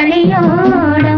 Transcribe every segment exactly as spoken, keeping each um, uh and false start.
കളിയോടം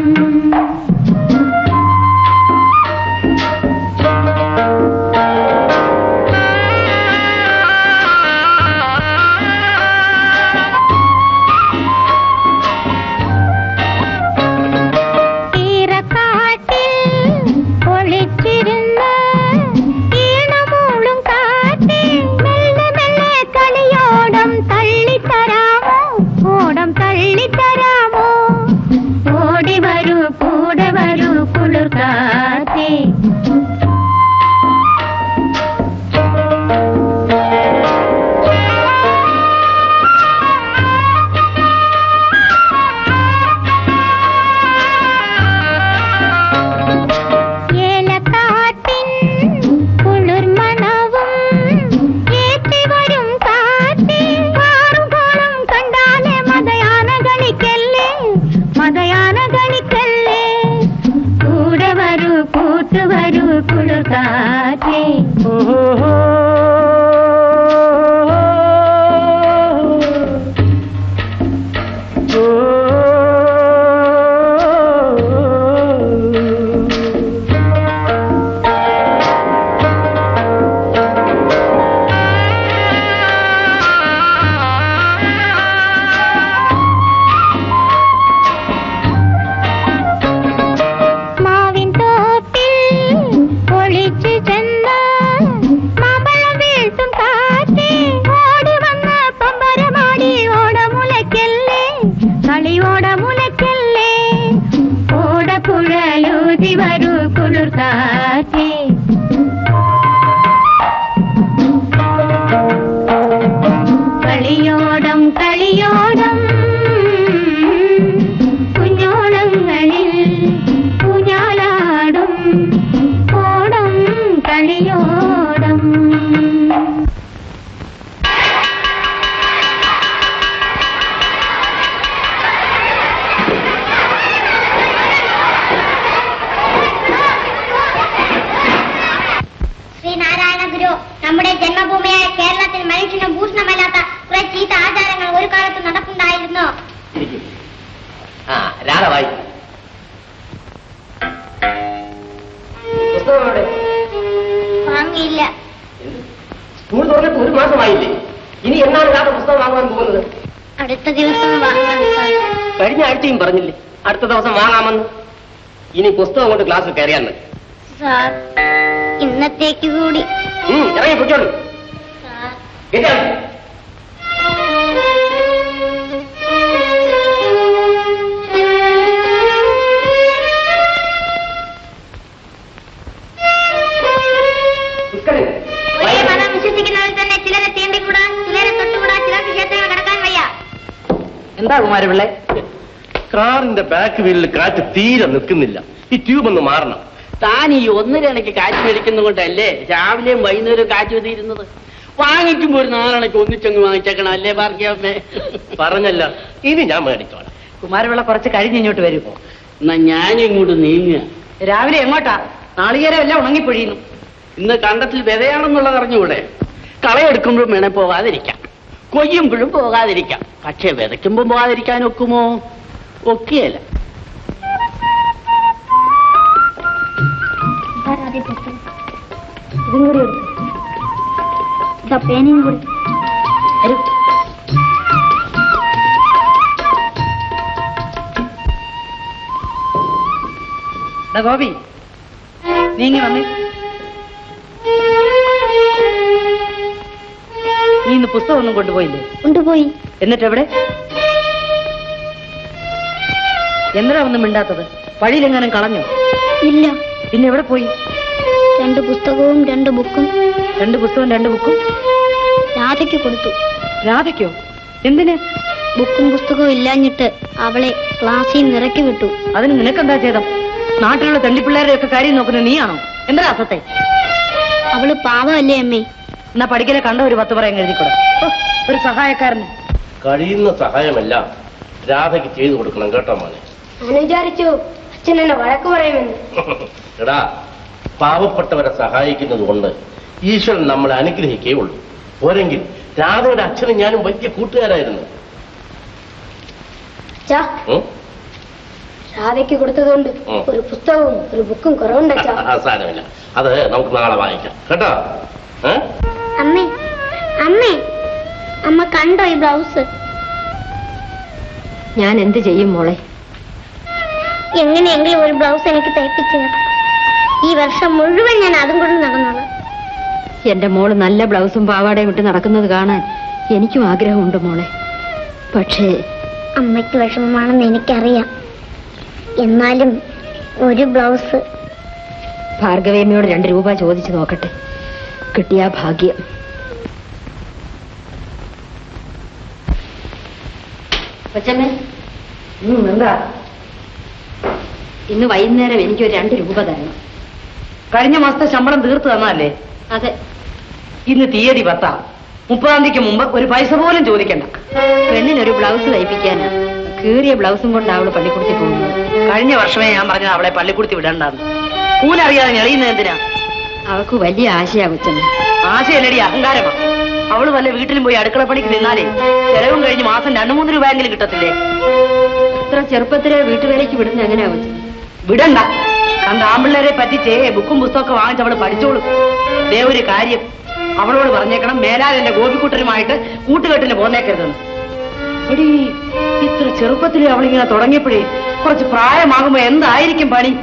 ക്ലാസ്സിൽ കയറിയാൽ മതി. ഇന്നത്തേക്ക് കൂടി ഇറങ്ങി പൊയ്ക്കോളൂ. വിശ്വസിക്കുന്നവർ തന്നെ ചിലരെ തീണ്ടിക്കൂടാ, ചിലരെ തൊട്ടുകൂടാ, ചിലർക്ക് ക്ഷേത്രങ്ങൾ കടക്കാൻ വയ്യ. എന്താ കുമാരപിള്ളേ? കാറിന്റെ ബാക്ക് വീലിൽ കാറ്റ് തീരെ നിൽക്കുന്നില്ല. ഈ ട്യൂബ് ഒന്ന് മാറണം. താൻ ഈ ഒന്നര അണയ്ക്ക് കാറ്റ് മേടിക്കുന്നതുകൊണ്ടല്ലേ രാവിലെയും വൈകുന്നേരം കാറ്റ് തീരുന്നത്? വാങ്ങിക്കുമ്പോ ഒരു നാലണയ്ക്ക് ഒന്നിച്ചങ്ങ് വാങ്ങിച്ചേക്കണം അല്ലേ ഭാർഗ്യമ്മേ? പറഞ്ഞല്ല, ഇനി ഞാൻ മേടിച്ചോളാം. കുമാരപിള്ള കുറച്ച് കഴിഞ്ഞ് ഇങ്ങോട്ട് വരുമോ? എന്നാ ഞാനിങ്ങോട്ട് നീങ്ങുക. രാവിലെ എങ്ങോട്ടാ? നാളികേരം എല്ലാം ഉണങ്ങിപ്പൊഴിയുന്നു. ഇന്ന് കണ്ടത്തിൽ വിതയാണെന്നുള്ളത് അറിഞ്ഞുകൂടെ? കളയെടുക്കുമ്പോഴും വേണേ പോകാതിരിക്കാം, കൊയ്യുമ്പോഴും പോകാതിരിക്കാം. പക്ഷെ വിതയ്ക്കുമ്പോൾ പോകാതിരിക്കാൻ ഒക്കുമോ? ഒക്കെയല്ല. ഇതും കൂടി എടുക്കും. ഇതാ പേനയും കൂടി വരൂ. ഗോപി, നീങ്ങി വന്നേ. നീ ഇന്ന് പുസ്തകം ഒന്നും കൊണ്ടുപോയില്ലേ? കൊണ്ടുപോയി. എന്നിട്ട് എവിടെ? എന്തിനാ ഒന്നും മിണ്ടാത്തത്? വഴിയിലെങ്ങാനും കളഞ്ഞോ? ഇല്ല. പിന്നെ എവിടെ പോയി? രണ്ട് പുസ്തകവും രണ്ട് ബുക്കും. രണ്ട് പുസ്തകവും രണ്ട് ബുക്കും രാധയ്ക്ക് കൊടുത്തു. രാധയ്ക്കോ? എന്തിന്? ബുക്കും പുസ്തകവും ഇല്ലാഞ്ഞിട്ട് അവളെ ക്ലാസ്സിൽ നിറക്കി വിട്ടു. അതിന് നിനക്കെന്താ ചെയ്തം? നാട്ടിലുള്ള തള്ളിപ്പിള്ളേരുടെ ഒക്കെ കാര്യം നോക്കുന്നത് നീയാണോ? എന്താ അസത്തെ? അവള് പാവമല്ലേ അമ്മേ? എന്നാ പഠിക്കലെ കണ്ട ഒരു പത്ത് പറയാൻ എഴുതിക്കൂടെ? ഒരു സഹായക്കാരന് കഴിയുന്ന സഹായമെല്ലാം രാധയ്ക്ക് ചെയ്തു കൊടുക്കണം കേട്ടോ മോനെ. വിചാരിച്ചു അച്ഛൻ എന്നെ വഴക്ക് പറയുമെന്ന്. എടാ, പാവപ്പെട്ടവരെ സഹായിക്കുന്നത് കൊണ്ട് ഈശ്വരൻ നമ്മളെ അനുഗ്രഹിക്കേ ഉള്ളൂ. പോരെങ്കിൽ രാധയുടെ അച്ഛനും ഞാനും വലിയ കൂട്ടുകാരായിരുന്നു. രാധയ്ക്ക് കൊടുത്തതുകൊണ്ട് ഒരു പുസ്തകവും ഒരു ബുക്കും കുറവുണ്ട് സാരമില്ല, അത് നമുക്ക് നാളെ വാങ്ങിക്കാം കേട്ടോ. അമ്മേ അമ്മേ അമ്മ കണ്ടോ ഈ ബ്ലൗസ്? ഞാൻ എന്ത് ചെയ്യും മോളെ? എങ്ങനെയെങ്കിലും ഒരു ബ്ലൗസ് എനിക്ക് തയ്പ്പിച്ചു. ഈ വർഷം മുഴുവൻ ഞാൻ അതും കൊണ്ട് നടന്നോളാം. എന്റെ മോള് നല്ല ബ്ലൗസും പാവാടയും വിട്ട് നടക്കുന്നത് കാണാൻ എനിക്കും ആഗ്രഹമുണ്ട് മോളെ. പക്ഷേ അമ്മയ്ക്ക് വിഷമമാണെന്ന് എനിക്കറിയാം. എന്നാലും ഒരു ബ്ലൗസ്. ഭാർഗവേമ്മയോട് രണ്ട് രൂപ ചോദിച്ചു നോക്കട്ടെ, കിട്ടിയാ ഭാഗ്യം. കൊച്ചമ്മേ, എന്താ? ഇന്ന് വൈകുന്നേരം എനിക്കൊരു രണ്ട് രൂപ തരണം. കഴിഞ്ഞ മാസത്തെ ശമ്പളം തീർത്തു തന്നല്ലേ? അതെ. ഇന്ന് തീയതി പത്താം. മുപ്പതാം തീയതിക്ക് മുമ്പ് ഒരു പൈസ പോലും ചോദിക്കണ്ട. പെണ്ണിനൊരു ബ്ലൗസ് തയ്പ്പിക്കാനാ. കീറിയ ബ്ലൗസും കൊണ്ട് അവള് പള്ളിക്കൂടത്തിൽ പോകുന്നത്. കഴിഞ്ഞ വർഷമേ ഞാൻ പറഞ്ഞത് അവളെ പള്ളിക്കൂടത്തിൽ വിടണ്ടാന്ന്. കൂനറിയാതെ ഞെളിയുന്നത് എന്തിനാ? അവൾക്ക് വലിയ ആശയാ കൊച്ചമ്മ. ആശയല്ലടി, അഹങ്കാരമാ. അവള് വല്ല വീട്ടിലും പോയി അടുക്കളപ്പണിക്ക് നിന്നാലേ ചെലവും കഴിഞ്ഞ് മാസം രണ്ടു മൂന്ന് രൂപയെങ്കിലും കിട്ടത്തില്ലേ? ഇത്ര ചെറുപ്പത്തിലെ വീട്ടുവേലയ്ക്ക് വിടുന്ന എങ്ങനെയാ കൊച്ചമ്മ? വിടണ്ട. കണ്ട ആമ്പിള്ളേരെ പറ്റിച്ചേ ബുക്കും പുസ്തകമൊക്കെ വാങ്ങിച്ച് അവള് പഠിച്ചോളും. ദേ ഒരു കാര്യം, അവളോട് പറഞ്ഞേക്കണം, മേലാൽ എന്റെ ഗോപിക്കുട്ടനുമായിട്ട് കൂട്ടുകെട്ടിന് പോന്നേക്കരുതെന്ന്. എടീ, ഇത്ര ചെറുപ്പത്തിൽ അവളിങ്ങനെ തുടങ്ങിയപ്പോഴേ കുറച്ച് പ്രായമാകുമ്പോ എന്തായിരിക്കും പണി?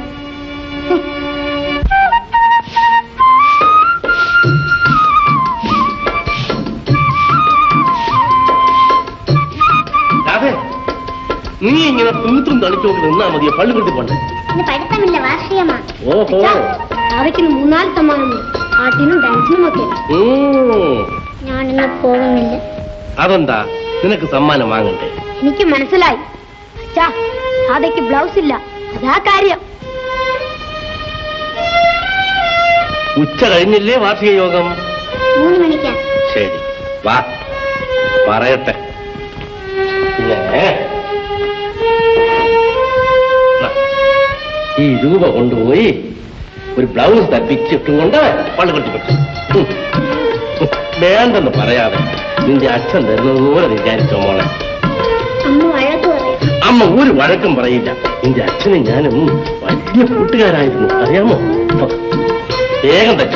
നീ ഇങ്ങനെ തൂത്തും തളിച്ചോക്കി നിന്നാ മതിയോ? പള്ളിക്കൂടത്തിൽ പോണ്ടേ? പഠിത്തമില്ല, വാർഷികമാ. ഓഹോ, അവയ്ക്ക് മൂന്നാല് സമ്മാനമുണ്ട്, പാട്ടിനും ഡാൻസിനും ഒക്കെ. ഞാനിന്ന് പോകുന്നില്ല. അതെന്താ? നിനക്ക് സമ്മാനം വാങ്ങണ്ടേ? എനിക്ക് മനസ്സിലായി. അച്ഛാ, രാധയ്ക്ക് ബ്ലൗസ് ഇല്ല, അതാ കാര്യം. ഉച്ച കഴിഞ്ഞില്ലേ വാർഷിക യോഗം? മൂന്ന് മണിക്കാ. ശരി, വാ പറയട്ടെ. ഈ രൂപ കൊണ്ടുപോയി ഒരു ബ്ലൗസ് തപ്പിച്ചിട്ടും കൊണ്ട് പള്ളിക്കൂടത്തിൽ പറ്റും. വേണ്ടെന്ന് പറയാതെ നിന്റെ അച്ഛൻ തരുന്നത് പോലെ വിചാരിച്ചോ മോളെ. അമ്മ ഒരു വഴക്കം പറയില്ല. നിന്റെ അച്ഛനും ഞാനും വലിയ കൂട്ടുകാരായിരുന്നു, അറിയാമോ? വേഗം തട്ടി.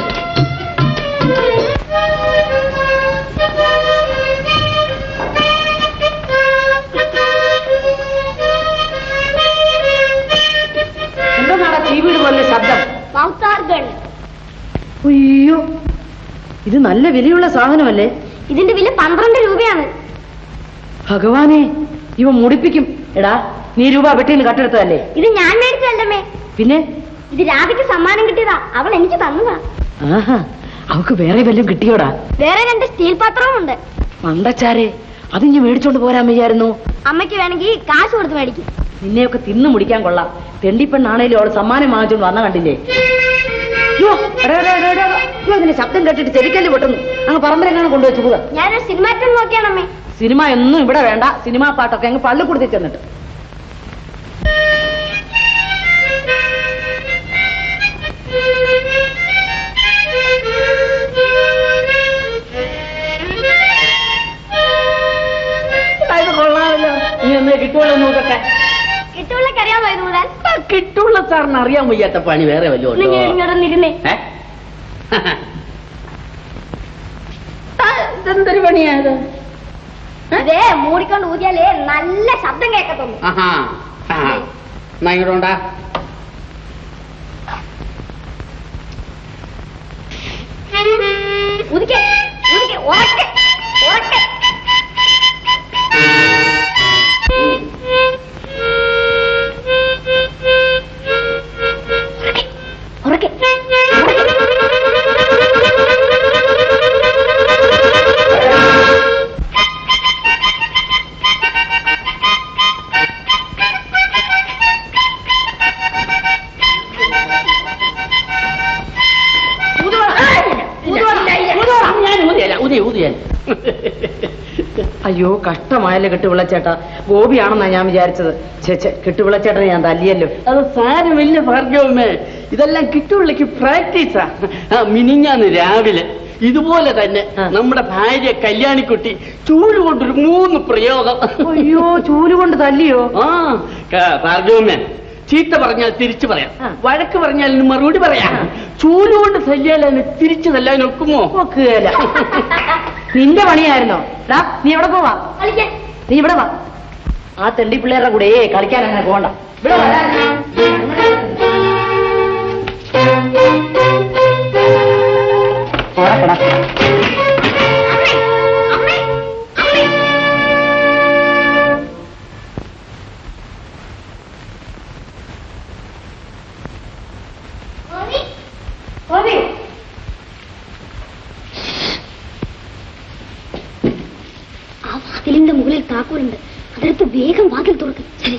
ശബ്ദം. അയ്യോ, ഇത് നല്ല വിലയുള്ള സാധനമല്ലേ? ഇതിന്റെ വില പന്ത്രണ്ട് രൂപയാണ്. ഭഗവാനെ, ഇവ മുടിപ്പിക്കും. എടാ, നീ രൂപ വെട്ടിന്ന് കട്ടെടുത്തതല്ലേ? ഇത് ഞാൻ മേടിച്ചല്ലേ. പിന്നെ ഇത് രാധയ്ക്ക് സമ്മാനം കിട്ടിയതാ, അവൾ എനിക്ക് തന്നതാ. ആഹാ, അവക്ക് വേറെ വല്ലതും കിട്ടിയോടാ? വേറെ രണ്ട് സ്റ്റീൽ പാത്രവും ഉണ്ട്. മണ്ടച്ചാരെ, അതിഞ്ഞ് മേടിച്ചോണ്ട് പോരാൻ വയ്യായിരുന്നു? അമ്മയ്ക്ക് വേണമെങ്കിൽ കാശ് കൊടുത്ത് മേടിക്കും. നിന്നെയൊക്കെ തിന്നു മുടിക്കാൻ കൊള്ളാം. തെണ്ടിപ്പെണ്ണാണേലും അവൾ സമ്മാനം വാങ്ങിച്ചോണ്ട് വന്ന കണ്ടില്ലേ? ഇതിന്റെ ശബ്ദം കേട്ടിട്ട് ചെവിക്കല്ല് പൊട്ടുന്നു. അങ്ങ് പറമ്പരെങ്ങാണ് കൊണ്ടുവച്ചു പോവുക. ഞാനൊരു സിനിമാറ്റം നോക്കിയാണമ്മേ. സിനിമ ഒന്നും ഇവിടെ വേണ്ട. സിനിമാ പാട്ടൊക്കെ അങ്ങ് പള്ളിക്കൂടത്തിൽ ചെന്നിട്ട്. കിട്ടുള്ള നോക്കട്ടെ. കിട്ടുള്ളക്കറിയാമോ ഇത് മുതൽ? കിട്ടുള്ള സാറിന് അറിയാൻ വയ്യാത്ത പണി വേറെ വല്ലോണ്ടിരുന്നേ. എന്തൊരു പണിയായത്? അതെ, മൂടിക്കൊണ്ട് ഊതിയാലേ നല്ല ശബ്ദം കേൾക്കത്തുള്ളൂ. ഇങ്ങോട്ടാ. ഉദിക്കെ ഉദിക്കെ ഉറക്കെ ഉറക്കെ. ഉറക്കെ അയ്യോ, കഷ്ടമായല്ലേ കെട്ടുവിളച്ചേട്ടാ. ഗോപിയാണെന്നാ ഞാൻ വിചാരിച്ചത്. ചേച്ചെ, കെട്ടുവിളച്ചേട്ടനെ ഞാൻ തല്ലിയല്ലോ. അത് സാരമില്ല ഭാർഗവമേ, ഇതെല്ലാം കിട്ടുവിളക്ക് പ്രാക്ടീസാ. മിനിഞ്ഞാന്ന് രാവിലെ ഇതുപോലെ തന്നെ നമ്മുടെ ഭാര്യ കല്യാണിക്കുട്ടി ചൂല് കൊണ്ടൊരു മൂന്ന് പ്രയോഗം. അയ്യോ, ചൂല് കൊണ്ട് തല്ലിയോ? ആ ഭാർഗവമേ, ചീത്ത പറഞ്ഞാൽ തിരിച്ചു പറയാം, വഴക്ക് പറഞ്ഞാൽ മറുപടി പറയാം, ചൂലുകൊണ്ട് തല്ലിയാൽ അതിന് തിരിച്ചു തല്ലാൻ ഒക്കുമോ? ഒക്കുകയല്ല. നിന്റെ പണിയായിരുന്നോ? നീ എവിടെ പോവാ? നീ ഇവിടെ വാ. ആ തെണ്ടി പിള്ളേരുടെ കൂടെ കളിക്കാൻ അങ്ങനെ പോകണ്ട. ഇവിടെ ആ വാതിലിന്റെ മുകളിൽ താക്കൂരുണ്ട്, അതെടുത്ത് വേഗം വാതിൽ തുറക്കും. ശരി.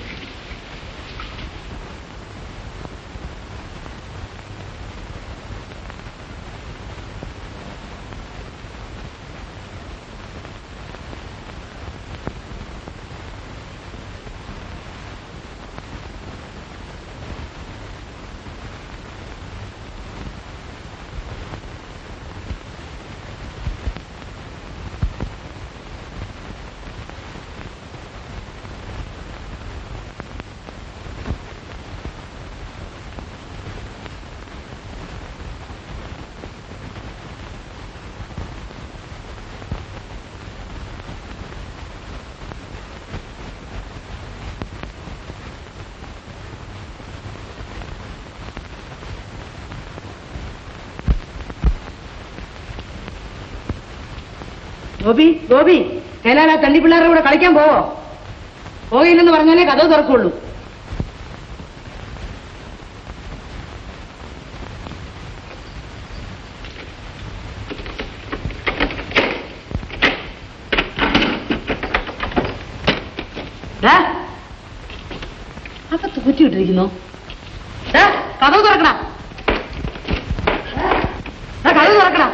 ഗോപി, ഗോപി, ഏലാ തള്ളി പിള്ളേരുടെ കൂടെ കളിക്കാൻ പോവോ? പോയില്ലെന്ന് പറഞ്ഞാലേ കഥ തുറക്കുള്ളൂ. അകത്ത് കുറ്റിയിട്ടിരിക്കുന്നു. കഥ തുറക്കണ, കഥ തുറക്കണ.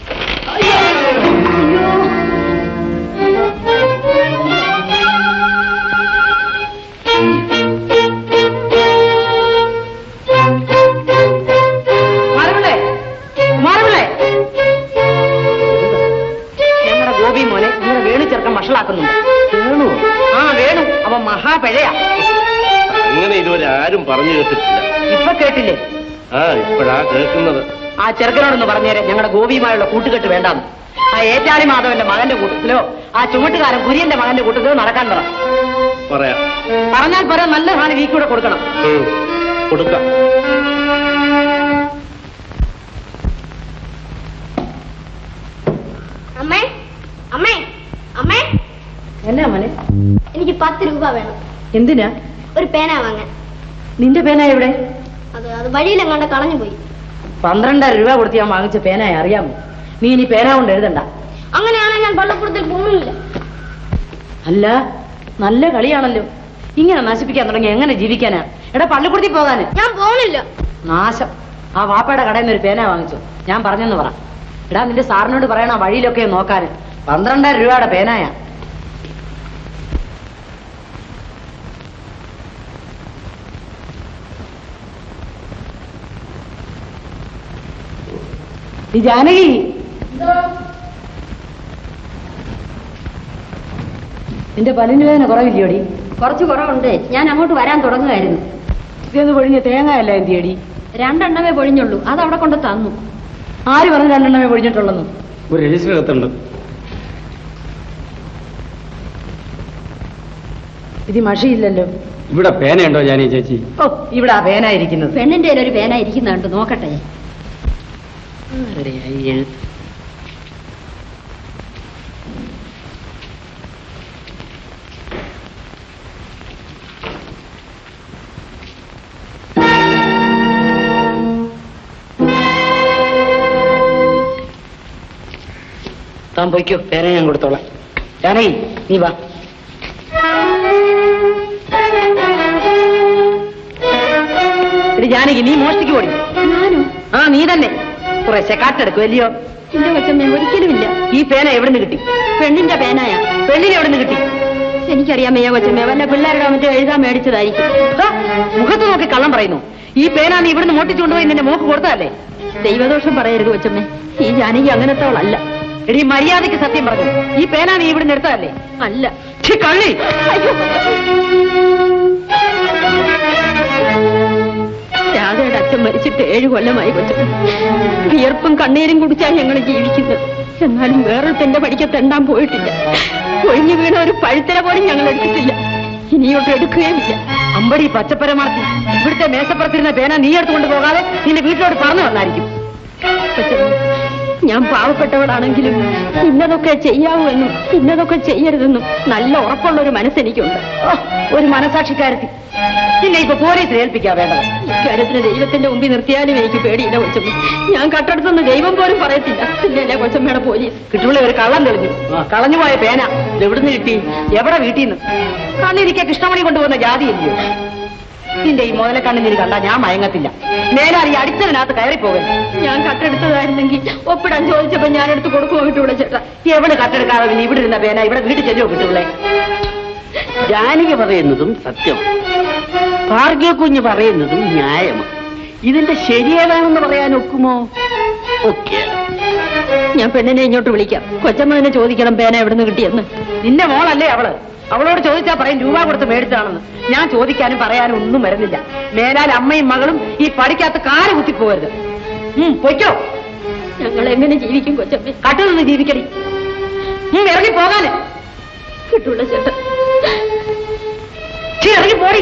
അങ്ങനെ ഇതുവരെ ആരും പറഞ്ഞു കേട്ടിട്ടില്ല. ഇപ്പൊ കേട്ടില്ലേ? ആ ഇപ്പോഴാ കേൾക്കുന്നത്. ആ ചെറുക്കനോടൊന്ന് പറഞ്ഞേരെ ഞങ്ങളുടെ ഗോപിയുമായുള്ള കൂട്ടുകെട്ട് വേണ്ടാന്ന്. ആ ഏറ്റാളി മാധവന്റെ മകന്റെ കൂട്ടത്തിലോ ആ ചുമട്ടുകാരൻ കുര്യന്റെ മകന്റെ കൂട്ടത്തിലോ നടക്കാൻ പറ. പറയാം. പറഞ്ഞാൽ പറയാൻ നല്ല സാധനം വീക്കൂടെ കൊടുക്കണം. കൊടുക്കാം. അമ്മേ, അമ്മേ, അമ്മേ. എന്നാ മോനെ? എനിക്ക് പത്ത് രൂപ വേണം. എന്തിനാ? ഒരു പേന വാങ്ങാൻ. നിന്റെ പേന എവിടെ? അത് അത് വഴിയിലെങ്ങാണ്ട് കളഞ്ഞു പോയി. പന്ത്രണ്ടായിരം രൂപ കൊടുത്ത് ഞാൻ വാങ്ങിച്ച പേനായി അറിയാമോ? നീ ഇനി പേന കൊണ്ട് എഴുതണ്ട. അങ്ങനെയാണെങ്കിൽ ഞാൻ പള്ളിക്കൂടത്തിൽ പോകുന്നില്ല. അല്ല, നല്ല കളിയാണല്ലോ. ഇങ്ങനെ നശിപ്പിക്കാൻ തുടങ്ങി എങ്ങനെ ജീവിക്കാനാ? എടാ പള്ളിക്കൂടത്തിൽ പോകാന്. ഞാൻ പോകുന്നില്ല. നാശം. ആ വാപ്പയുടെ കടയിൽ നിന്ന് ഒരു പേന വാങ്ങിച്ചു. ഞാൻ പറഞ്ഞെന്ന് പറ. എടാ നിന്റെ സാറിനോട് പറയണ വഴിയിലൊക്കെ നോക്കാന്. പന്ത്രണ്ടായിരം രൂപയുടെ പേനായാ. ഈ ജാനകി, നിന്റെ പല്ലിന് വേദന കുറവില്ലയോടി? കുറച്ച് കുറവുണ്ട്. ഞാൻ അങ്ങോട്ട് വരാൻ തുടങ്ങുമായിരുന്നു. ഇതെന്ന് പൊഴിഞ്ഞ തേങ്ങയല്ല എന്തിയടി? രണ്ടെണ്ണമേ പൊഴിഞ്ഞുള്ളൂ. അത് അവിടെ കൊണ്ട് തന്നു. ആര് പറഞ്ഞു രണ്ടെണ്ണമേ പൊഴിഞ്ഞിട്ടുള്ളൂ? ഒരു രജിസ്റ്റർ കത്തുണ്ട്. ഇത് മഷിയില്ലല്ലോ. ഇവിടെ പേനയുണ്ടോ ജാനി ചേച്ചി? ഓ, ഇവിടെ ആ പേന ഇരിക്കുന്നത്. പെണ്ണിന്റെ ഒരു പേന ഇരിക്കുന്നുണ്ട്, നോക്കട്ടെ. താൻ പൊയ്ക്കോ, പേന ഞാൻ കൊടുത്തോളാം. ജാനകി നീ വാ. ജാനകി നീ മോഷ്ടിക്ക് പോടി. ഞാനോ? ആ നീ തന്നെ. കുറേശ്ശെ കാട്ടെടുക്കും അല്ലയോ? എന്റെ കൊച്ചമ്മ ഒരിക്കലുമില്ല. ഈ പേന എവിടുന്ന് കിട്ടി? പെണ്ണിന്റെ പേനായ. പെണ്ണിനെ എവിടുന്ന് കിട്ടി? എനിക്കറിയാം മെയ്യ കൊച്ചമ്മ, വല്ല പിള്ളേരുടെ മറ്റോ എഴുതാൻ മേടിച്ചതായിരിക്കും. മുഖത്ത് നോക്കി കള്ളം പറയുന്നു. ഈ പേന നീ ഇവിടുന്ന് മോട്ടിച്ചുകൊണ്ടുപോയി നിന്റെ മോക്ക് കൊടുത്തതല്ലേ? ദൈവദോഷം പറയരുത് കൊച്ചമ്മേ, ഈ ജാനകി അങ്ങനത്തോളല്ല. എടി മര്യാദയ്ക്ക് സത്യം പറഞ്ഞു. ഈ പേന നീ ഇവിടുന്ന് എടുത്തതല്ലേ? അല്ല. കള്ളി. അയ്യോ. പോയിട്ട് ഏഴു കൊല്ലമായി കൊച്ചമ്മ. വിയർപ്പും കണ്ണീരും കുടിച്ചാൽ ഞങ്ങൾ ജീവിക്കുന്നത്. എന്നാലും വേറൊരുത്തന്റെ പഠിക്കത്ത് എണ്ണാൻ പോയിട്ടില്ല. ഒഴിഞ്ഞു വീണ ഒരു പഴുത്തര പോലും ഞങ്ങൾ എടുത്തിട്ടില്ല. ഇനിയോട്ട് എടുക്കുകയുമില്ല. അമ്പടി പച്ചപ്പരമാർത്തി ഇവിടുത്തെ മേശപ്പുറത്തിരുന്ന പേന നീ എടുത്തുകൊണ്ട് പോകാതെ നിന്റെ വീട്ടിലോട്ട് പറഞ്ഞു വന്നായിരിക്കും. ഞാൻ പാവപ്പെട്ടവളാണെങ്കിലും ഇന്നതൊക്കെ ചെയ്യാവൂവെന്നും ഇന്നതൊക്കെ ചെയ്യരുതെന്നും നല്ല ഉറപ്പുള്ള ഒരു മനസ്സെനിക്കുണ്ട്. ഒരു മനസാക്ഷിക്കാരത്തി നിന്നെ ഇപ്പൊ പോലീസിൽ ഏൽപ്പിക്കാ വേണ്ടത്. ഇക്കാര്യത്തിന് ദൈവത്തിന്റെ മുമ്പിൽ നിർത്തിയാലും എനിക്ക് പേടിയില്ല കൊച്ചമ്മ. ഞാൻ കട്ടെടുത്തൊന്ന് ദൈവം പോലും പറയത്തില്ല. പിന്നെയല്ലേ കൊച്ചമ്മയുടെ പോലീസ്. കിട്ടുള്ള ഒരു കള്ളം തെളിഞ്ഞു. കളഞ്ഞുപോയ പേന എവിടുന്ന് കിട്ടി? എവിടെ വീട്ടിൽ നിന്ന്? കണ്ണിരിക്കെ കൃഷ്ണമണി കൊണ്ടുപോകുന്ന ജാതിയില്ലയോ? നിന്റെ ഈ മുതല കണ്ണിന് കണ്ടാ ഞാൻ മയങ്ങത്തില്ല. നേരാ ഈ അടിച്ചതിനകത്ത് കയറിപ്പോകരുത്. ഞാൻ കട്ടെടുത്തതായിരുന്നെങ്കിൽ ഒപ്പിടാൻ ചോദിച്ചപ്പോ ഞാൻ എടുത്ത് കൊടുക്കുമോ കിട്ടൂടെ ചേട്ടാ? എവിടെ കട്ടെടുക്കാതെ പിന്നെ ഇവിടെ ഇരുന്ന പേന ഇവിടെ വീട്ടിൽ ചെല്ലുമോ കിട്ടൂളെ? ജാനകി പറയുന്നതും സത്യമാണ്, ഭാർഗവ കുഞ്ഞ് പറയുന്നതും ന്യായമാണ്. ഇതിന്റെ ശരിയേതാണെന്ന് പറയാൻ ഒക്കുമോ? ഓക്കെ, ഞാൻ പെണ്ണിനെ ഇങ്ങോട്ട് വിളിക്കാം. കൊച്ചമ്മനെ ചോദിക്കണം പേന എവിടുന്ന് കിട്ടിയെന്ന്. നിന്റെ മോളല്ലേ അവള്? അവളോട് ചോദിച്ചാൽ പറയും രൂപ കൊടുത്ത് മേടിച്ചാണെന്ന്. ഞാൻ ചോദിക്കാനും പറയാനും ഒന്നും വരുന്നില്ല. മേലാൽ അമ്മയും മകളും ഈ പഠിക്കാത്ത കാല് കുത്തിപ്പോകരുത്. ഉം പൊയ്ക്കോ. ഞങ്ങൾ എങ്ങനെ ജീവിക്കും കൊച്ചമ്മ? കട്ടു നിന്ന് ജീവിക്കടി. ഉം ഇറങ്ങി പോകാന് കിട്ടൂല ചേട്ടാ. ഇറങ്ങി പോടി.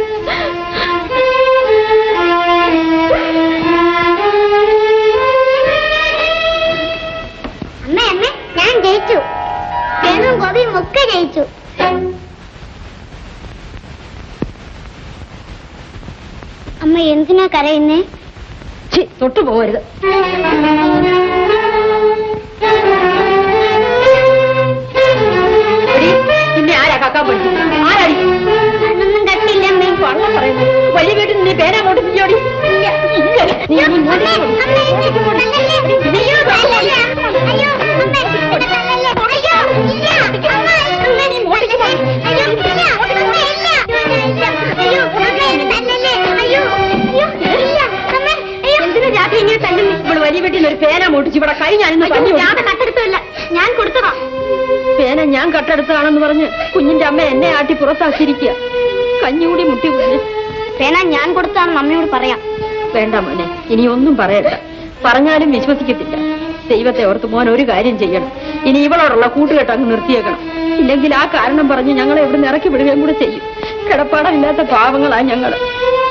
അമ്മ അമ്മ ഞാൻ ജയിച്ചു. പേനും ഗോപിയും ഒക്കെ ജയിച്ചു. അമ്മ എന്തിനാ കരയുന്നേ? തൊട്ടു പോകരുത്. പിന്നെ ആരാ കക്കാൻ പഠിച്ചു? ആരാടി? അതൊന്നും കട്ടില്ല അമ്മേ. വള്ളം പറയുന്നു. വലിയ വീട്ടിൽ നീ പേന അങ്ങോട്ട് തിരിയോടി. ഇവിടെ വലിയ വീട്ടിൽ ഒരു പേന മോട്ടിച്ച് ഇവിടെ കൈ ഞാനിന്ന് കട്ടെടുത്തല്ല, ഞാൻ കൊടുത്തതാ. പേന ഞാൻ കട്ടെടുത്തതാണെന്ന് പറഞ്ഞ് കുഞ്ഞിന്റെ അമ്മ എന്നെ ആട്ടി പുറത്താക്കിയിരിക്കുക. കഞ്ഞുകൂടി മുട്ടി കുഞ്ഞ്. പേന ഞാൻ കൊടുത്തതാണെന്ന് അമ്മയോട് പറയാം. വേണ്ട മോനെ, ഇനി ഒന്നും പറയണ്ട. പറഞ്ഞാലും വിശ്വസിക്കത്തില്ല. ദൈവത്തെ ഓർത്ത് മോൻ ഒരു കാര്യം ചെയ്യണം. ഇനി ഇവളോടുള്ള കൂട്ടുകെട്ട് അങ്ങ് നിർത്തിയേക്കണം. ഇല്ലെങ്കിൽ ആ കാരണം പറഞ്ഞ് ഞങ്ങളെ എവിടെ ഇറക്കി വിടുകയും കൂടെ ചെയ്യും. കിടപ്പാടമില്ലാത്ത പാവങ്ങളാ ഞങ്ങള്.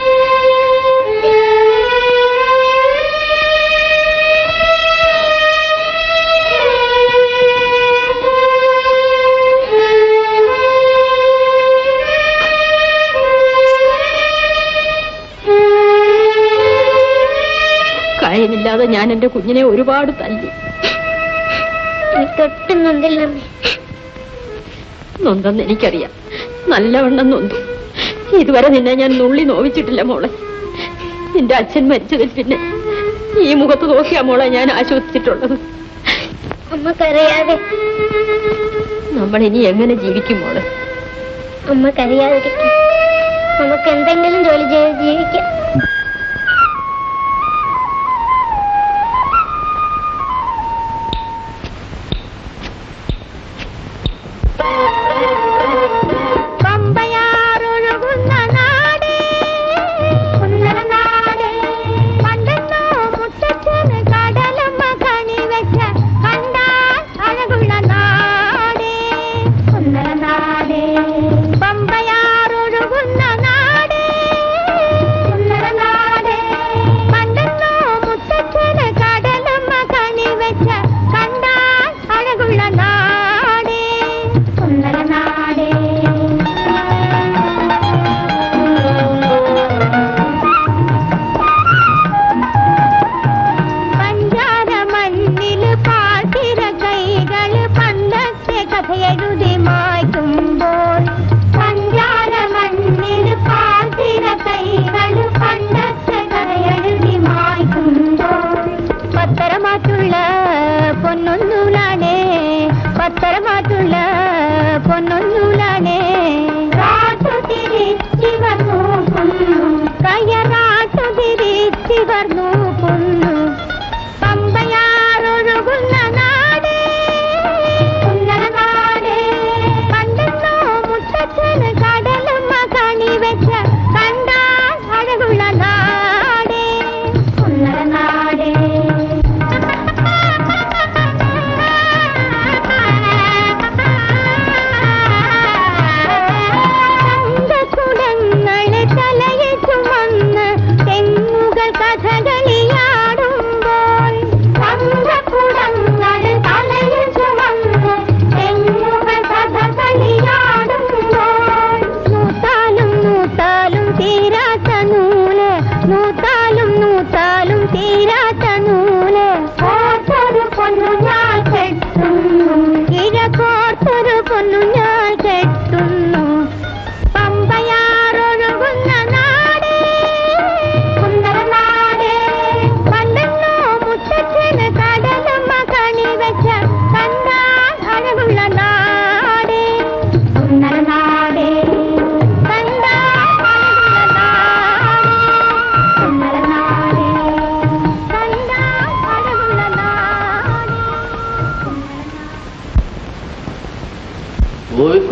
കാര്യമില്ലാതെ ഞാൻ എന്റെ കുഞ്ഞിനെ ഒരുപാട് തല്ലി. തൊട്ടും നൊന്തില്ല. നൊന്തെന്ന് എനിക്കറിയാം, നല്ലവണ്ണം നൊന്തു. ഇതുവരെ നിന്നെ ഞാൻ നുള്ളി നോവിച്ചിട്ടില്ല മോളെ. നിന്റെ അച്ഛൻ മരിച്ചതിൽ പിന്നെ ഈ മുഖത്ത് നോക്കിയാ മോളെ ഞാൻ ആശ്വസിച്ചിട്ടുള്ളത്. അമ്മ കരയാതെ. നമ്മൾ ഇനി എങ്ങനെ ജീവിക്കും മോളെ? അമ്മ കരയാതിരിക്കും. നമുക്ക് എന്തെങ്കിലും ജോലി ചെയ്ത് ജീവിക്കാം. പമ്പയാറൊഴുകുന്ന നാടേ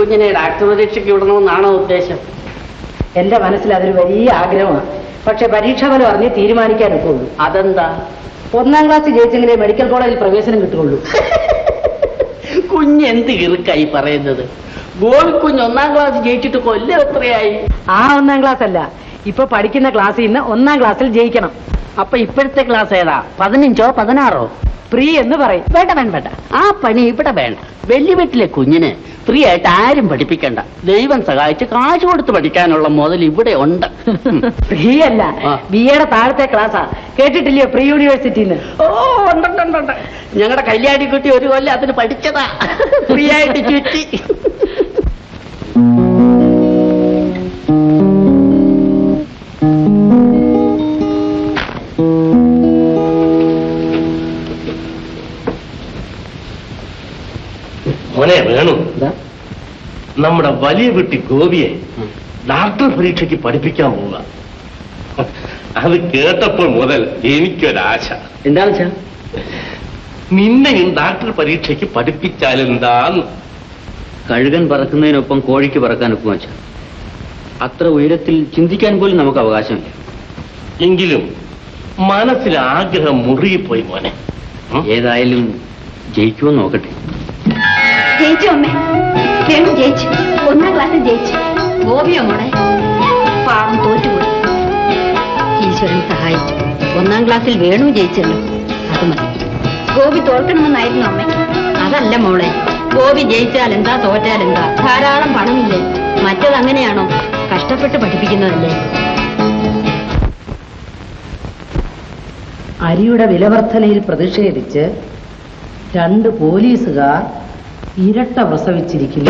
കുഞ്ഞിനെ ഡാക്ടർ പരീക്ഷയ്ക്ക് വിടണമെന്നാണോ ഉദ്ദേശം? എന്റെ മനസ്സിൽ അതൊരു വലിയ ആഗ്രഹമാണ്. പക്ഷെ പരീക്ഷാഫലം അറിഞ്ഞ് തീരുമാനിക്കാൻ ഒക്കുള്ളൂ. അതെന്താ? ഒന്നാം ക്ലാസ് ജയിച്ചെങ്കിലേ മെഡിക്കൽ കോളേജിൽ പ്രവേശനം കിട്ടുള്ളൂ. കുഞ്ഞ് എന്ത് ഇറുക്കായി പറയുന്നത്? ഗോപിക്കുഞ്ഞ് ഒന്നാം ക്ലാസ് ജയിച്ചിട്ട് കൊല്ലം എത്രയായി? ആ ഒന്നാം ക്ലാസ് അല്ല, ഇപ്പൊ പഠിക്കുന്ന ക്ലാസ്സിൽ നിന്ന് ഒന്നാം ക്ലാസ്സിൽ ജയിക്കണം. അപ്പൊ ഇപ്പോഴത്തെ ക്ലാസ് ഏതാ? പതിനഞ്ചോ പതിനാറോ? ഫ്രീ എന്ന് പറയും. വേണ്ട വേണ്ട വേണ്ട, ആ പണി ഇവിടെ വേണ്ട. വലിയ വീട്ടിലെ കുഞ്ഞിന് ഫ്രീ ആയിട്ട് ആരും പഠിപ്പിക്കണ്ട. ദൈവം സഹായിച്ച് കാശ് കൊടുത്ത് പഠിക്കാനുള്ള മുതൽ ഇവിടെ ഉണ്ട്. ഫ്രീ അല്ല, ബി എയുടെ താഴത്തെ ക്ലാസ്സാ. കേട്ടിട്ടില്ലയോ പ്രീ യൂണിവേഴ്സിറ്റിന്ന്? ഓ ഉണ്ടുണ്ടുണ്ട്. ഞങ്ങളുടെ കല്യാണിക്കുട്ടി ഒരു കൊല്ലം അതിന് പഠിച്ചതാ, ഫ്രീ ആയിട്ട് ചുറ്റി. മോനെ വേണു, നമ്മുടെ വലിയ കുട്ടി ഗോപിയെ ഡാക്ടർ പരീക്ഷയ്ക്ക് പഠിപ്പിക്കാൻ പോവുക. അത് കേട്ടപ്പോൾ മുതൽ എനിക്കൊരാശ. എന്താ വെച്ചാ? നിന്നെയും ഡാക്ടർ പരീക്ഷയ്ക്ക് പഠിപ്പിച്ചാലെന്താന്ന്. കഴുകൻ പറക്കുന്നതിനൊപ്പം കോഴിക്ക് പറക്കാൻ ഒപ്പം വെച്ച അത്ര ഉയരത്തിൽ ചിന്തിക്കാൻ പോലും നമുക്ക് അവകാശമില്ല. എങ്കിലും മനസ്സിൽ ആഗ്രഹം മുറുകിപ്പോയി മോനെ. ഏതായാലും ജയിക്കുമെന്ന് നോക്കട്ടെ. ജയിച്ചു അമ്മേ, വേണു ജയിച്ചു. ഒന്നാം ക്ലാസ്സിൽ ജയിച്ചു. ഗോപിയോ മോളെ? പാവം തോറ്റുപോയി. ഈശ്വരൻ സഹായിച്ചു. ഒന്നാം ക്ലാസ്സിൽ വേണു ജയിച്ചല്ലോ, അത് മതി. ഗോപി തോൽക്കണമെന്നായിരുന്നു അമ്മയ്ക്ക്. അതല്ല മോളെ, ഗോപി ജയിച്ചാൽ എന്താ തോറ്റാൽ എന്താ, ധാരാളം പണമില്ലേ. മറ്റതങ്ങനെയാണോ? കഷ്ടപ്പെട്ട് പഠിപ്പിക്കുന്നതല്ലേ. അരിയുടെ വിലവർധനയിൽ പ്രതിഷേധിച്ച് രണ്ട് പോലീസുകാർ ഇരട്ട പ്രസവിച്ചിരിക്കുന്നു.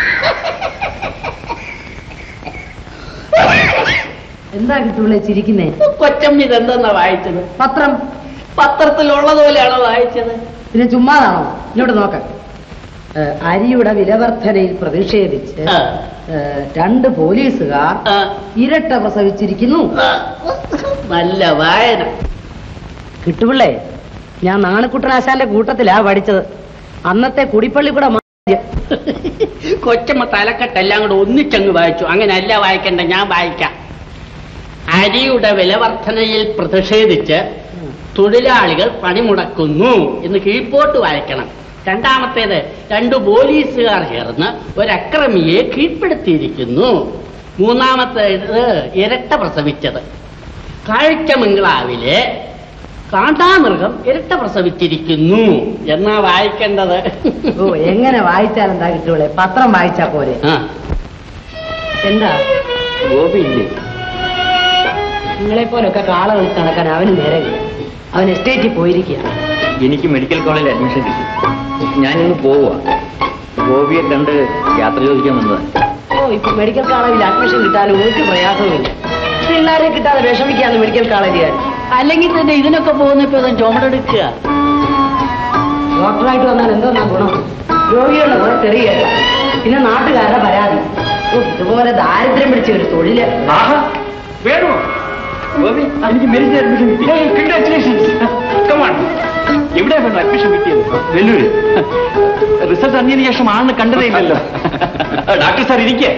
എന്താ കിട്ടുള്ളേ ചിരിക്കുന്നേ? കൊച്ചമ്മ ഇതെന്താ വായിച്ചത്? പത്രം. പത്രത്തിലുള്ളതുപോലെയാണോ വായിച്ചത്? പിന്നെ ചുമ്മാതാണോ? ഇങ്ങോട്ട് നോക്ക. അരിയുടെ വിലവർധനയിൽ പ്രതിഷേധിച്ച് രണ്ട് പോലീസുകാർ ഇരട്ട പ്രസവിച്ചിരിക്കുന്നു. നല്ല വായന. കിട്ടുപിള്ളേ, ഞാൻ നാണക്കുട്ടനാശാന്റെ കൂട്ടത്തിലാ പഠിച്ചത്. അന്നത്തെ കുടിപ്പള്ളി കൂടെ കൊച്ചമ്മ തലക്കെട്ടെല്ലാം കൂടെ ഒന്നിച്ചങ്ങ് വായിച്ചു. അങ്ങനെ അല്ല വായിക്കണ്ട, ഞാൻ വായിക്കാം. അരിയുടെ വിലവർധനയിൽ പ്രതിഷേധിച്ച് തൊഴിലാളികൾ പണിമുടക്കുന്നു എന്ന് കീഴ്പോട്ട് വായിക്കണം. രണ്ടാമത്തേത്, രണ്ടു പോലീസുകാർ ചേർന്ന് ഒരക്രമിയെ കീഴ്പ്പെടുത്തിയിരിക്കുന്നു. മൂന്നാമത്തേത് ഇരട്ട പ്രസവിച്ചത്. കാഴ്ചമംഗളാവിലെ കാണ്ടാമൃഗം ഇരട്ട പ്രസവിച്ചിരിക്കുന്നു എന്നാ വായിക്കേണ്ടത്. ഓ, എങ്ങനെ വായിച്ചാലെന്താ കിട്ടുള്ളേ? പത്രം വായിച്ചാ പോരെ. എന്താ ഗോപിയില്ലേ? നിങ്ങളെ പോലൊക്കെ കാള കളിച്ച് നടക്കാൻ അവന് നേരമില്ല. അവൻ എസ്റ്റേറ്റിൽ പോയിരിക്കുകയാണ്. എനിക്ക് മെഡിക്കൽ കോളേജിൽ അഡ്മിഷൻ കിട്ടി. ഞാനിന്ന് പോവുക. ഗോപിയെ കണ്ട് യാത്ര ചോദിക്കാൻ വന്നതാണ്. ഓ, ഇപ്പൊ മെഡിക്കൽ കോളേജിൽ അഡ്മിഷൻ കിട്ടാനും ഒരു പ്രയാസവുമില്ല. പിള്ളേരെ കിട്ടാതെ വിഷമിക്കാന്ന് മെഡിക്കൽ കോളേജുകാർ. അല്ലെങ്കിൽ തന്നെ ഇതിനൊക്കെ പോകുന്നപ്പോ ചുമടെടുക്കുക. ഡോക്ടറായിട്ട് വന്നാൽ എന്തോന്നാ ഗുണം? രോഗികളുടെ കുറെ തെറിയ, പിന്നെ നാട്ടുകാരുടെ പരാതി. ഓ, ഇതുപോലെ ദാരിദ്ര്യം പിടിച്ച ഒരു തൊഴില്. വേണോ ഗോപി? എനിക്ക് മെഡിക്കൽ അഡ്മിഷൻ കിട്ടി. കൺഗ്രാറ്റുലേഷൻസ്. കമാൺ. എവിടെയാ വേണം അഡ്മിഷൻ കിട്ടിയത്? വെല്ലൂര്. റിസൾട്ട് അറിഞ്ഞതിന് ശേഷം ആണെന്ന് കണ്ടതേ ഇല്ലല്ലോ. ഡോക്ടർ സാർ ഇരിക്കേ.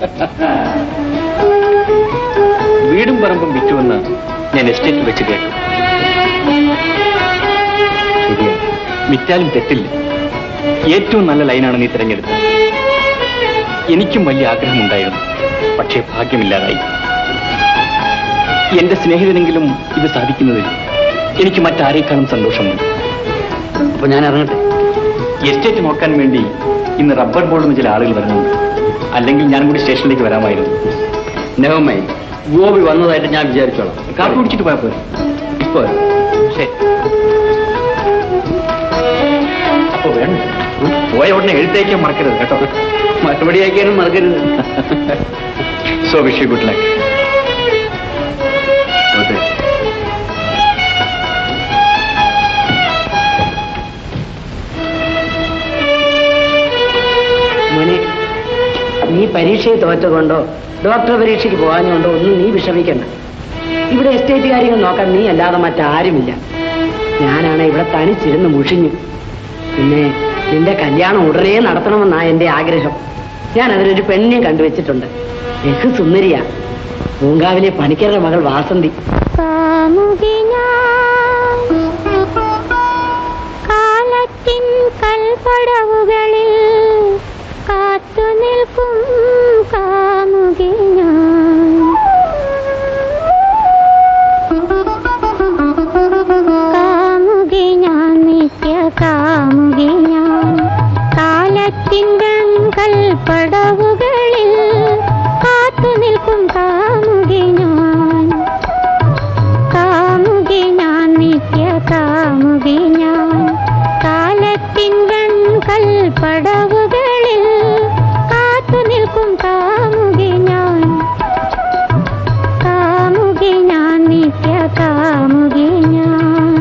വീടും പറമ്പും വിറ്റുവെന്ന് ഞാൻ എസ്റ്റേറ്റിൽ വെച്ച് കേട്ടു. ശരിയാ, വിറ്റാലും തെറ്റില്ല. ഏറ്റവും നല്ല ലൈനാണ് നീ തിരഞ്ഞെടുത്തത്. എനിക്കും വലിയ ആഗ്രഹമുണ്ടായിരുന്നു, പക്ഷേ ഭാഗ്യമില്ലാതായി. എന്റെ സ്നേഹിതനെങ്കിലും ഇത് സാധിക്കുന്നതിൽ എനിക്ക് മറ്റാരേക്കാളും സന്തോഷമുണ്ട്. അപ്പൊ ഞാൻ ഇറങ്ങട്ടെ. എസ്റ്റേറ്റ് നോക്കാൻ വേണ്ടി ഇന്ന് റബ്ബർ ബോർഡിൽ ചില ആളുകൾ വരുന്നുണ്ട്. അല്ലെങ്കിൽ ഞാൻ കൂടി സ്റ്റേഷനിലേക്ക് വരാമായിരുന്നു. നെവമായി ഗോപി വന്നതായിട്ട് ഞാൻ വിചാരിച്ചോളാം. കാപ്പി കുടിച്ചിട്ട് പോയാൽ പോരെ? ഇപ്പോ ശരി. അപ്പൊ വേണം പോയ ഉടനെ എഴുത്തേക്കാൻ മറക്കരുത് കേട്ടോ. മറുപടി അയക്കാനും മറക്കരുത്. So wish you good luck. മോനെ, നീ പരീക്ഷയിൽ തോറ്റുകൊണ്ടോ ഡോക്ടർ പരീക്ഷയ്ക്ക് പോകാഞ്ഞുകൊണ്ടോ ഒന്നും നീ വിഷമിക്കണ്ട. ഇവിടെ എസ്റ്റേറ്റ് കാര്യങ്ങൾ നോക്കാൻ നീ അല്ലാതെ മറ്റാരുമില്ല. ഞാനാണ് ഇവിടെ തനിച്ചിരുന്ന് മുഷിഞ്ഞു. പിന്നെ നിന്റെ കല്യാണം ഉടനെ നടത്തണമെന്നാ എന്റെ ആഗ്രഹം. ഞാൻ അതിലൊരു പെണ്ണിനെ കണ്ടുവച്ചിട്ടുണ്ട്. ബഹു സുന്ദരിയാ. പൂങ്കാവിലെ പണിക്കരുടെ മകൾ വാസന്തി. കാലത്തിൻ കൽപ്പടവുകളിൽ കാത്തു നിൽക്കും കാമുകി ഞാൻ. കാമുകി ഞാൻ നിത്യ കാമുകി ഞാൻ. കാലത്തിൻ കൽപ്പടവുകളിൽ കാത്തു നിൽക്കും കാമുകി ഞാൻ. കാമുകി ഞാൻ നിത്യ കാമുകി ഞാൻ. കാലത്തിൻ കൽപ്പടവുകളിൽ കാത്തു നിൽക്കും കാമുകി ഞാൻ. കാമുകി ഞാൻ നിത്യ കാമുകി ഞാൻ.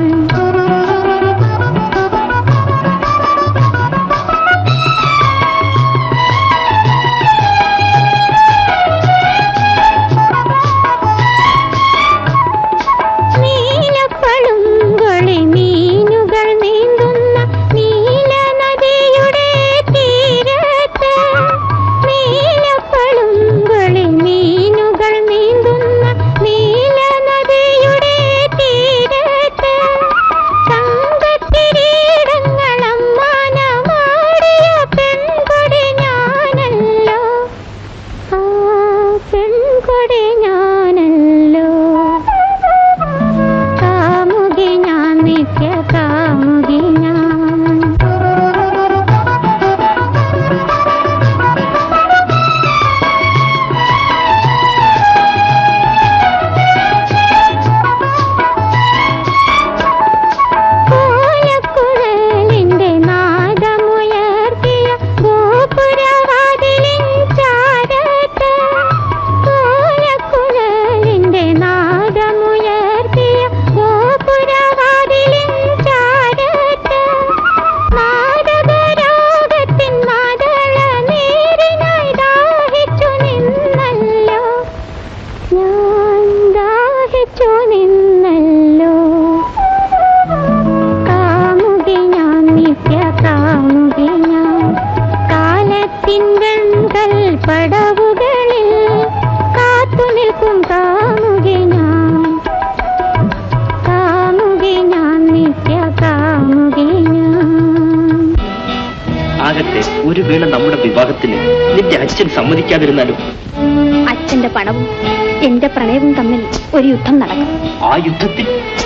ഒരു വേള നമ്മുടെ വിവാഹത്തിന് നിന്റെ അച്ഛൻ സമ്മതിക്കാതിരുന്നാലും അച്ഛന്റെ പണവും എന്റെ പ്രണയവും തമ്മിൽ ഒരു യുദ്ധം നടക്കും. ആ യുദ്ധത്തിൽ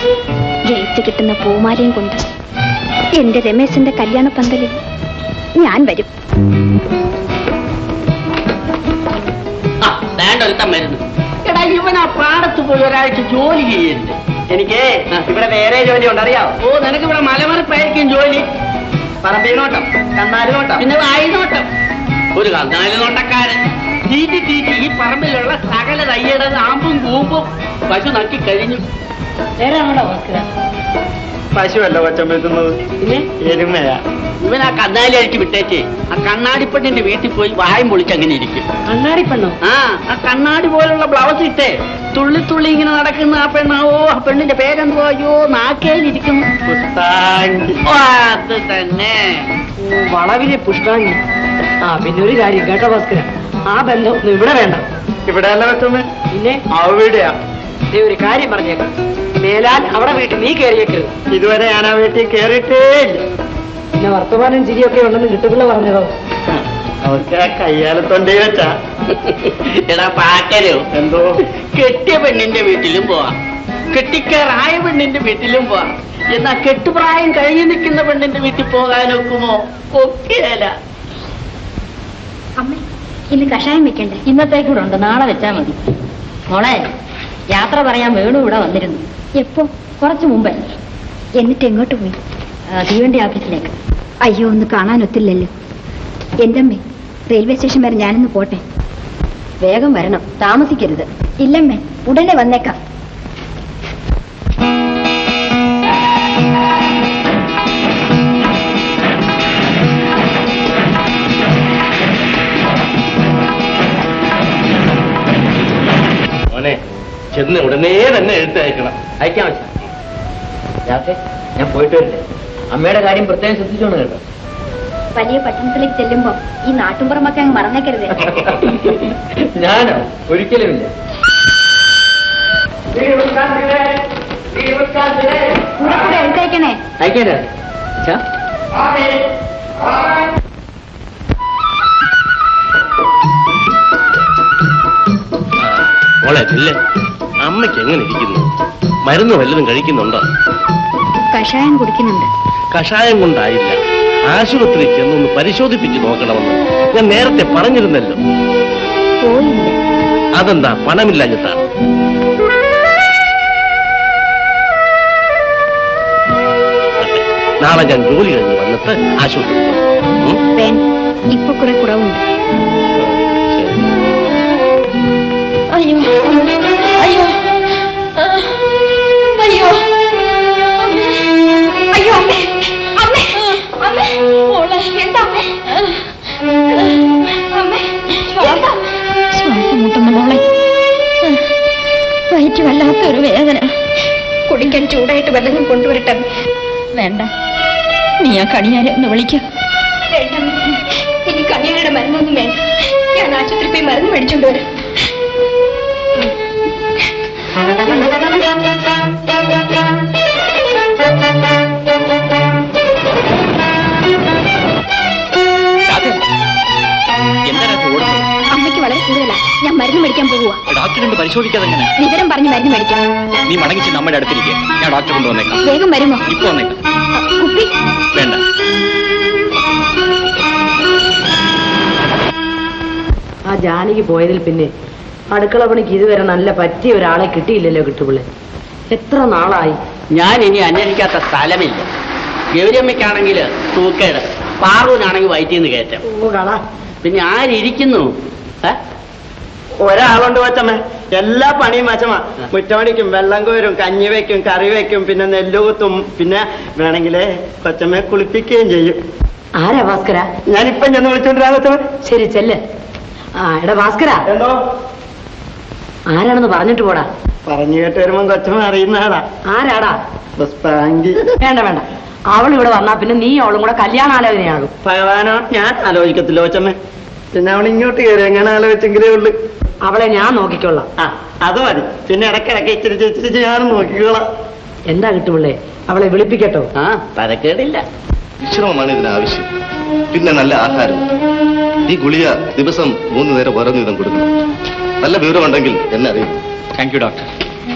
ജയിച്ചു കിട്ടുന്ന പൂമാലയും കൊണ്ട് എന്റെ രമേശന്റെ കല്യാണ പന്തലിൽ ഞാൻ വരും. എടാ, ഇവൻ ആ പാടത്ത് പോയി ഒരാഴ്ച ജോലി ചെയ്യരുത്. എനിക്ക് ഇവിടെ വേറെ ജോലി ഉണ്ട്, അറിയാവോ? ഓ, നിനക്ക് ഇവിടെ മലമറിപ്പായിരിക്കും ജോലി. പറമ്പീനോട്ടം, കന്നാലിനോട്ടം, പിന്നെ വായിനോട്ടം. ഒരു കന്നാലിനോട്ടക്കാരൻ തീറ്റി തീറ്റി ഈ പറമ്പിലുള്ള സകല തയ്യടത് ആമ്പും കൂമ്പും പശു നക്കി കഴിഞ്ഞു. നേരാണോ ഭാസ്കര? പശുവല്ല കൊച്ചമ്പെത്തുന്നത്, പിന്നെ എരുമയാ. ഇവൻ ആ കന്നാലി അഴിച്ച് വിട്ടേച്ചേ ആ കണ്ണാടിപ്പെണ്ണിന്റെ വീട്ടിൽ പോയി വായും പൊളിച്ച് അങ്ങനെ ഇരിക്കും. കണ്ണാടിപ്പെണ്ണോ? ആ ആ കണ്ണാടി പോലുള്ള ബ്ലൗസ് ഇട്ടേ തുള്ളി തുള്ളി ഇങ്ങനെ നടക്കുന്ന ആ പെണ്ണാവോ. ആ പെണ്ണിന്റെ പേരെന്തോ? അയ്യോ, നാക്കേലിരിക്കുന്നു. ഓ, അത് തന്നെ, വളവിലെ പുഷ്പാണി. ആ, പിന്നെ ഒരു കാര്യം കേട്ടോ ഭാസ്കര, ആ ബന്ധം ഒന്നും ഇവിടെ വേണ്ട. ഇവിടെ അല്ല കൊച്ചമ്മ, പിന്നെ അവിടെയാ. നീ ഒരു കാര്യം പറഞ്ഞേക്കാം, മേലാൽ അവിടെ വീട്ടിൽ നീ കയറിയേക്കരുത്. ഇതുവരെ ഞാൻ ആ വീട്ടിൽ കയറിയിട്ടേ ഇല്ല. പിന്നെ വർത്തമാനം ചിരിയൊക്കെ ഉണ്ടെന്ന് കിട്ടുപിള്ള പറഞ്ഞതോ? അവർക്ക് ആ കയ്യാലത്തൊണ്ടേ വെച്ചാ. എടാ പാക്കരോ, എന്തോ കെട്ടിയ പെണ്ണിന്റെ വീട്ടിലും പോവാം, കെട്ടിക്കാറായ പെണ്ണിന്റെ വീട്ടിലും പോവാം. എന്നാ കെട്ടുപ്രായം കഴിഞ്ഞു നിൽക്കുന്ന പെണ്ണിന്റെ വീട്ടിൽ പോകാനൊക്കുമോ? ഒക്കെയല്ല. അമ്മ, ഇന്ന് കഷായം വെക്കണ്ടേ? ഇന്നത്തേക്കൂടെ ഉണ്ട്, നാളെ വെച്ചാ മതി. മോളെ, യാത്ര പറയാൻ വേണു ഇവിടെ വന്നിരുന്നു. എപ്പോ? കുറച്ചു മുമ്പേ. എന്നിട്ട് എങ്ങോട്ട് പോയി? തീവണ്ടി ഓഫീസിലേക്ക്. അയ്യോ, ഒന്ന് കാണാനൊത്തില്ലല്ലോ. എന്റെ അമ്മേ, റെയിൽവേ സ്റ്റേഷൻ വരെ ഞാനൊന്ന് പോട്ടെ. വേഗം വരണം, താമസിക്കരുത്. ഇല്ലമ്മേ, ഉടനെ വന്നേക്കാം. മോനെ, ചെന്ന് ഉടനെ തന്നെ എഴുത്തയക്കണം. അയക്കാൻ വെച്ചാ ഞാൻ പോയിട്ട് വരില്ലേ? അമ്മയുടെ കാര്യം പ്രത്യേകം ശ്രദ്ധിച്ചോണ്ട് കേട്ടോ. വലിയ പട്ടണത്തിലേക്ക് ചെല്ലുമ്പോ ഈ നാട്ടുംപുറമൊക്കെ അങ്ങ് മറന്നേക്കരുതേ. ഞാനോ? ഒരിക്കലുമില്ല. കൂടെ കൂടെ എഴുതേക്കണേ. അയക്കാനാ മോളെ ഇല്ലേ, അമ്മയ്ക്ക് എങ്ങനെ ഇരിക്കുന്നു? മരുന്ന് വല്ലതും കഴിക്കുന്നുണ്ടോ? കഷായം കുടിക്കുന്നുണ്ട്. കഷായം കൊണ്ടായില്ല, ആശുപത്രി ചെന്നൊന്ന് പരിശോധിപ്പിച്ച് നോക്കണമെന്ന് ഞാൻ നേരത്തെ പറഞ്ഞിരുന്നല്ലോ. പോയില്ല. അതെന്താ? പണമില്ലാഞ്ഞിട്ടാണ്. നാളെ ഞാൻ ജോലി കഴിഞ്ഞ് വന്നിട്ട് ആശുപത്രി വേണ്ട, ഇപ്പൊ കുറെ കുറവുണ്ട്. അയ്യോ അയ്യോ അയ്യോ അയ്യോ അമ്മേ അമ്മേ അമ്മേ മോളെ എന്താ അമ്മേ അമ്മേ ശ്വാസം മുട്ടുന്ന മോളെ, വയറ്റ് വല്ലാത്തൊരു വേദന. കുടിക്കാൻ ചൂടായിട്ട് വല്ലതും കൊണ്ടുവരട്ടെ? വേണ്ട, നീ ആ കണിയാരെ ഒന്ന് വിളിക്ക. വേണ്ട, ഇനി കണിയാരുടെ മരുന്നൊന്നും വേണ്ട. ഞാൻ ആശുപത്രി പോയി മരുന്ന് മേടിച്ചോണ്ട് വരാം. അമ്മയ്ക്ക് വളരെ കൂടുതലാ. ഞാൻ മരുന്ന് മേടിക്കാൻ പോവുക. ഡോക്ടറിന്റെ പരിശോധിക്കാതെ എങ്ങനെ? വിവരം പറഞ്ഞ് മരുന്ന് മേടിക്കാം. നീ മടങ്ങിച്ച് നമ്മുടെ അടുത്തിരിക്കെ, ഞാൻ ഡോക്ടർ കൊണ്ടുവന്നേക്കാം. വേഗം വരുമോ? ഇപ്പൊ വന്നേക്കാം. കുപ്പി വേണ്ട. ആ ജാനകി പോയതിൽ പിന്നെ അടുക്കള പണിക്ക് ഇതുവരെ നല്ല പറ്റിയ ഒരാളെ കിട്ടിയില്ലല്ലോ കിട്ടുപിള്ളേ. എത്ര നാളായി. ഞാൻ ഇനി അന്വേഷിക്കാത്ത സ്ഥലമില്ല. ഗൗരിയമ്മയ്ക്കാണെങ്കിൽ തൂക്കേട്, പാറൂനാണെങ്കിൽ വയറ്റിന്ന് കയറ്റം. ഓ കളാ. പിന്നെ ആരിയ്ക്കുന്നു? ഒരാളുണ്ട് കൊച്ചമ്മ, എല്ലാ പണിയും അച്ഛമ്മ. മുറ്റമടിക്കും, വെള്ളം കോരും, കഞ്ഞി വെക്കും, കറി വെക്കും, പിന്നെ നെല്ലുകുത്തും, പിന്നെ വേണമെങ്കിലേ കൊച്ചമ്മയെ കുളിപ്പിക്കുകയും ചെയ്യും. ആരാ ഭാസ്കര? ഞാനിപ്പം ചെന്ന് വിളിച്ചോണ്ടിരാ കൊച്ചമ്മ. ശരി ചെല്ല്. ആ എടാ ഭാസ്കര, എന്തോ ആരാണെന്ന് പറഞ്ഞിട്ട് പോടാ. പറഞ്ഞു കേട്ട് വരുമ്പോ കൊച്ചമ്മ അറിയുന്ന ആളാ. ആരാടാ? പുഷ്പാങ്കി. വേണ്ട വേണ്ട, അവൾ ഇവിടെ വന്നാ പിന്നെ നീ അവളും കൂടെ കല്യാണാലോചനയാകും. ഭഗവാനോ, ഞാൻ ആലോചിക്കത്തില്ല കൊച്ചമ്മ. പിന്നെ അവൾ ഇങ്ങോട്ട് കയറി എങ്ങനെ ആലോചിച്ചെങ്കിലേ ഉള്ളു. അവളെ ഞാൻ നോക്കിക്കോളാം. ആ അത് മതി. പിന്നെ ഇടയ്ക്കിടയ്ക്ക് ഇച്ചിരി ഇച്ചിരി ഞാനും നോക്കിക്കോളാം. എന്താ കിട്ടുപിള്ളേ, അവളെ വിളിപ്പിക്കട്ടോ? ആ തരക്കേടില്ല. വിശ്രമമാണ് ഇതിനാവശ്യം. പിന്നെ നല്ല ആഹാരം. ഈ ഗുളിക ദിവസം മൂന്ന് നേരം ഓരോ വീതം കൊടുക്കണം. നല്ല വിവരമുണ്ടെങ്കിൽ എന്നെ അറിയും. Thank you doctor.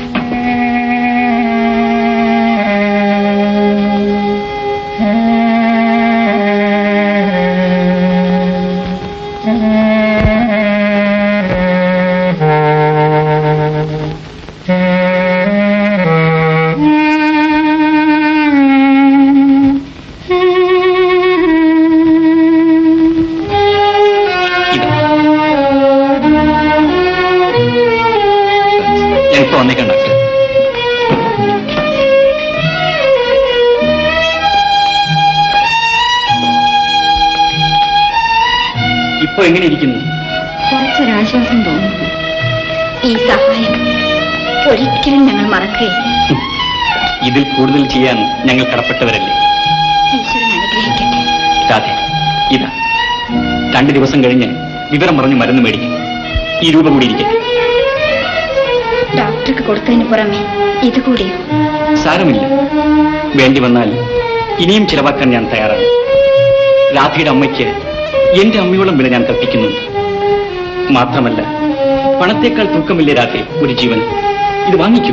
ഇപ്പൊ എങ്ങനെ ഇരിക്കുന്നു? കുറച്ചൊരാശ്വാസം തോന്നുന്നു. ഈ സഹായം ഒരിക്കലും ഞങ്ങൾ മറക്കുകയില്ല. ഇതിൽ കൂടുതൽ ചെയ്യാൻ ഞങ്ങൾ കടപ്പെട്ടവരല്ലേ. ഈശ്വരൻ അനുഗ്രഹിക്കട്ടെ. രാധേ, ഇതാ രണ്ടു ദിവസം കഴിഞ്ഞ് വിവരം പറഞ്ഞ് മരുന്ന് മേടിക്കും. ഈ രൂപ കൂടി ഇരിക്കട്ടെ. ഡോക്ടർക്ക് കൊടുത്തതിന് പുറമെ ഇതുകൂടിയോ? സാരമില്ല, വേണ്ടി വന്നാൽ ഇനിയും ചിലവാക്കാൻ ഞാൻ തയ്യാറാണ്. രാധയുടെ അമ്മയ്ക്ക് എന്റെ അമ്മയോളം വില ഞാൻ കൽപ്പിക്കുന്നുണ്ട്. മാത്രമല്ല, പണത്തേക്കാൾ തൂക്കമില്ലേ രാധേ ഒരു ജീവൻ. ഇത് വാങ്ങിക്കൂ.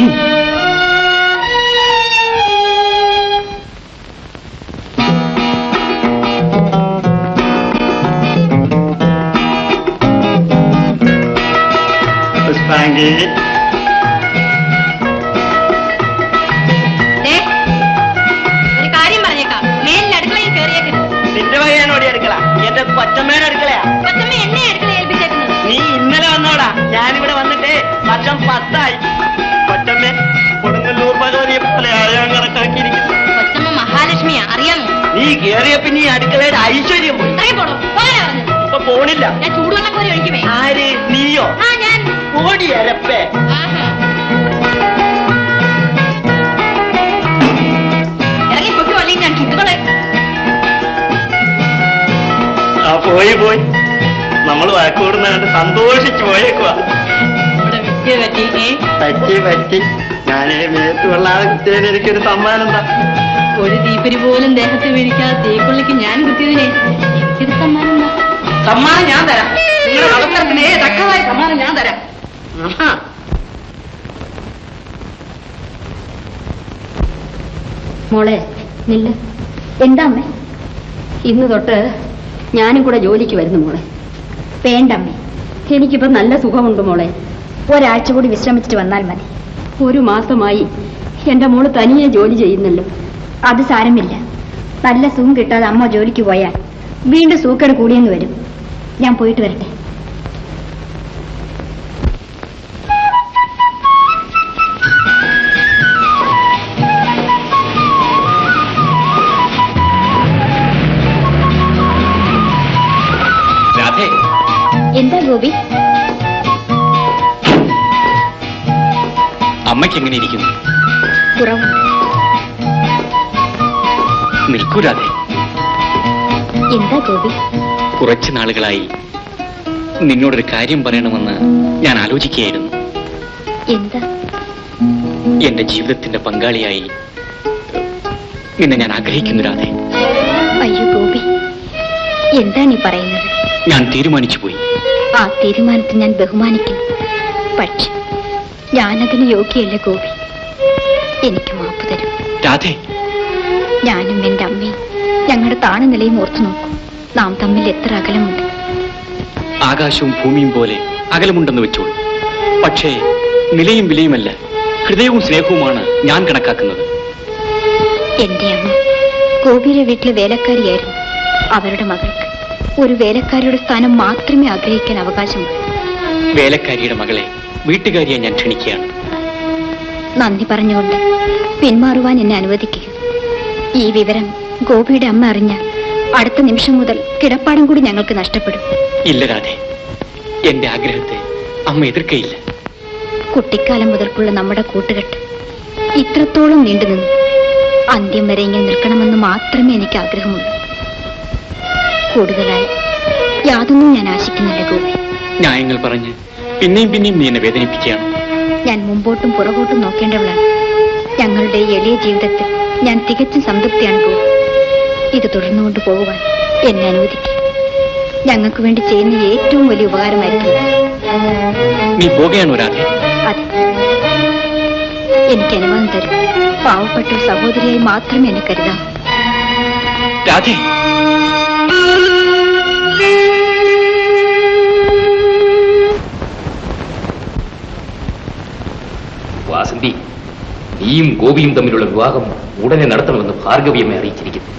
പുഷ്പാങ്കി, ഒരു കാര്യം പറഞ്ഞേക്കാം, മേലിൽ അടുക്കളയിൽ കയറിയേക്കരുത്. നിന്റെ വകയാണോടി അടുക്കള? എന്റെ കൊച്ചമ്മേടെ അടുക്കളയാ. കൊച്ചമ്മ എന്നെ അടുക്കള ഏൽപ്പിച്ചേക്കുന്നത്. നീ ഇന്നലെ വന്നോടാ. ഞാനിവിടെ വന്നിട്ട് വർഷം പത്തായി. കൊച്ചമ്മേ, കൊടുങ്ങല്ലൂർ ഭഗവതിയെ പോലെയാ ഞാൻ കണക്കാക്കിയിരിക്കുന്നു. കൊച്ചമ്മ മഹാലക്ഷ്മിയാ, അറിയാമോ? നീ കേറിയ പിന്നെ ഈ അടുക്കളയുടെ ഐശ്വര്യം പോയി. പോണോ? പോയാ പറഞ്ഞത്. ഇപ്പൊ പോണില്ല. ഞാൻ ചൂടുവെള്ളം കോരി ഒഴിക്കുമേ. ആര്? നീയോ? ആ ഞാൻ. ഓടി അരപ്പേ. ഇറങ്ങി പൊട്ടുമോ, അല്ലെങ്കിൽ ഞാൻ ചുട്ടുകളെ. പോയി പോയി നമ്മൾ വാക്കുകൂടുന്ന കണ്ട് സന്തോഷിച്ചു പോയേക്കുവാ. പറ്റി പറ്റി ഞാനേ മേത്ത് കൊള്ളാതെ കുത്തിയതിന് എനിക്കൊരു സമ്മാനം എന്താ? ഒരു തീപ്പരി പോലും ദേഹത്ത് വീഴിക്കാതെ തീക്കൊള്ളിക്ക് ഞാൻ കുത്തിയതിനെ എനിക്കൊരു സമ്മാനം എന്താ? സമ്മാനം ഞാൻ തരാം. നിങ്ങളുടെ അവസരത്തിനെ തക്കതായ സമ്മാനം ഞാൻ തരാം. ആഹാ. മോളെ നില്ല്. എന്താ അമ്മേ? ഇന്ന് തൊട്ട് ഞാനും കൂടെ ജോലിക്ക് വരുന്നു മോളെ. വേണ്ടമ്മേ, എനിക്കിപ്പോ നല്ല സുഖമുണ്ട് മോളെ. ഒരാഴ്ച കൂടി വിശ്രമിച്ചിട്ട് വന്നാൽ മതി. ഒരു മാസമായി എന്റെ മോള് തനിയെ ജോലി ചെയ്യുന്നല്ലോ. അത് സാരമില്ല. നല്ല സുഖം കിട്ടാതെ അമ്മ ജോലിക്ക് പോയാൽ വീണ്ടും സൂക്കേട് കൂടിയെന്ന് വരും. ഞാൻ പോയിട്ട് വരട്ടെ. എന്താ ഗോപി? അമ്മയ്ക്ക് എങ്ങനെ ഇരിക്കുന്നു? കുറവുണ്ട്. നിൽക്കൂ രാധേ. എന്താ ഗോപി? കുറച്ചു നാളുകളായി നിന്നോടൊരു കാര്യം പറയണമെന്ന് ഞാൻ ആലോചിക്കുകയായിരുന്നു. എന്താ? എന്റെ ജീവിതത്തിന്റെ പങ്കാളിയായി നിന്നെ ഞാൻ ആഗ്രഹിക്കുന്നു രാധേ. അയ്യോ ഗോപി, എന്താ നീ പറയുന്നത്? ഞാൻ തീരുമാനിച്ചു പോയി. ആ തീരുമാനത്തെ ഞാൻ ബഹുമാനിക്കുന്നു. പക്ഷെ ഞാനതിന് യോഗ്യയല്ല ഗോപി. എനിക്ക് മാപ്പ് തരും രാധേ. ഞാനും എന്റെ അമ്മയും ഞങ്ങളുടെ താണനിലയും ഓർത്തു നോക്കും. നാം തമ്മിൽ എത്ര അകലമുണ്ട്. ആകാശവും ഭൂമിയും പോലെ അകലമുണ്ടെന്ന് വെച്ചോളൂ. പക്ഷേ നിലയും വിലയുമല്ല, ഹൃദയവും സ്നേഹവുമാണ് ഞാൻ കണക്കാക്കുന്നത്. എന്റെ അമ്മ ഗോപിയുടെ വീട്ടിലെ വേലക്കാരിയായിരുന്നു. അവരുടെ മകൾക്ക് ഒരു വേലക്കാരിയുടെ സ്ഥാനം മാത്രമേ ആഗ്രഹിക്കാൻ അവകാശമുള്ളൂ. വേലക്കാരിയുടെ മകളെ വീട്ടുകാരിയെ ഞാൻ ക്ഷണിക്കുകയാണ്. നന്ദി പറഞ്ഞുകൊണ്ട് പിന്മാറുവാൻ എന്നെ അനുവദിക്കുക. ഈ വിവരം ഗോപിയുടെ അമ്മ അറിഞ്ഞാൽ അടുത്ത നിമിഷം മുതൽ കിടപ്പാടം കൂടി ഞങ്ങൾക്ക് നഷ്ടപ്പെടും. ഇല്ല രാധേ, എന്റെ ആഗ്രഹത്തെ അമ്മ എതിർക്കയില്ല. കുട്ടിക്കാലം മുതൽക്കുള്ള നമ്മുടെ കൂട്ടുകെട്ട് ഇത്രത്തോളം നീണ്ടുനിന്നു. അന്ത്യം വരെ ഇങ്ങനെ നിൽക്കണമെന്ന് മാത്രമേ എനിക്ക് ആഗ്രഹമുള്ളൂ. കൂടുതലായി യാതൊന്നും ഞാൻ ആശിക്കുന്നില്ല ഗോപി. ന്യായങ്ങൾ പറഞ്ഞ് പിന്നെയും പിന്നെയും നീ എന്നെ വേദനിപ്പിക്കുകയാണ്. ഞാൻ മുമ്പോട്ടും പുറകോട്ടും നോക്കേണ്ടവളാണ്. ഞങ്ങളുടെ എളിയ ജീവിതത്തിൽ ഞാൻ തികച്ചും സംതൃപ്തിയാണ് ഗോപി. ഇത് തുടർന്നുകൊണ്ട് പോകുവാൻ എന്നെ അനുവദിക്കും. ഞങ്ങൾക്ക് വേണ്ടി ചെയ്യുന്ന ഏറ്റവും വലിയ ഉപകാരമായിരിക്കും. നീ പോകുകയാണോ രാധേ? അതെ, എനിക്ക് അനുവാദം തരും. പാവപ്പെട്ട ഒരു സഹോദരിയായി മാത്രമേ എന്നെ കരുതാം. രാധേ, വാസന്തി, നീയും ഗോപിയും തമ്മിലുള്ള വിവാഹം ഉടനെ നടത്തണമെന്ന് ഭാർഗവിയമ്മ അറിയിച്ചിരിക്കുന്നു.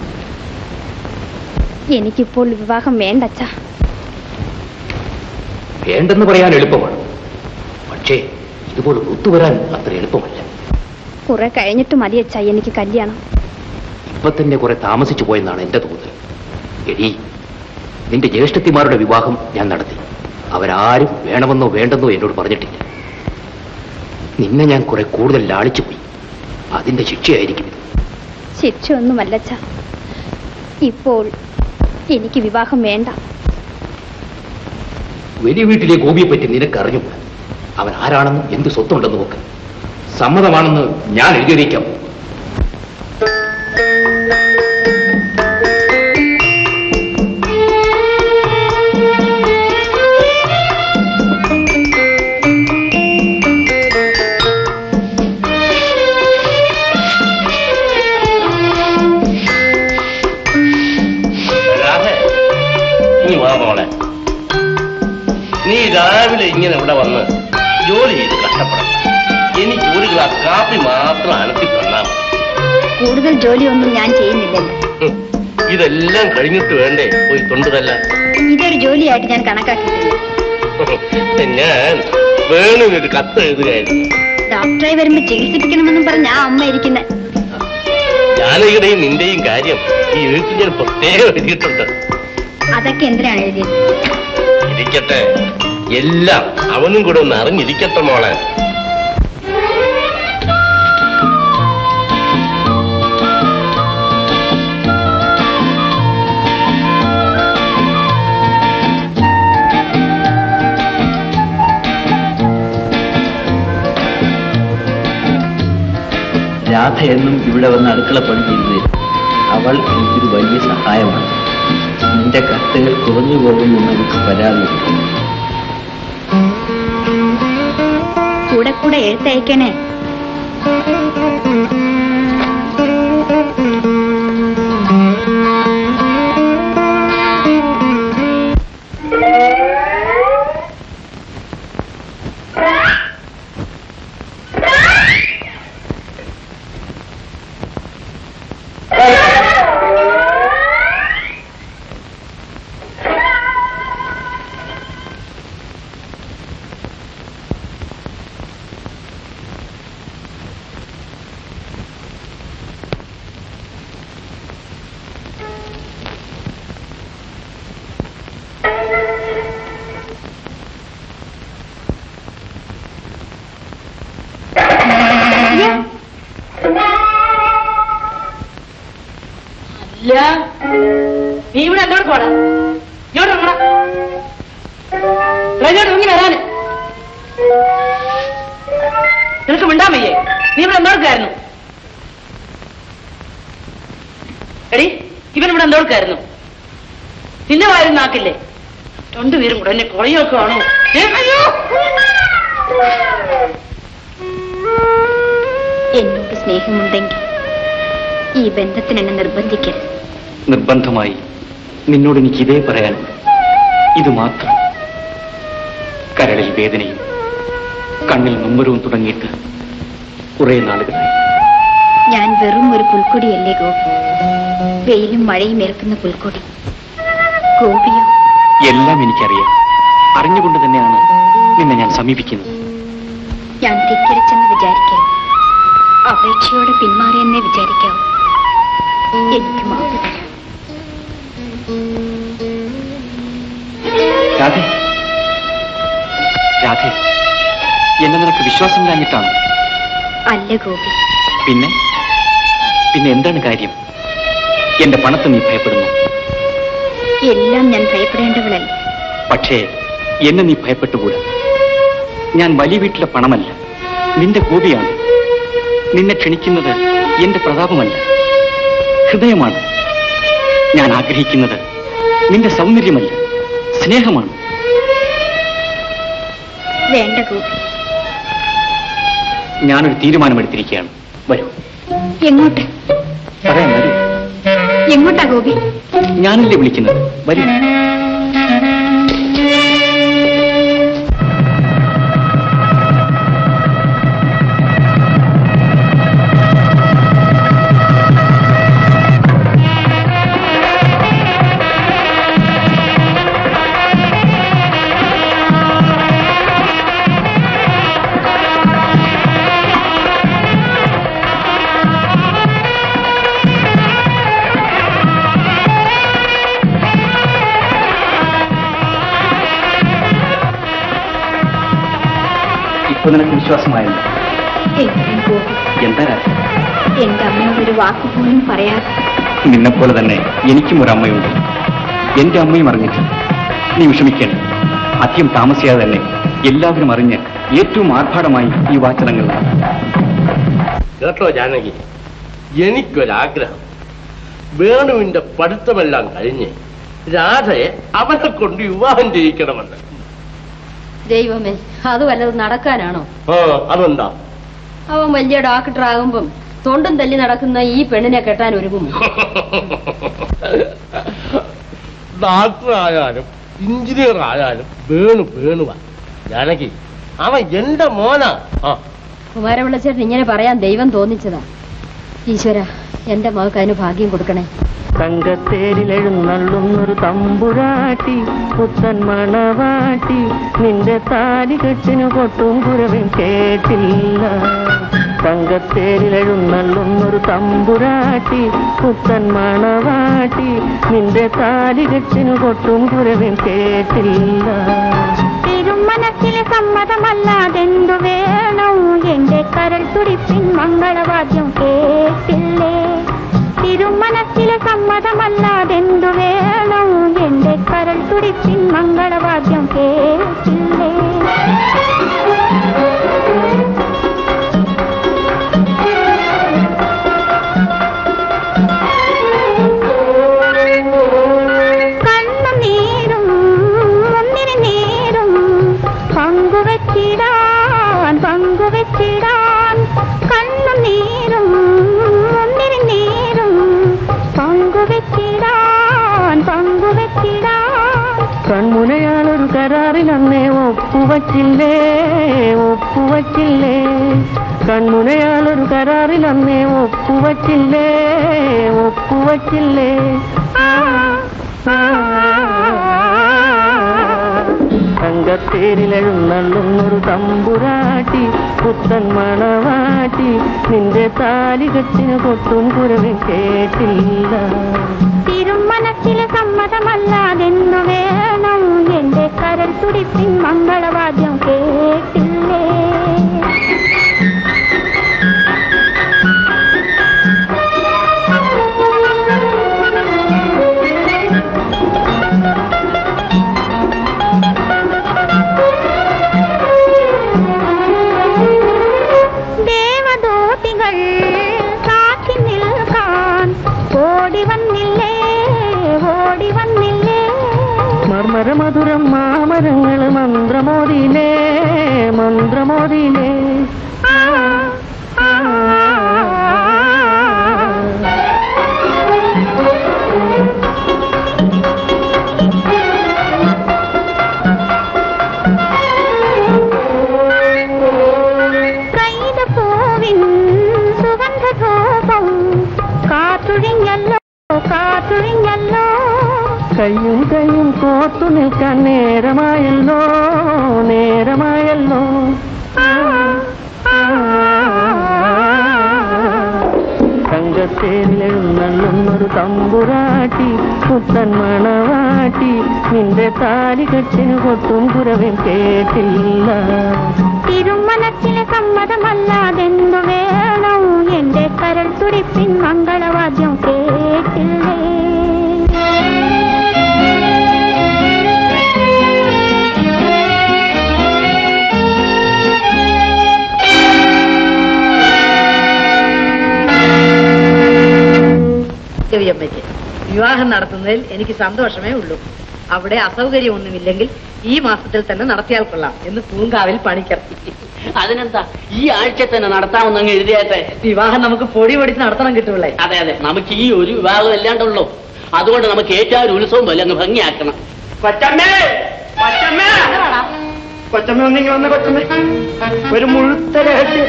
എനിക്കിപ്പോൾ വിവാഹം വേണ്ടച്ച. വേണ്ടെന്ന് പറയാൻ എളുപ്പമാണ്, പക്ഷേ ഇതുപോലെ ഒത്തുവരാൻ അത്ര എളുപ്പമല്ല. കുറെ കഴിഞ്ഞിട്ട് മതിയച്ച എനിക്ക് കല്യാണം. ഇപ്പൊ തന്നെ കുറെ താമസിച്ചു പോയെന്നാണ് എന്റെ തോന്നൽ. എടി, നിന്റെ ജ്യേഷ്ഠത്തിമാരുടെ വിവാഹം ഞാൻ നടത്തി. അവരാരും വേണമെന്നോ വേണ്ടെന്നോ എന്നോട് പറഞ്ഞിട്ടില്ല. നിന്നെ ഞാൻ കുറെ കൂടുതൽ ലാളിച്ചു പോയി. അതിന്റെ ശിക്ഷയായിരിക്കും ഇത്. ശിക്ഷ ഒന്നുമല്ലച്ച. ഇപ്പോൾ എനിക്ക് വിവാഹം വേണ്ട. വലിയ വീട്ടിലെ ഗോപിയെ പറ്റി നിനക്ക് അറിഞ്ഞുകൂടാ. അവൻ ആരാണെന്നും എന്ത് സ്വത്തുണ്ടെന്ന് നോക്ക്. സമ്മതമാണെന്ന് ഞാൻ എഴുതിയിരിക്കാം. നീ രാവിലെ ഇങ്ങനെ ഇവിടെ വന്ന് ജോലി ചെയ്ത് കഷ്ടപ്പെടണം. എനിക്ക് ഒരു ഗ്ലാസ് കാപ്പി മാത്രം അനത്തി തന്നാൽ മതി. കൂടുതൽ ജോലിയൊന്നും ഞാൻ ചെയ്യുന്നില്ലല്ലോ. ഇതെല്ലാം കഴിഞ്ഞിട്ട് വേണ്ടേ പോയി തൊണ്ടുതല്ല? ഇതൊരു ജോലിയായിട്ട് ഞാൻ കണക്കാക്കിയിട്ടില്ല. ഞാൻ വേണൊരു കത്ത് എഴുതുകയായിരുന്നു. ഡോക്ടറായി വരുമ്പോ ചികിത്സിപ്പിക്കണമെന്നും പറഞ്ഞ ആ അമ്മ ഇരിക്കുന്നത്. ജാനകിയുടെയും നിന്റെയും കാര്യം ഈ എഴുത്ത് ഞാൻ പ്രത്യേകം എഴുതിയിട്ടുണ്ട്. അതൊക്കെ എന്തിനാണ് എഴുതിയത്? ഇരിക്കട്ടെ, എല്ലാം അവനും കൂടെ ഒന്ന് അറിഞ്ഞിരിക്കട്ടെ മോളെ. രാധ എന്നും ഇവിടെ വന്ന് അടുക്കള പണി ചെയ്തു. അവൾ എനിക്കൊരു വലിയ സഹായമാണ്. നിന്റെ കത്തുകൾ കുറഞ്ഞു പോകുമെന്ന് എനിക്ക് പരാതിയുണ്ട്. കൂടെ കൂടെ എഴുത്തയക്കണേ. നീ ഇവിടെ എന്നോട് പോടാ, ഇങ്ങോട്ട് ഇറങ്ങടാ. ഇങ്ങോട്ട് ഇറങ്ങി വരാന് നിനക്ക് മിണ്ടാമയ്യേ. നീ ഇവിടെ എന്തോടുക്കായിരുന്നു? എടി, ഇവൻ ഇവിടെ എന്തോടുക്കായിരുന്നു? നിന്റെ വായിരുന്നു നാക്കില്ലേ? രണ്ടുപേരും കൂടെ എന്നെ കുറയൊക്കെ ആണോ? എന്നോട് സ്നേഹമുണ്ടെങ്കിൽ ഈ ബന്ധത്തിന് എന്നെ നിർബന്ധിക്കരുത്. നിർബന്ധമായി നിന്നോട് എനിക്ക് ഇതേ പറയാനുണ്ട്. ഇത് മാത്രം. കരളിൽ വേദനയും കണ്ണിൽ നൊമ്പരവും തുടങ്ങിയിട്ട് കുറെ നാളുകളായി. ഞാൻ വെറും ഒരു പുൽക്കൊടിയല്ലേ ഗോപി? വെയിലും മഴയും ഏൽക്കുന്ന പുൽക്കൊടി. ഗോപിയോ? എല്ലാം എനിക്കറിയാം. അറിഞ്ഞുകൊണ്ട് തന്നെയാണ് നിന്നെ ഞാൻ സമീപിക്കുന്നത്. ഞാൻ ധിക്കരിച്ചെന്ന് വിചാരിക്കരുത്. അപേക്ഷയോടെ പിന്മാറിയെന്നേ വിചാരിക്കാവൂ. എനിക്ക് മാപ്പ് തരാം. രാധേ, രാധേ, എന്നെ നിനക്ക് വിശ്വാസം ഇല്ലാഞ്ഞിട്ടാണ്? അല്ല ഗോപി. പിന്നെ പിന്നെ എന്താണ് കാര്യം? എന്റെ പണത്തെ നീ ഭയപ്പെടുന്നു? എല്ലാം ഞാൻ ഭയപ്പെടേണ്ടവളല്ല. പക്ഷേ എന്നെ നീ ഭയപ്പെട്ടുകൂടാ. ഞാൻ വലിയ വീട്ടിലെ പണമല്ല, നിന്റെ ഗോപിയാണ്. നിന്നെ ക്ഷണിക്കുന്നത് എന്റെ പ്രതാപമല്ല, ഹൃദയമാണ്. ഞാൻ ആഗ്രഹിക്കുന്നത് നിന്റെ സൗന്ദര്യമല്ല, സ്നേഹമാണ്. വേണ്ട ഗോപി. ഞാനൊരു തീരുമാനമെടുത്തിരിക്കുകയാണ്. വരൂ. എങ്ങോട്ട്? പറയാം, വരൂ. എങ്ങോട്ടാ ഗോപി? ഞാനല്ലേ വിളിക്കുന്നത്? വരൂ. ഇപ്പൊ നിനക്ക് വിശ്വാസമായല്ലോ? എന്താ? എന്റെ അമ്മയോടൊരു വാക്ക് പോലും പറയാതെ. നിന്നെപ്പോലെ തന്നെ എനിക്കും ഒരു അമ്മയുണ്ട്. എന്റെ അമ്മയും അറിഞ്ഞിട്ടില്ല. നീ വിഷമിക്കേണ്ട. അധികം താമസിയാതെ തന്നെ എല്ലാവരും അറിഞ്ഞ് ഏറ്റവും ആർഭാടമായി ഈ വാചനങ്ങൾ. കേട്ടോ ജാനകി, എനിക്കൊരാഗ്രഹം. വേണുവിന്റെ പഠിത്തമെല്ലാം കഴിഞ്ഞ് രാധയെ അവനെ കൊണ്ട് വിവാഹം ചെയ്യിക്കണമെന്ന്. ദൈവമേ, അത് വല്ലതും നടക്കാനാണോ? ആ, അതെന്താ? അവൻ വലിയ ഡോക്ടർ ആകുമ്പം തൊണ്ടും തല്ലി നടക്കുന്ന ഈ പെണ്ണിനെ കെട്ടാൻ ഒരുങ്ങും. ഡോക്ടർ ആയാലും എഞ്ചിനീയർ ആയാലും വേണു വേണുവാ. ജാനകി, അവൻ എന്റെ മോനാ. കുമാരപിള്ളച്ചേട്ടൻ ഇങ്ങനെ പറയാൻ ദൈവം തോന്നിച്ചതാ. ഈശ്വര, എന്റെ മകൾക്ക് അതിന് ഭാഗ്യം കൊടുക്കണേ. തങ്കത്തേരിലെഴുന്നള്ളുന്നൊരു തമ്പുരാട്ടി, പുത്തൻ മണവാട്ടി, നിന്റെ താലി കെട്ടിനു കൊട്ടും കുരവും കേട്ടില്ല. തങ്കത്തേരിലെഴുന്നള്ളുന്നൊരു തമ്പുരാട്ടി, പുത്തൻ മണവാട്ടി, നിന്റെ താലി കെട്ടിനു കൊട്ടും കുരവും കേട്ടില്ല. തിരുമനസ്സിലെ സമ്മതമല്ലാതെന്തു വേണം, എന്റെ കരൾ തുടിപ്പിൻ മംഗളവാദ്യം കേട്ടില്ലേ. തിരുമനസ്സിലെ സമ്മതമല്ലാതെന്തു വേണം, എന്റെ കരൾ തുടിപ്പിൻ മംഗളവാദ്യം കേട്ടില്ലേ. പങ്കുവെച്ചിടാൻ പങ്കുവെച്ചിടാൻ കണ്ണും നീരും മുന്നിൽ നീരും പങ്കുവെച്ചിടാൻ പങ്കുവെച്ചിടാൻ കൺമുനയാളൊരു കരാറിൽ അന്നേ ഒപ്പുവച്ചില്ലേ ഒപ്പുവച്ചില്ലേ കൺമുനയാളൊരു കരാറിൽ അന്നേ ഒപ്പുവച്ചില്ലേ ഒപ്പുവച്ചില്ലേ തങ്കത്തേരിലെഴുന്നള്ളുന്നൊരു തമ്പുരാട്ടി പുത്തൻ മണവാട്ടി നിന്റെ താലികത്തിന് കൊട്ടും കുരവും കേട്ടില്ല തിരുമനസ്സിലെ സമ്മതമല്ലാതെന്നു വേണം എന്റെ കരൽ തുടിപ്പിൻ മംഗളവാദ്യം കേട്ടില്ലേ ദേവദൂതികൾ സാക്ഷി നിൽക്കാൻ ഓടി വന്നില്ലേ ഓടി വന്നില്ലേ മർമര മധുരം മാമരങ്ങൾ മന്ത്രമോദിലേ മന്ത്രമോദിലേ കൈതപ്പൂവിൻ സുഗന്ധധൂപം കാറ്റുഴിഞ്ഞല്ലോ കാറ്റുഴിഞ്ഞല്ലോ കയ്യും കയ്യും കോർത്തു നിൽക്കാൻ നേരമായല്ലോ നേരമായല്ലോ തങ്കത്തേരിലെഴുന്നള്ളുന്നൊരു തമ്പുരാട്ടി പുത്തൻ മണവാട്ടി നിന്റെ താലികെട്ടിന് കൊട്ടും കുരവും കേട്ടില്ല തിരുമനസ്സിലെ സമ്മതമല്ലാതെന്തു വേണം എന്റെ കരൾ തുടിപ്പിൻ മംഗളവാദ്യം കേട്ടില്ലേ ചെറിയമ്മയ്ക്ക് വിവാഹം നടത്തുന്നതിൽ എനിക്ക് സന്തോഷമേ ഉള്ളൂ. അവിടെ അസൗകര്യമൊന്നുമില്ലെങ്കിൽ ഈ മാസത്തിൽ തന്നെ നടത്തിയാൽ കൊള്ളാം എന്ന് പൂങ്കാവിൽ പണിക്കർ. അതിനെന്താ ഈ ആഴ്ച തന്നെ നടത്താമെന്ന് അങ്ങ് എഴുതിയാട്ടെ. വിവാഹം നമുക്ക് പൊടി പൊടിച്ച് നടത്തണം കിട്ടുള്ളേ. അതെ അതെ, നമുക്ക് ഈ ഒരു വിവാഹം അല്ലാണ്ടുള്ളൂ. അതുകൊണ്ട് നമുക്ക് ഏറ്റവും ഒരു ഉത്സവം പോലെ അങ്ങ് ഭംഗിയാക്കണം. കൊച്ചമ്മേ കൊച്ചമ്മേ കൊച്ചമ്മ ഒന്നിങ്ങി വന്ന കൊച്ചമ്മേ ഒരു മുഴുത്ത രഹസ്യം.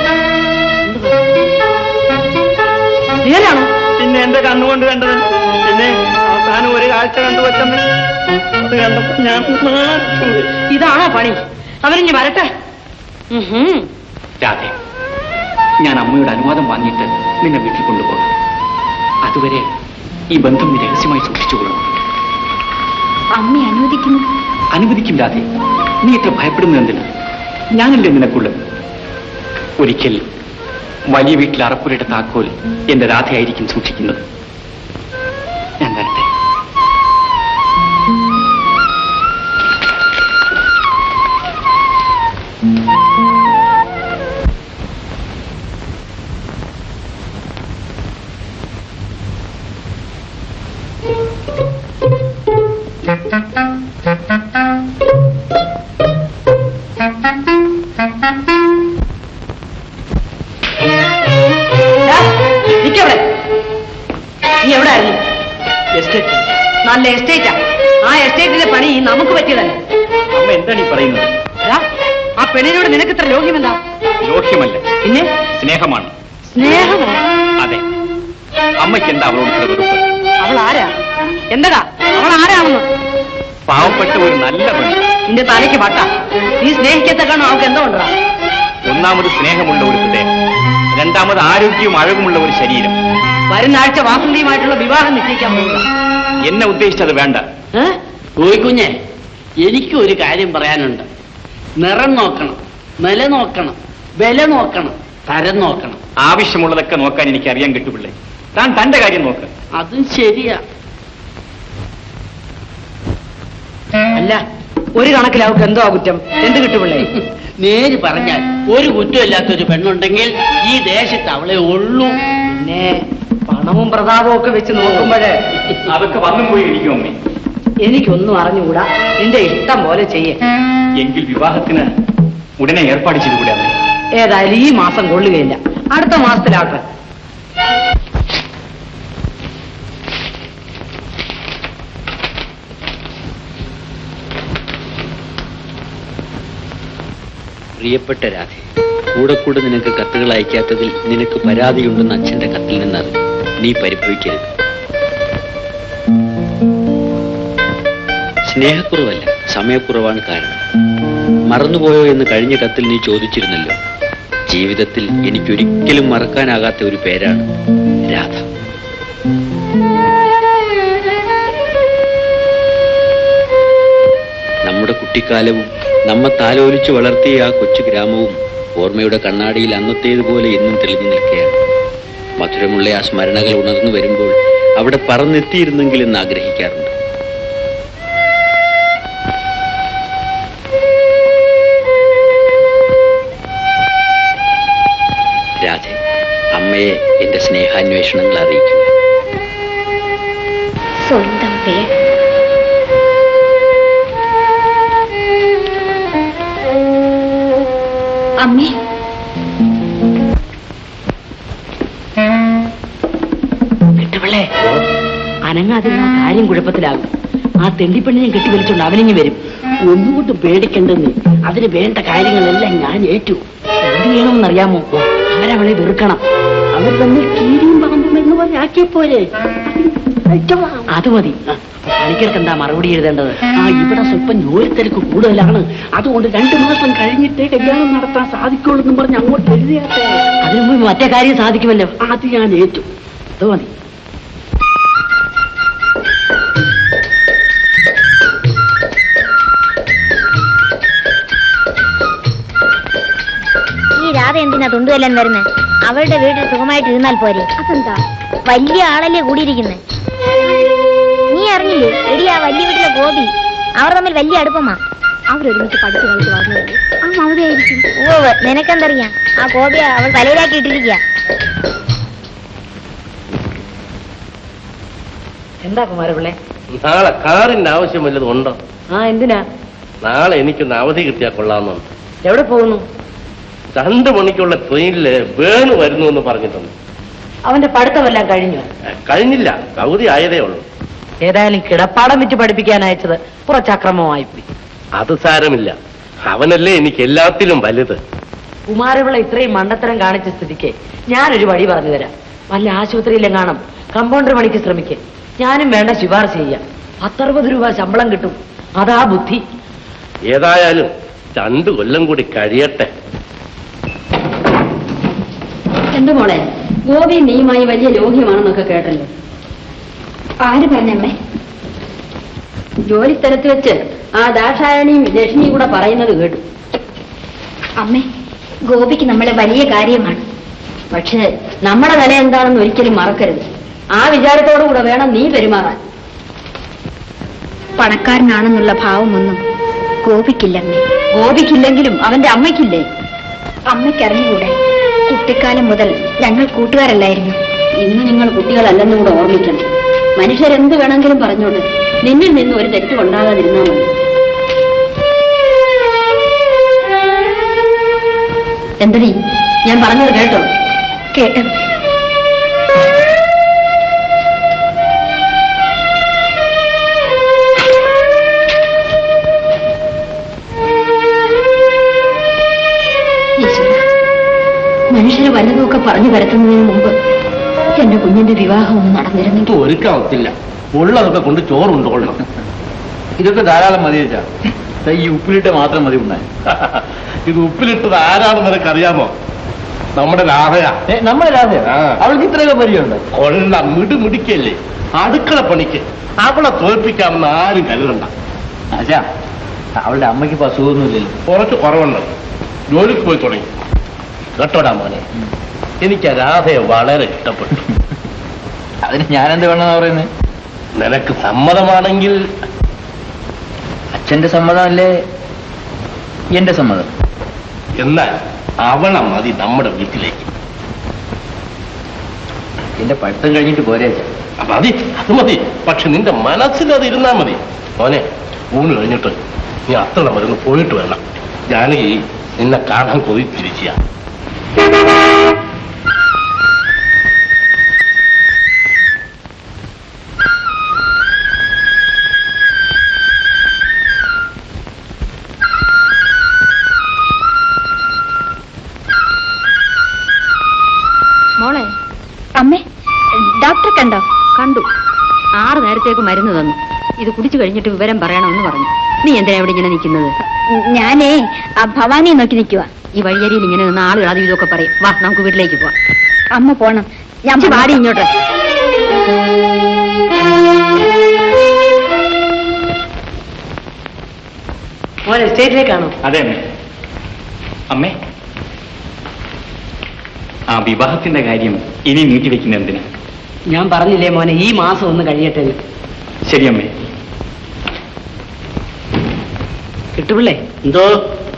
പിന്നെ എന്റെ കണ്ണുകൊണ്ട് കണ്ടത്, പിന്നെ അവസാനം ഒരു കാഴ്ച കണ്ടു കൊച്ചമ്മ. അത് കണ്ടപ്പോ ഞാൻ ഇതാണോ പണി? അവരിഞ്ഞ് വരട്ടെ. രാധേ, ഞാൻ അമ്മയുടെ അനുവാദം വാങ്ങിയിട്ട് നിന്നെ വീട്ടിൽ കൊണ്ടുപോകാം. അതുവരെ ഈ ബന്ധം നീ രഹസ്യമായി സൂക്ഷിച്ചുകൊള്ളണം. അമ്മ അനുവദിക്കുന്നു? അനുവദിക്കും രാധേ. നീ ഇത്ര ഭയപ്പെടുന്നു എന്തിന്? ഞാനല്ലേ നിനക്കുള്ളത്. ഒരിക്കൽ വലിയ വീട്ടിൽ അറപ്പുരയുടെ താക്കോൽ എന്റെ രാധയായിരിക്കും സൂക്ഷിക്കുന്നത്. ഞാൻ വരട്ടെ. നിക്കവിടെ. നീ എവിടെ ആയിരുന്നു? എസ്റ്റേറ്റ്. നല്ല എസ്റ്റേറ്റാ. ആ എസ്റ്റേറ്റിലെ പണി നമുക്ക് പറ്റിയതല്ല. അമ്മ എന്താണ് ഈ പറയുന്നത്? ആ പെണ്ണിനോട് നിനക്ക് ഇത്ര ലോഹ്യമെന്താ? ലോഹ്യമല്ല, പിന്നെ സ്നേഹമാണ്. സ്നേഹമോ? അതെ. അമ്മയ്ക്ക് എന്താ അവളോട് ഇത്ര വെറുപ്പ്? അവൾ ആരാ? എന്താ അവൾ ആരാണെന്ന്? പാവപ്പെട്ട ഒരു നല്ല പെണ്ണ്. നിന്റെ തലയ്ക്ക് പട്ട. നീ സ്നേഹിക്കത്തക്കാണോ അവൾക്ക് എന്തോ ഉണ്ടാ? ഒന്നാമത് സ്നേഹമുള്ള ഒരു ഹൃദയം, രണ്ടാമത് ആരോഗ്യവും അഴകുമുള്ള ഒരു ശരീരം. വരുന്ന ആഴ്ച വാസന്തിയുമായിട്ടുള്ള വിവാഹം നിശ്ചയിക്കാൻ പോകുക. എന്നെ ഉദ്ദേശിച്ചത് വേണ്ട. കോഴിക്കുഞ്ഞെ, എനിക്കും ഒരു കാര്യം പറയാനുണ്ട്. നിറം നോക്കണം, നില നോക്കണം, വില നോക്കണം, തരം നോക്കണം. ആവശ്യമുള്ളതൊക്കെ നോക്കാൻ എനിക്ക് അറിയാൻ കിട്ടുപിള്ളേ. താൻ തന്റെ കാര്യം നോക്ക്. അതും ശരിയാ. അല്ല, ഒരു കണക്കിൽ അവൾക്ക് എന്തോ കുറ്റം? എന്ത് കിട്ടുപിള്ളേ? നേര് പറഞ്ഞാൽ ഒരു കുറ്റമില്ലാത്തൊരു പെണ്ണുണ്ടെങ്കിൽ ഈ ദേശത്ത് അവളെ ഉള്ളൂ. പിന്നെ പണവും പ്രതാപവും ഒക്കെ വെച്ച് നോക്കുമ്പോഴേ അതൊക്കെ വന്നും പോയി ഇരിക്കും അമ്മേ. എനിക്കൊന്നും അറിഞ്ഞുകൂടാ. നിന്റെ ഇഷ്ടം പോലെ ചെയ്യേ. എങ്കിൽ വിവാഹത്തിന് ഉടനെ ഏർപ്പാട് ചെയ്തുകൂടെ അമ്മേ? ഏതായാലും ഈ മാസം കൊള്ളുകയില്ല, അടുത്ത മാസത്തിലാട്ടെ. പ്രിയപ്പെട്ട രാധേ, കൂടെ കൂടെ നിനക്ക് കത്തുകൾ അയക്കാത്തതിൽ നിനക്ക് പരാതിയുണ്ടെന്ന് അച്ഛന്റെ കത്തിൽ നിന്നറിഞ്ഞു. നീ പരിഭവിക്കരുത്. സ്നേഹക്കുറവല്ല, സമയക്കുറവാണ് കാരണം. മറന്നുപോയോ എന്ന് കഴിഞ്ഞ കത്തിൽ നീ ചോദിച്ചിരുന്നല്ലോ. ജീവിതത്തിൽ എനിക്കൊരിക്കലും മറക്കാനാകാത്ത ഒരു പേരാണ് രാധ. നമ്മുടെ കുട്ടിക്കാലവും നമ്മെ താലോലിച്ചു വളർത്തിയ ആ കൊച്ചു ഗ്രാമവും ഓർമ്മയുടെ കണ്ണാടിയിൽ അന്നത്തേതുപോലെ എന്നും തെളിഞ്ഞു നിൽക്കുകയാണ്. മധുരമുള്ള ആ സ്മരണകൾ ഉണർന്നു വരുമ്പോൾ അവിടെ പറന്നെത്തിയിരുന്നെങ്കിൽ എന്ന് ആഗ്രഹിക്കാറുണ്ട്. രാധ, അമ്മയെ എന്റെ സ്നേഹാന്വേഷണങ്ങൾ അറിയിക്കുക. സ്വന്തം പേര് അമ്മേ. കെട്ടുപിള്ളേ, അനങ്ങാതിരുന്ന കാര്യം കുഴപ്പത്തിലാകും. ആ തെണ്ടിപ്പെണ്ണിനെ കെട്ടിവലിച്ചുകൊണ്ട് അവനിങ്ങി വരും. ഒന്നുകൊണ്ടും പേടിക്കണ്ടെന്ന്. അതിന് വേണ്ട കാര്യങ്ങളെല്ലാം ഞാൻ ഏറ്റു. എന്ത് ചെയ്യണമെന്നറിയാമോ? അവരവളെ വെറുക്കണം. അവർ തമ്മിൽ കീരിയും പാമ്പും എന്ന് പറഞ്ഞാക്കിയപ്പോലെ അത് മതി. പണിക്കർക്ക് എന്താ മറുപടി എഴുതേണ്ടത്? ആ ഇവിടെ സ്വല്പം ജോലിത്തിരക്ക് കൂടുതലാണ്, അതുകൊണ്ട് രണ്ടു മാസം കഴിഞ്ഞിട്ടേ കല്യാണം നടത്താൻ സാധിക്കുള്ളൂ എന്നും പറഞ്ഞ് അങ്ങോട്ട് എഴുതിയാട്ടെ. അതിനു മുമ്പ് മറ്റേ കാര്യം സാധിക്കുമല്ലോ. അത് ഞാൻ ഏറ്റു. അത് മതി. ഈ രാധ എന്തിനാ തൊണ്ടുവെല്ലാൻ വരുന്നത്? അവളുടെ വീട്ടിൽ സുഖമായിട്ട് ഇരുന്നാൽ പോരെ? അതെന്താ? വലിയ ആളല്ലേ കൂടിയിരിക്കുന്നത്. നീ അറിഞ്ഞില്ലേ? എടി, ആ വലിയ വീട്ടിലെ ഗോപി അവർ തമ്മിൽ വലിയ അടുപ്പമാ. അവരൊരുമിച്ച് പഠിച്ചു കളിച്ച് വളർന്നു. ആ മൗതയായിരിക്കും. ഓ, നിനക്കെന്തറിയാം? ആ ഗോപി അവൾ തലയിലാക്കി ഇട്ടിരിക്കുക. എന്താ കുമാരപിള്ളേ? നാളെ കാറിന്റെ ആവശ്യം വല്ലതും ഉണ്ടോ? ആ, എന്തിനാ? നാളെ എനിക്കൊന്ന് അവധി കിട്ടിയാൽ കൊള്ളാമെന്നുണ്ട്. എവിടെ പോകുന്നു? രണ്ടു മണിക്കുള്ള ട്രെയിനില് വേണു വരുന്നു എന്ന് പറഞ്ഞിട്ടുണ്ട്. അവന്റെ പഠിത്തമെല്ലാം കഴിഞ്ഞു? കഴിഞ്ഞില്ല, അവധി ആയതേ ഉള്ളൂ. ഏതായാലും കിടപ്പാടം വെച്ച് പഠിപ്പിക്കാൻ അയച്ചത് കുറച്ചക്രമമായിപ്പോയി. അത് സാരമില്ല, അവനല്ലേ എനിക്ക് എല്ലാത്തിലും വലുത്. കുമാരപിള്ള ഇത്രയും മണ്ടത്തരം കാണിച്ച സ്ഥിതിക്ക് ഞാനൊരു വഴി പറഞ്ഞു തരാം. വല്ല ആശുപത്രിയിലും കാണും കമ്പൗണ്ടർ പണിക്ക് ശ്രമിക്കേ. ഞാനും വേണ്ട ശുപാർശ ചെയ്യാം. പത്തറുപത് രൂപ ശമ്പളം കിട്ടും. അതാ ബുദ്ധി. ഏതായാലും രണ്ടു കൊല്ലം കൂടി കഴിയട്ടെ. എന്റെ മോളെ, ഗോപി നീയുമായി വലിയ ലോഹ്യമാണെന്നൊക്കെ കേട്ടല്ലോ. ആര് പറഞ്ഞമ്മേ? ജോലി സ്ഥലത്ത് വെച്ച് ആ ദാക്ഷായണിയും ലക്ഷ്മിയും കൂടെ പറയുന്നത് കേട്ടു. അമ്മേ, ഗോപിക്ക് നമ്മളെ വലിയ കാര്യമാണ്. പക്ഷേ നമ്മുടെ നില എന്താണെന്ന് ഒരിക്കലും മറക്കരുത്. ആ വിചാരത്തോടു കൂടെ വേണം നീ പെരുമാറാൻ. പണക്കാരനാണെന്നുള്ള ഭാവമൊന്നും ഗോപിക്കില്ലമ്മേ. ഗോപിക്കില്ലെങ്കിലും അവന്റെ അമ്മയ്ക്കില്ലേ? അമ്മയ്ക്കറിഞ്ഞുകൂടെ? കുട്ടിക്കാലം മുതൽ ഞങ്ങൾ കൂട്ടുകാരല്ലായിരുന്നു. ഇന്ന് നിങ്ങൾ കുട്ടികളല്ലെന്നും കൂടെ ഓർമ്മിക്കണം. മനുഷ്യരെന്ത് വേണമെങ്കിലും പറഞ്ഞോണ്ട് നിന്നിൽ നിന്ന് ഒരു തെറ്റും ഉണ്ടാകാതിരുന്നാൽ മതി. എന്തടി, ഞാൻ പറഞ്ഞത് കേട്ടോ? കേട്ടോ? മനുഷ്യരെ വല്ലതുമൊക്കെ പറഞ്ഞു വരുത്തുന്നതിന് മുമ്പ് എന്റെ കുഞ്ഞിന്റെ വിവാഹം ഒന്നും നടന്നിരുന്നെങ്കിൽ. ഒരുക്കാവത്തില്ല, ഉള്ളതൊക്കെ കൊണ്ട് ചോറുണ്ടോളണം. ഇതൊക്കെ ധാരാളം മതി വെച്ചാ. ഈ ഉപ്പിലിട്ട് മാത്രം മതി ഉണ്ടായി. ഇത് ഉപ്പിലിട്ടത് ആരാണെന്ന് നിനക്ക് അറിയാമോ? നമ്മുടെ രാധയാ. നമ്മുടെ രാധയാ? അവൾക്ക് ഇത്രയൊക്കെ പരിചയമുണ്ട്? കൊള്ള മിടുമിടിക്കല്ലേ, അടുക്കള പണിക്ക് അവളെ തോൽപ്പിക്കാമെന്ന് ആരും കരുതണ്ട. ആശാ, അവളുടെ അമ്മയ്ക്ക് ഇപ്പൊ അസുഖമൊന്നുമില്ലല്ലോ? കുറച്ച് കുറവുണ്ട്. ജോലിക്ക് പോയി തുടങ്ങി. കേട്ടോടാ മോനെ, എനിക്ക് ആ രാധയെ വളരെ ഇഷ്ടപ്പെട്ടു. അതിന് ഞാനെന്ത് വേണമെന്നാ പറയുന്നത്? നിനക്ക് സമ്മതമാണെങ്കിൽ. അച്ഛന്റെ സമ്മതമല്ലേ എന്റെ സമ്മതം? എന്നാൽ അവളെ മതി നമ്മുടെ വീട്ടിലേക്ക്. എന്റെ പഠിത്തം കഴിഞ്ഞിട്ട് പോരേ അച്ഛാ? മതി, അത് മതി. പക്ഷെ നിന്റെ മനസ്സിൽ അത് ഇരുന്നാ മതി. മോനെ, ഊണ് കഴിഞ്ഞിട്ട് നീ അത്ര മരുന്ന് പോയിട്ട് വേണം. ജാനകി നിന്നെ കാണാൻ കൊതിച്ചിരിക്കുക. മോളെ, അമ്മേ, ഡോക്ടറെ കണ്ടോ? കണ്ടു. ആറ് നേരത്തേക്ക് മരുന്ന് തന്നു. ഇത് കുടിച്ചു കഴിഞ്ഞിട്ട് വിവരം പറയണമെന്ന് പറഞ്ഞു. നീ എന്തിനാ ഇവിടെ ഇങ്ങനെ നിൽക്കുന്നത്? ഞാനേ ആ ഭവാനിയെ നോക്കി നിൽക്കുക. ഈ വഴിയരിയിൽ ഇങ്ങനെ നിന്ന് ആളുകൾ അത് ഇതൊക്കെ പറയും. വാ, നമുക്ക് വീട്ടിലേക്ക് പോവാം. അമ്മ പോണം. ഞാൻ പാടി ഇങ്ങോട്ട്. മോനെ സ്റ്റേറ്റിലേക്കാണോ? അതെ അമ്മേ. അമ്മേ, ആ വിവാഹത്തിന്റെ കാര്യം ഇനി നീട്ടിവെക്കുന്ന എന്തിനാ? ഞാൻ പറഞ്ഞില്ലേ മോനെ, ഈ മാസം ഒന്ന് കഴിയട്ടെ. ശരി അമ്മേ. കിട്ടുപിള്ളേ, എന്തോ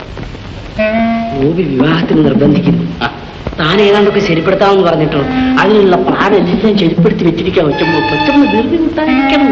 ഗോപി വിവാഹത്തിന് നിർബന്ധിക്കുന്നു. താൻ ഏതാണ്ടൊക്കെ ശരിപ്പെടുത്താമെന്ന് പറഞ്ഞിട്ടോ. അതിനുള്ള പ്ലാനെല്ലാം ശരിപ്പെടുത്തി വെച്ചിരിക്കാൻ പറ്റുമ്പോ പെട്ടെന്ന് ധൃതി കൂട്ടാതിരിക്കണം.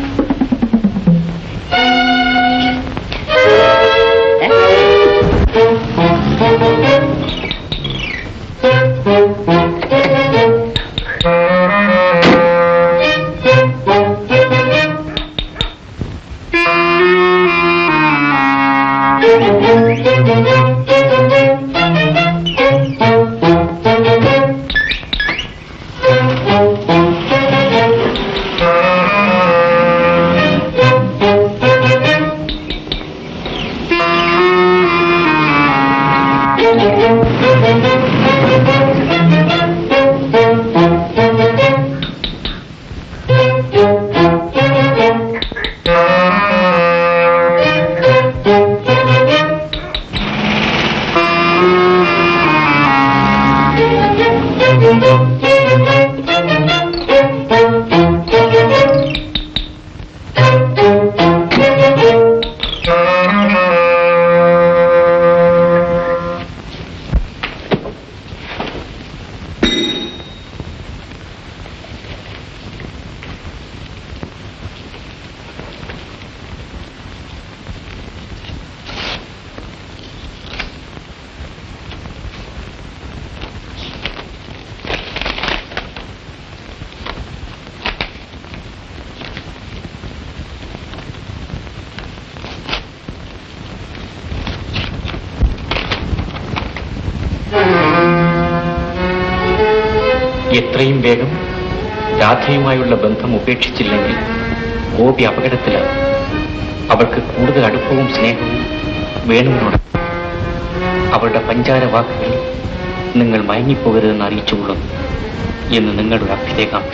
എത്രയും വേഗം രാധയുമായുള്ള ബന്ധം ഉപേക്ഷിച്ചില്ലെങ്കിൽ ഗോപി അപകടത്തിലാണ്. അവൾക്ക് കൂടുതൽ അടുപ്പവും സ്നേഹവും വേണുവിനോട്. അവളുടെ പഞ്ചാര വാക്കുകൾ നിങ്ങൾ മയങ്ങിപ്പോകരുതെന്ന് അറിയിച്ചുകൊള്ളുന്നു എന്ന് നിങ്ങളുടെ അഭ്യുദയകാംക്ഷ.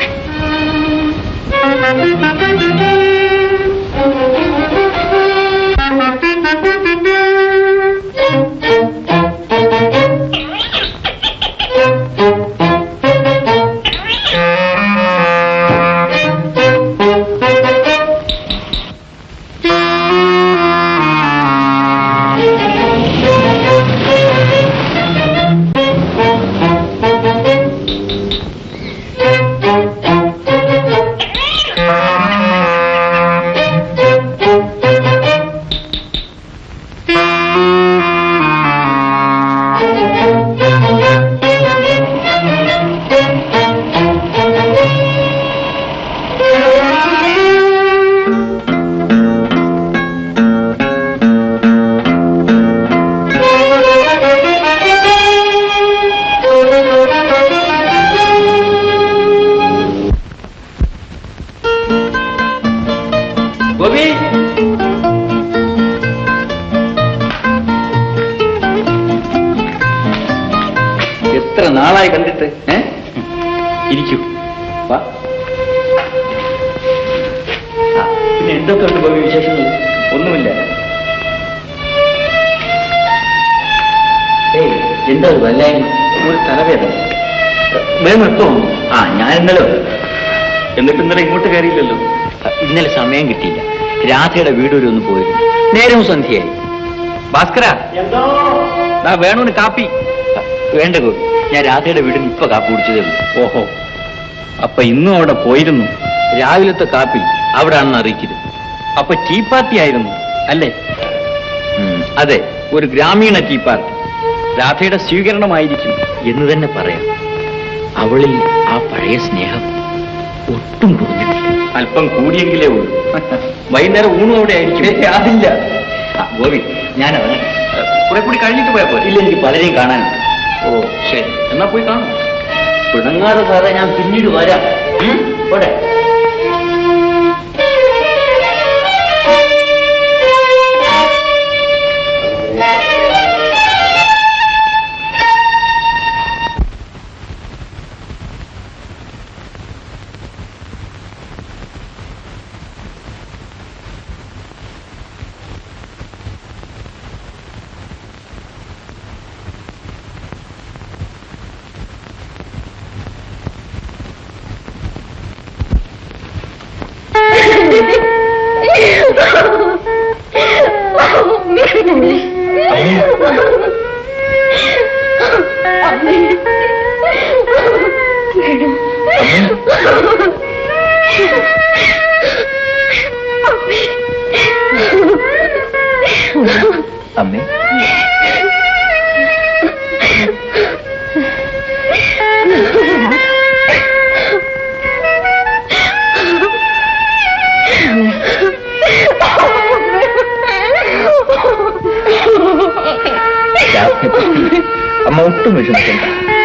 എത്ര നാളായി കണ്ടിട്ട്. ഇരിക്കൂ. പിന്നെ എന്തൊക്കെ ഉണ്ട് ഗോപി വിശേഷങ്ങൾ? ഒന്നുമില്ല. ഏയ്, എന്താ ഒരു വല്ലായ്മ? ഒരു തലവേദന. വേഗം എപ്പോ? ആ, ഞാൻ ഇന്നലെ. എന്നിട്ട് ഇന്നലെ ഇങ്ങോട്ട് കയറിയില്ലല്ലോ. ഇന്നലെ സമയം കിട്ടിയില്ല. രാധയുടെ വീട് വരെ ഒന്ന് പോയിരുന്നു. നേരവും സന്ധ്യയായി. ഭാസ്കര, വേണുവിന് കാപ്പി വേണ്ട ഗോപി. ഞാൻ രാധയുടെ വീടിന് ഇപ്പൊ കാപ്പി കുടിച്ചതേ ഉള്ളൂ. ഓഹോ, അപ്പൊ ഇന്നും അവിടെ പോയിരുന്നു. രാവിലത്തെ കാപ്പി അവിടെ ആണെന്ന് അറിയിക്കരുത്. അപ്പൊ ടീ പാർട്ടി ആയിരുന്നു അല്ലേ? അതെ, ഒരു ഗ്രാമീണ ടീ പാർട്ടി. രാധയുടെ സ്വീകരണമായിരിക്കും എന്ന് തന്നെ പറയാം. അവളിൽ ആ പഴയ സ്നേഹം ഒട്ടും കുറഞ്ഞിട്ടില്ല. അല്പം കൂടിയെങ്കിലേ ഉള്ളൂ. വൈകുന്നേരം ഊണും അവിടെ ആയിരിക്കും. അതില്ല ഗോപി, ഞാൻ അവനെ കുറെ കൂടി കഴിഞ്ഞിട്ട് പോയാൽ പോലെ. ഇല്ല, എനിക്ക് പലരെയും കാണാനുണ്ട്. ഓ ശരി, എന്നാ പോയി കാണാം. പിണങ്ങാതെ സാറേ, ഞാൻ പിന്നീട് വരാം. പോട്ടെ. അമ്മേ, അമ്മ ഒട്ടും വിഷമിക്കണ്ട.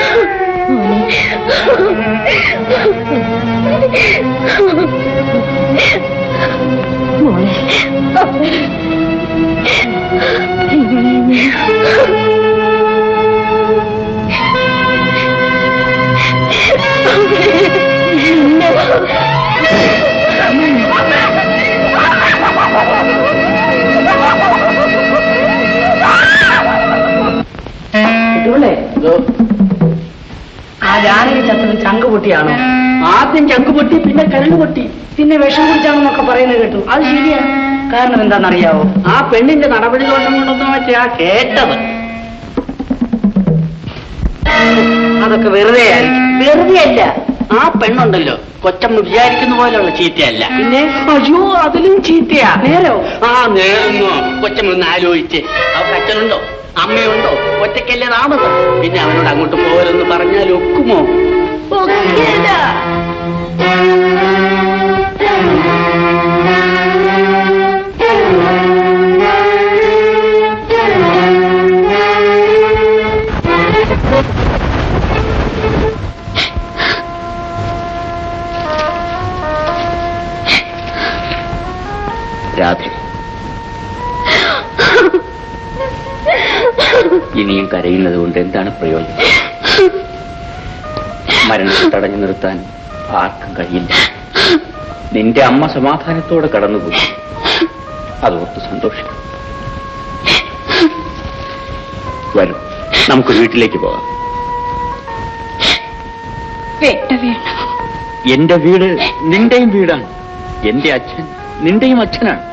ആ ജാനകി ചത്തത് ചങ്ക് പൊട്ടിയാണോ? ആദ്യം ചങ്ക് പൊട്ടി, പിന്നെ കരണ്ട് പൊട്ടി, പിന്നെ വിഷം കുടിച്ചാണെന്നൊക്കെ പറയുന്നത് കേട്ടു. അത് ശരിയാ. കാരണം എന്താണെന്നറിയാവോ? ആ പെണ്ണിന്റെ നടപടി ദോഷം കൊണ്ടൊന്നും വെച്ചാ കേട്ടത്. അതൊക്കെ വെറുതെ ആയിരിക്കും. വെറുതെ അല്ല, ആ പെണ്ണുണ്ടല്ലോ, കൊച്ചമ്മ വിചാരിക്കുന്ന പോലെയുള്ള ചീത്തയല്ല. പിന്നെ അയ്യോ, അതിലും ചീത്തയാ. നേരോ? ആ നേരെന്നോ. കൊച്ചമ്മ ഒന്ന് ആലോചിച്ച്, അവർക്ക് അച്ഛനുണ്ടോ അമ്മയുണ്ടോ? ഒറ്റയ്ക്കല്ലേ താമസം. പിന്നെ അവനോട് അങ്ങോട്ട് പോരെന്ന് പറഞ്ഞാൽ ഒക്കുമോ? ഒക്കില്ല. രാധ, ഇനിയും കരയുന്നത് കൊണ്ട് എന്താണ് പ്രയോജനം? മരണത്തെ തടഞ്ഞു നിർത്താൻ ആർക്കും കഴിയില്ല. നിന്റെ അമ്മ സമാധാനത്തോടെ കടന്നുപോയി. അതോർത്ത് സന്തോഷിക്കും. വരൂ, നമുക്ക് വീട്ടിലേക്ക് പോകാം. എന്റെ വീട് നിന്റെയും വീടാണ്. എന്റെ അച്ഛൻ നിന്റെയും അച്ഛനാണ്.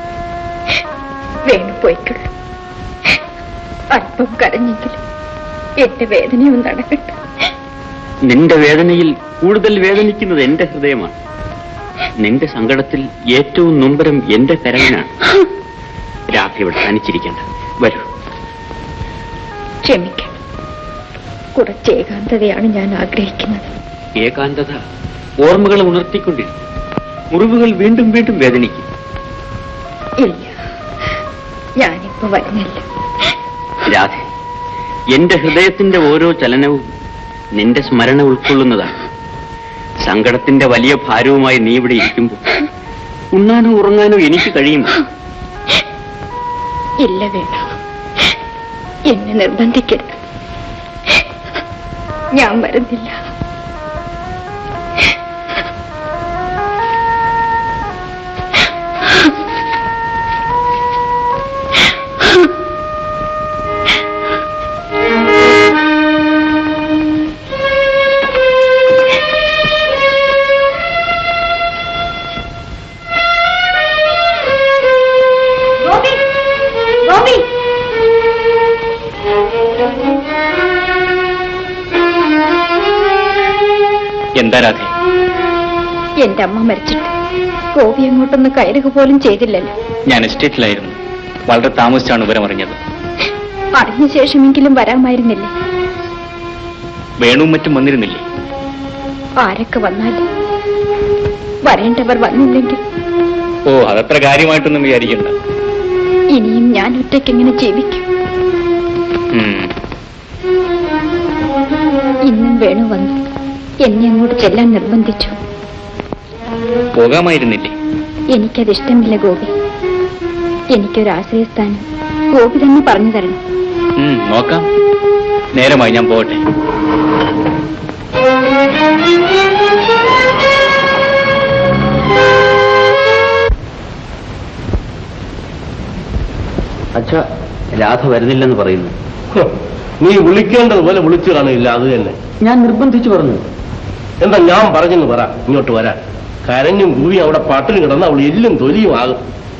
വേണു പോയിക്കുള്ളൂ. അല്പം കരഞ്ഞെങ്കിലും എന്റെ വേദനയും നടക്കട്ടെ. നിന്റെ വേദനയിൽ കൂടുതൽ വേദനിക്കുന്നത് എന്റെ ഹൃദയമാണ്. നിന്റെ സങ്കടത്തിൽ ഏറ്റവും നൊമ്പരം എന്റെ കരവിനാണ്. രാത്രി ഇവിടെ തനിച്ചിരിക്കേണ്ട. വരൂ. ക്ഷമിക്കണം, കുറച്ച് ഏകാന്തതയാണ് ഞാൻ ആഗ്രഹിക്കുന്നത്. ഏകാന്തത ഓർമ്മകൾ ഉണർത്തിക്കൊണ്ടിരിക്കും. മുറിവുകൾ വീണ്ടും വീണ്ടും വേദനിക്കും. ഇല്ല, ഞാനിപ്പോ വരുന്നില്ല. രാധ, എന്റെ ഹൃദയത്തിന്റെ ഓരോ ചലനവും നിന്റെ സ്മരണ ഉൾക്കൊള്ളുന്നതാണ്. സങ്കടത്തിന്റെ വലിയ ഭാരവുമായി നീ ഇവിടെ ഇരിക്കുമ്പോൾ ഉണ്ണാനോ ഉറങ്ങാനോ എനിക്ക് കഴിയുമോ? ഇല്ല വേണ്ട, എന്നെ നിർബന്ധിക്കരുത്. ഞാൻ വരുന്നില്ല. എന്താ രാധേ? എന്റെ അമ്മ മരിച്ചിട്ട് ഗോപി അങ്ങോട്ടൊന്ന് കയറുക പോലും ചെയ്തില്ലല്ലോ. ഞാൻ എസ്റ്റേറ്റിലായിരുന്നു. വളരെ താമസിച്ചാണ് വിവരം അറിഞ്ഞത്. അറിഞ്ഞ ശേഷമെങ്കിലും വരാമായിരുന്നില്ലേ? വേണുവും മറ്റും വന്നിരുന്നില്ലേ? ആരൊക്കെ വന്നാലും വരേണ്ടവർ വന്നില്ലെങ്കിൽ ഓ, അതത്ര കാര്യമായിട്ടൊന്നും വിചാരിക്കണ്ട. ഇനിയും ഞാൻ ഒറ്റയ്ക്ക് എങ്ങനെ ജീവിക്കും? ഇന്നും വേണു വന്നു എന്നെ അങ്ങോട്ട് ചെല്ലാൻ നിർബന്ധിച്ചു. പോകാമായിരുന്നില്ലേ? എനിക്കതിഷ്ടമില്ല ഗോപി. എനിക്കൊരു ആശ്രയസ്ഥാനം ഗോപി തന്നെ പറഞ്ഞു തരണം. നോക്കാം. നേരമായി, ഞാൻ പോകട്ടെ. അച്ഛാ, രാധ വരുന്നില്ലെന്ന് പറയുന്നു. നീ വിളിക്കേണ്ടതുപോലെ വിളിച്ചു കാണില്ല, അത് തന്നെ. ഞാൻ നിർബന്ധിച്ചു പറഞ്ഞു. എന്താ ഞാൻ പറഞ്ഞെന്ന് പറ, ഇങ്ങോട്ട് വരാൻ. കരഞ്ഞും കൂവി അവിടെ പാട്ടിന് കിടന്ന് അവൾ എല്ലും തൊലിയും ആകും.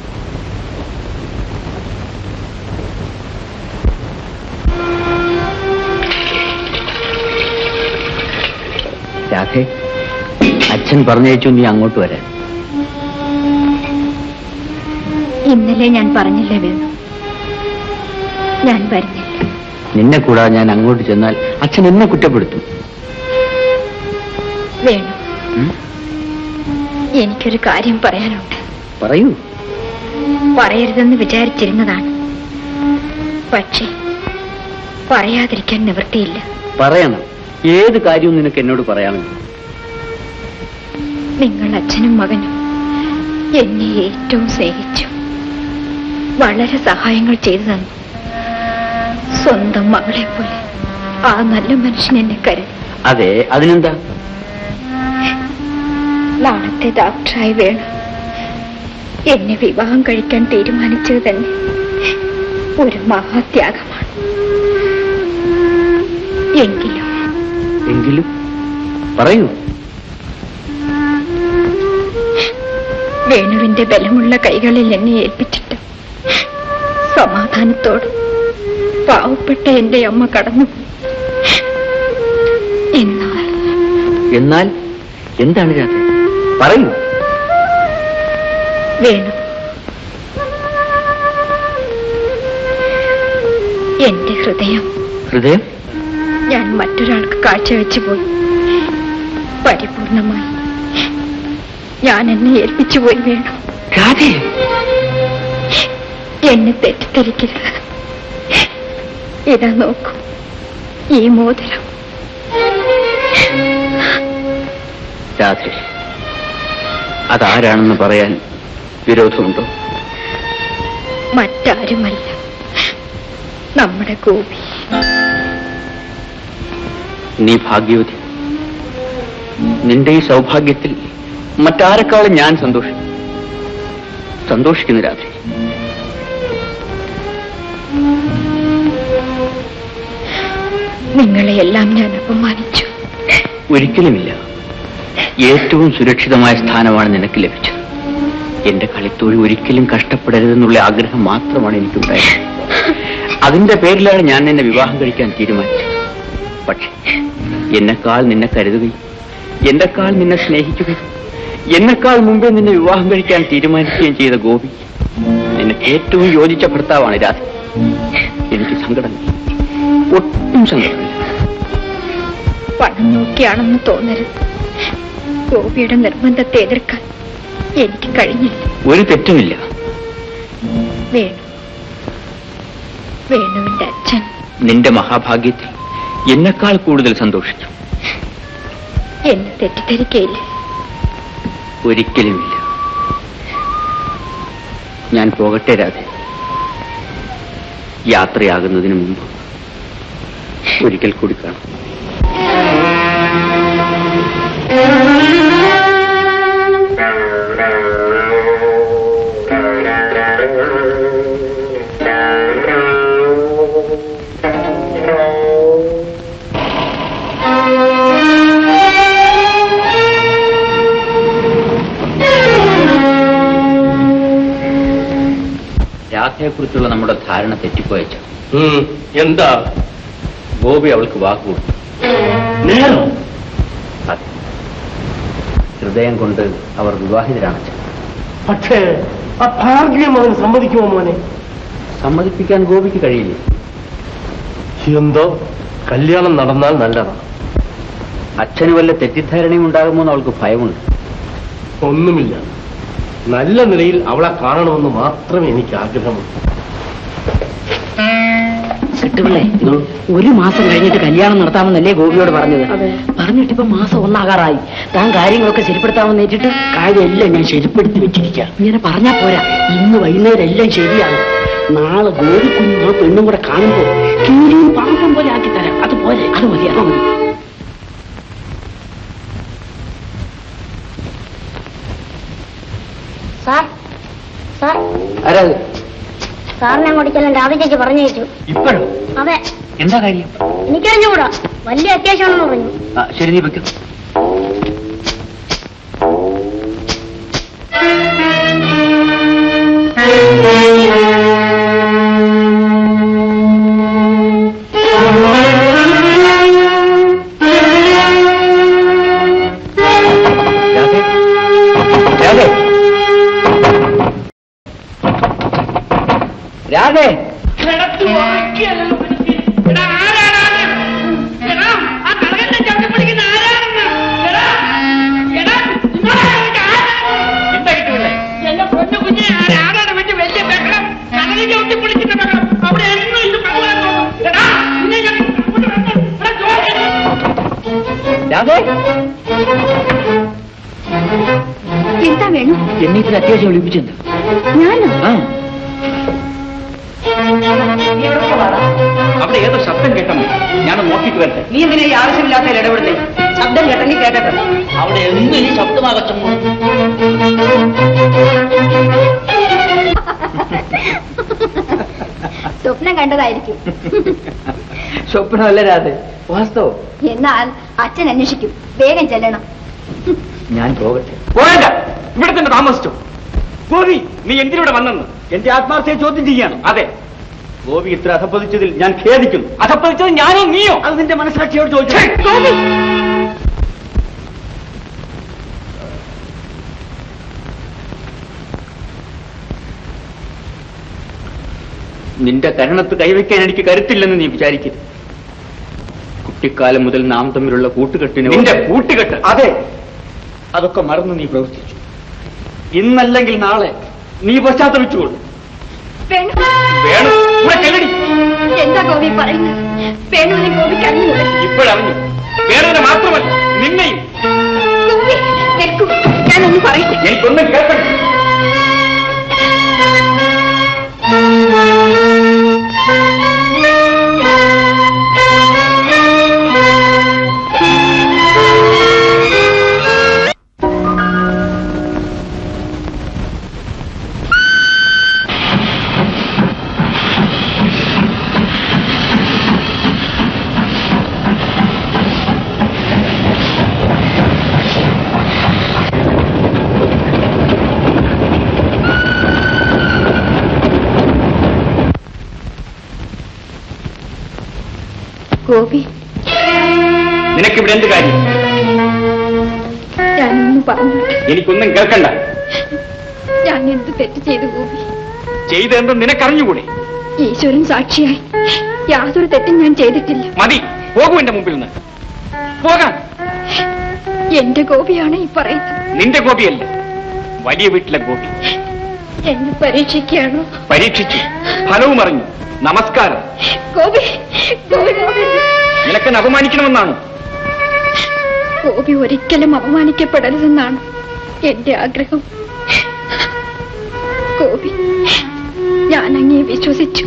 രാധേ, അച്ഛൻ പറഞ്ഞയച്ചു നീ അങ്ങോട്ട് വരാൻ. ഇന്നലെ ഞാൻ പറഞ്ഞില്ലേ വേണു, ഞാൻ വരുന്നില്ല. നിന്നെ കൂടാതെ ഞാൻ അങ്ങോട്ട് ചെന്നാൽ അച്ഛൻ എന്നെ കുറ്റപ്പെടുത്തും. വേണു, എനിക്കൊരു കാര്യം പറയാനുണ്ട്. പറയൂ. പറയരുതെന്ന് വിചാരിച്ചിരുന്നതാണ്, പക്ഷേ പറയാതിരിക്കാൻ നിവൃത്തിയില്ല. പറയണം. ഏത് കാര്യവും നിനക്ക് എന്നോട് പറയാമല്ലോ. നിങ്ങൾ അച്ഛനും മകനും എന്നെ ഏറ്റവും സ്നേഹിച്ചു, വളരെ സഹായങ്ങൾ ചെയ്തു തന്നു. സ്വന്തം മകളെ പോലെ ആ നല്ല മനുഷ്യൻ എന്നെ കരുതി. അതെ, അതിനെന്താ? നാളത്തെ ഡോക്ടറായി വേണം എന്നെ വിവാഹം കഴിക്കാൻ തീരുമാനിച്ചത് തന്നെ ഒരു മഹാത്യാഗമാണ്. എങ്കിലും എങ്കിലും പറയൂ. വേണുവിന്റെ ബലമുള്ള കൈകളിൽ എന്നെ ഏൽപ്പിച്ചിട്ട് സമാധാനത്തോട് പാവപ്പെട്ട എന്റെ അമ്മ കടന്നുപോയി. എന്നാൽ എന്നാൽ എന്താണ് രാധ? പറയൂ. വേണു എന്റെ ഹൃദയം ഹൃദയം ഞാൻ മറ്റൊരാൾക്ക് കാഴ്ചവെച്ചു പോയി. പരിപൂർണമായി ഞാൻ എന്നെ ഏൽപ്പിച്ചു പോയി. വേണം എന്നെ തെറ്റിദ്ധരിക്കരുത്. ഇതാ നോക്കൂ, ഈ മോതിരം. രാധ, അതാരാണെന്ന് പറയാൻ വിരോധമുണ്ടോ? മറ്റാരുമല്ല, നമ്മുടെ ഗോപി. നീ ഭാഗ്യവതി. നിന്റെ ഈ സൗഭാഗ്യത്തിൽ മറ്റാരെക്കാളും ഞാൻ സന്തോഷിക്കും. സന്തോഷിക്കുന്നു രാത്രി. നിങ്ങളെയെല്ലാം ഞാൻ അപമാനിച്ചു. ഒരിക്കലുമില്ല. ഏറ്റവും സുരക്ഷിതമായ സ്ഥാനമാണ് നിനക്ക് ലഭിച്ചത്. എന്റെ കളിത്തോഴി ഒരിക്കലും കഷ്ടപ്പെടരുതെന്നുള്ള ആഗ്രഹം മാത്രമാണ് എനിക്കുണ്ടായത്. അതിന്റെ പേരിലാണ് ഞാൻ നിന്നെ വിവാഹം കഴിക്കാൻ തീരുമാനിച്ചത്. പക്ഷേ എന്നെക്കാൾ നിന്നെ കരുതുകയും എന്നെക്കാൾ നിന്നെ സ്നേഹിക്കുകയും എന്നെക്കാൾ മുമ്പേ നിന്നെ വിവാഹം കഴിക്കാൻ തീരുമാനിക്കുകയും ചെയ്ത ഗോപി നിനക്ക് ഏറ്റവും യോജിച്ച ഭർത്താവാണ് രാധ. എനിക്ക് സങ്കടമില്ല, ഒട്ടും സങ്കടമില്ല. പണം നോക്കിയാണെന്ന് തോന്നരുത്. ഗോപിയുടെ നിർബന്ധത്തെ എതിർക്കാൻ എനിക്ക് കഴിഞ്ഞില്ല. ഒരു തെറ്റുമില്ല. വേണു വേണുവിന്റെ അച്ഛൻ നിന്റെ മഹാഭാഗ്യത്തിൽ എന്നെക്കാൾ കൂടുതൽ സന്തോഷിച്ചു. എന്നെ തെറ്റിദ്ധരിക്കയില്ല. ഒരിക്കലുമില്ല. ഞാൻ പോകട്ടെ രാധ. യാത്രയാകുന്നതിന് മുമ്പ് ഒരിക്കൽ കൂടി കാണാം. രാധയെക്കുറിച്ചുള്ള നമ്മുടെ ധാരണ തെറ്റിപ്പോയച്ച. എന്താ? ഗോപി അവൾക്ക് വാക്ക് കൊടുത്തു. അതെ, ഹൃദയം കൊണ്ട് അവർ വിവാഹിതരാണ്. പക്ഷേ ആ ഭാഗ്യം അവന് സമ്മതിക്കുമോ മോനെ? സമ്മതിപ്പിക്കാൻ ഗോപിക്ക് കഴിയില്ല. എന്തോ കല്യാണം നടന്നാൽ നല്ലതാണ്. അച്ഛന് വല്ല തെറ്റിദ്ധാരണയും ഉണ്ടാകുമോ എന്ന് അവൾക്ക് ഭയമുണ്ട്. ഒന്നുമില്ല, നല്ല നിലയിൽ അവളെ കാണണമെന്ന് മാത്രമേ എനിക്ക് ആഗ്രഹമുള്ളൂ. കിട്ടുപിള്ളേ, ഒരു മാസം കഴിഞ്ഞിട്ട് കല്യാണം നടത്താമെന്നല്ലേ ഗോപിയോട് പറഞ്ഞത്? പറഞ്ഞിട്ട് ഇപ്പൊ മാസം ഒന്നാകാറായി. താൻ കാര്യങ്ങളൊക്കെ ശരിപ്പെടുത്താമെന്ന് ഏറ്റിട്ട് കാര്യമെല്ലാം ഞാൻ ശരിപ്പെടുത്തി വെച്ചിരിക്കാം. ഇങ്ങനെ പറഞ്ഞാ പോരാ, ഇന്ന് വൈകുന്നേരം എല്ലാം ശരിയാണ്. നാളെ ഗോപി കുഞ്ഞും ആ പെണ്ണും കൂടെ കാണുമ്പോ കീരിയും പാമ്പും പോലെ ആക്കി തരാം. അത് പോലെ, അത് മതി, അത് മതി. സാർ സാർ ആരാ? സാറിനെ അങ്ങോട്ട് ചെല്ലാൻ രാവിലേക്ക് പറഞ്ഞയച്ചു. ഇപ്പോഴും? അതെ. എന്താ കാര്യം? എനിക്കറിഞ്ഞുകൂടാ, വലിയ അത്യാവശ്യമാണെന്ന് പറഞ്ഞു. ശരി, നീ വെക്കും. രാധേ, എന്താ വേണം? എന്നെ ഇത്ര അത്യാവശ്യം വിളിപ്പിച്ചിട്ടുണ്ട്. ഞാനോ? അവിടെ ഏതോ ശബ്ദം കേട്ടമ്മ, ഞാനൊന്ന് നോക്കിയിട്ട് വരട്ടെ. നീ എന്തിനാ ഈ ആവശ്യമില്ലാത്ത ഇടപെടുന്നേ? ശബ്ദം കേട്ടെങ്കിൽ കേട്ടെ. അവിടെ എന്നും ഈ ശബ്ദമാകച്ചമ്മോ. സ്വപ്നം കണ്ടതായിരിക്കും. സ്വപ്നമല്ല രാധേ, വാസ്തവം. എന്നാൽ അച്ഛൻ അന്വേഷിക്കും, വേഗം ചെല്ലണം. ഞാൻ പോകട്ടെ. പോയല്ല, ഇവിടെ തന്നെ താമസിച്ചു. ഗോപി, നീ എന്തിനൂടെ വന്നെന്ന് എന്റെ ആത്മാർത്ഥയെ ചോദ്യം ചെയ്യാണ്. അതെ, ഗോപി ഇത്ര അധപ്പതിച്ചതിൽ ഞാൻ ഖേദിക്കുന്നു. അധപ്പതിച്ചത് ഞാനോ നീയോ? അത് നിന്റെ മനസ്സാക്ഷിയോട് ചോദിച്ചു. നിന്റെ കരണത്ത് കൈവയ്ക്കാൻ എനിക്ക് കരുത്തില്ലെന്ന് നീ വിചാരിക്കരുത്. കുട്ടിക്കാലം മുതൽ നാം തമ്മിലുള്ള കൂട്ടുകെട്ടിന് നിന്റെ കൂട്ടുകെട്ട്, അതെ, അതൊക്കെ മറന്നു നീ പ്രവർത്തിച്ചു. ഇന്നല്ലെങ്കിൽ നാളെ നീ പശ്ചാത്തപിച്ചുകൊള്ളു. എന്താ ഗോപി പറയുന്നത്? വേണുവിനെ ഗോപിക്ക് അറിഞ്ഞൂടെ? ഇപ്പോഴറിഞ്ഞു. വേണുവിനെ മാത്രമല്ല, നിന്നെയും. ഗോപി നിൽക്കൂ, ഞാനൊന്ന് പറയട്ടെ. എനിക്കൊന്നും കേൾക്കണ്ട. ഗോപി, നിനക്കിവിടെ എന്ത് കാര്യം? ഞാനൊന്ന് പറഞ്ഞു. എനിക്കൊന്നും കേൾക്കണ്ട. ഞാൻ എന്ത് തെറ്റ് ചെയ്തു ഗോപി? ചെയ്തെന്തും നിനക്കറിഞ്ഞുകൂടെ? ഈശ്വരൻ സാക്ഷിയായി യാതൊരു തെറ്റും ഞാൻ ചെയ്തിട്ടില്ല. മതി, പോകൂ എന്റെ മുമ്പിൽ നിന്ന്. പോകാൻ. എന്റെ ഗോപിയാണ് ഈ പറയുന്നത്. നിന്റെ ഗോപിയല്ല, വലിയ വീട്ടിലെ ഗോപി. എന്നെ പരീക്ഷിക്കുകയാണോ? പരീക്ഷിച്ചു, ഫലവും അറിഞ്ഞു. നമസ്കാരം. ഗോപി, ഗോപി, നിനക്കെന്നെ അപമാനിക്കണമെന്നാണ്? ഗോപി ഒരിക്കലും അപമാനിക്കപ്പെടരുതെന്നാണ് എന്റെ ആഗ്രഹം. ഗോപി, ഞാൻ അങ്ങേ വിശ്വസിച്ചു.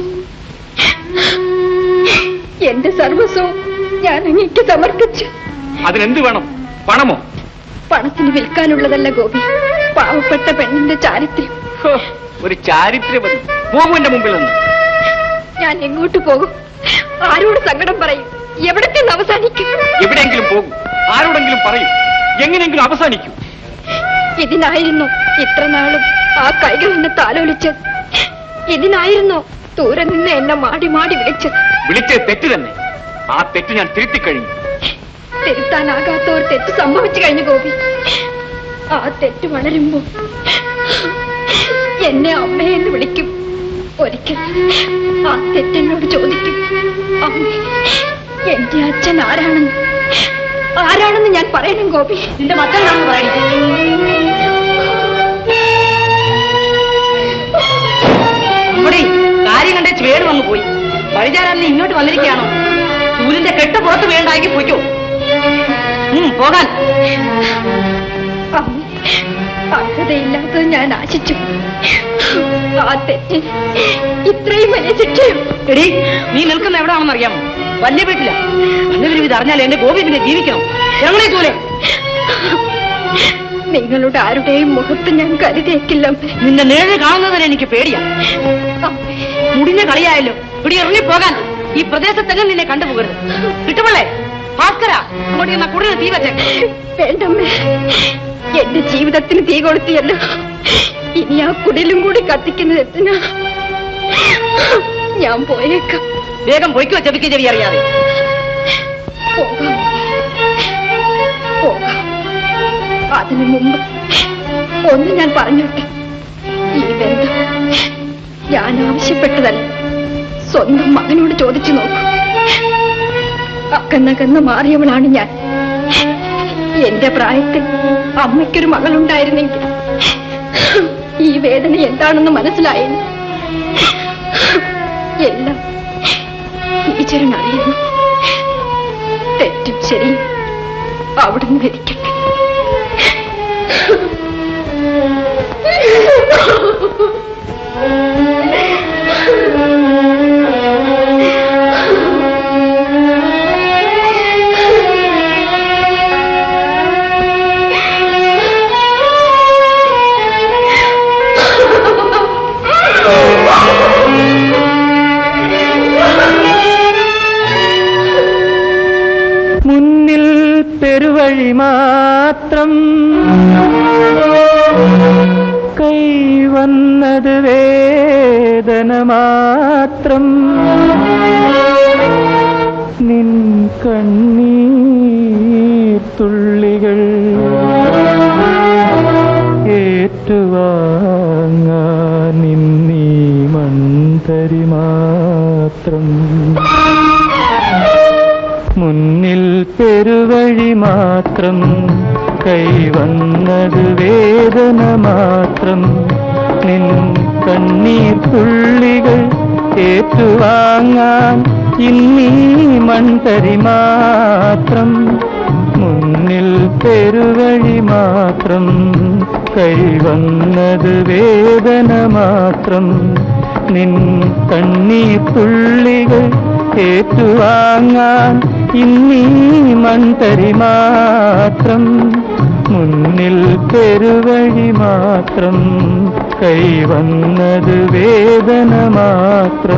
എന്റെ സർവസ്വവും ഞാൻ അങ്ങേക്ക് സമർപ്പിച്ചു. അതിനെന്ത് വേണം? പണമോ? പണത്തിന് വിൽക്കാനുള്ളതല്ല ഗോപി, പാവപ്പെട്ട പെണ്ണിന്റെ ചാരിത്രം. ഒരു ചാരിത്രവതി. പോകും എന്റെ മുമ്പിൽ നിന്ന്. ഞാൻ എങ്ങോട്ട് പോകും? ആരോട് സങ്കടം പറയും? എവിടത്തെ അവസാനിക്കും? എവിടെയെങ്കിലും പോകും, ആരോടെങ്കിലും പറയും, എങ്ങനെയെങ്കിലും അവസാനിക്കും. ഇതിനായിരുന്നു ഇത്ര നാളും ആ കൈകൾ എന്നെ താലോലിച്ചത്? ഇതിനായിരുന്നു ദൂരെ നിന്ന് എന്നെ മാടി മാടി വിളിച്ചത്? വിളിച്ചത് തെറ്റ് തന്നെ. ആ തെറ്റ് ഞാൻ തിരുത്തി കഴിഞ്ഞു. തിരുത്താനാകാത്ത ഒരു തെറ്റ് സംഭവിച്ചു കഴിഞ്ഞു ഗോപി. ആ തെറ്റ് വളരുമ്പോ എന്നെ അമ്മയെന്ന് വിളിക്കും. ഒരിക്കൽ ആ തെറ്റെന്നോട് ചോദിക്കും, എന്റെ അച്ഛൻ ആരാണെന്ന് ആരാണെന്ന് ഞാൻ പറയണം ഗോപി. നിന്റെ മക്കളാണെന്ന് പറയണം. ഇവിടെ കാര്യം കണ്ടേ ചേട് വന്നു പോയി. വഴിചാരാലിന് ഇങ്ങോട്ട് വന്നിരിക്കുകയാണോ? സൂര്യന്റെ കെട്ട് പുറത്ത് വേണ്ടാക്കി പോയിക്കോ. പോകാൻ അർഹതയില്ലാത്തത് ഞാൻ ആശിച്ചു. ആ തെറ്റിന് ഇത്രയും വലിയ ശിക്ഷയും. എടി, നീ നിൽക്കുന്ന എവിടെയാണെന്ന് അറിയാമോ? വലിയ വീട്ടില. അങ്ങനെ ഇത് അറിഞ്ഞാൽ എന്റെ ഗോപി പിന്നെ ജീവിക്കണം. ഞങ്ങളെ പോലെ നിങ്ങളുടെ ആരുടെയും മുഖത്ത് ഞാൻ കരുതേക്കില്ല. നിന്റെ നേരെ കാണുന്നതിന് എനിക്ക് പേടിയാ. മുടിഞ്ഞ കളിയായല്ലോ. ഇവിടെ ഇറങ്ങിപ്പോകാൻ. ഈ പ്രദേശത്തെങ്ങും നിന്നെ കണ്ടുപോകരുത്. കിട്ടുമല്ലേ? ഭാസ്കര, അങ്ങോട്ട് ചെന്ന കൂടുതൽ തീ വച്ചേ. വേണ്ടമ്മേ, എന്റെ ജീവിതത്തിന് തീ കൊളുത്തിയല്ലോ. ഇനി ആ കുടിലും കൂടി കത്തിക്കുന്നത് എത്തിനാ. ഞാൻ പോയേക്കാം. വേഗം പൊയ്ക്കോ, ചെവിക്ക് ചെവി അറിയാതെ. പോകാം പോകാം. അതിനു മുമ്പ് ഒന്ന് ഞാൻ പറഞ്ഞോട്ടെ. ഈ ബന്ധം ഞാൻ ആവശ്യപ്പെട്ടതല്ല. സ്വന്തം മകനോട് ചോദിച്ചു നോക്കൂ. അക്കന്നകന്ന് മാറിയവളാണ് ഞാൻ. എന്റെ പ്രായത്തിൽ അമ്മയ്ക്കൊരു മകളുണ്ടായിരുന്നെങ്കിൽ ഈ വേദന എന്താണെന്ന് മനസ്സിലായിരുന്നു. എല്ലാം ഈശ്വരൻ അറിയുന്നു. തെറ്റും ശരിയും അവിടുന്ന് വിധിക്കട്ടെ. മുന്നിൽ പെരുവഴി മാത്രം, കൈവന്നത് വേദന മാത്രം. നിൻ കണ്ണീർ തുള്ളികൾ ഏറ്റുവാങ്ങാൻ നിന്നീ മൺതരി മാത്രം. മുന്നിൽ പെരുവഴി മാത്രം, കൈവന്നത് വേദന മാത്രം. നിൻ കണ്ണീർ തുള്ളികൾ ഏറ്റുവാങ്ങാൻ ഇന്നീ മൺതരി മാത്രം. മുന്നിൽ പെരുവഴി മാത്രം, കൈവന്നത് വേദന മാത്രം. നിൻ കണ്ണീർ തുള്ളികൾ ഏറ്റുവാങ്ങാൻ ഇന്നീ മൺതരി മാത്രം. മുന്നിൽ പെരുവഴി മാത്രം, കൈവന്നത് വേദന മാത്രം.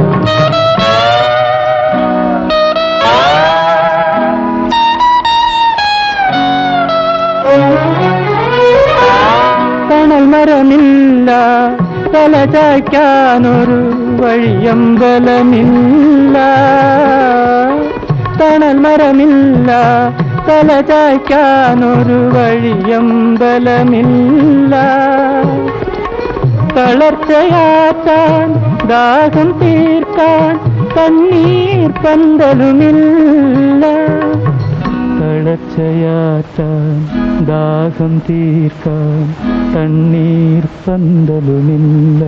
തണൽ മരമില്ല, തല ചായ്ക്കാനൊരു വഴിയമ്പലമില്ല. തണൽ മരമില്ല, തല ചായ്ക്കാനൊരു വഴിയമ്പലമില്ല. തളർച്ചയാക്കാൻ ദാഹം തീർക്കാൻ കണ്ണീർ പന്തലുമില്ല. തളർച്ചയാക്കാൻ ദാഹം തീർക്കാൻ കണ്ണീർ പന്തലുമില്ല.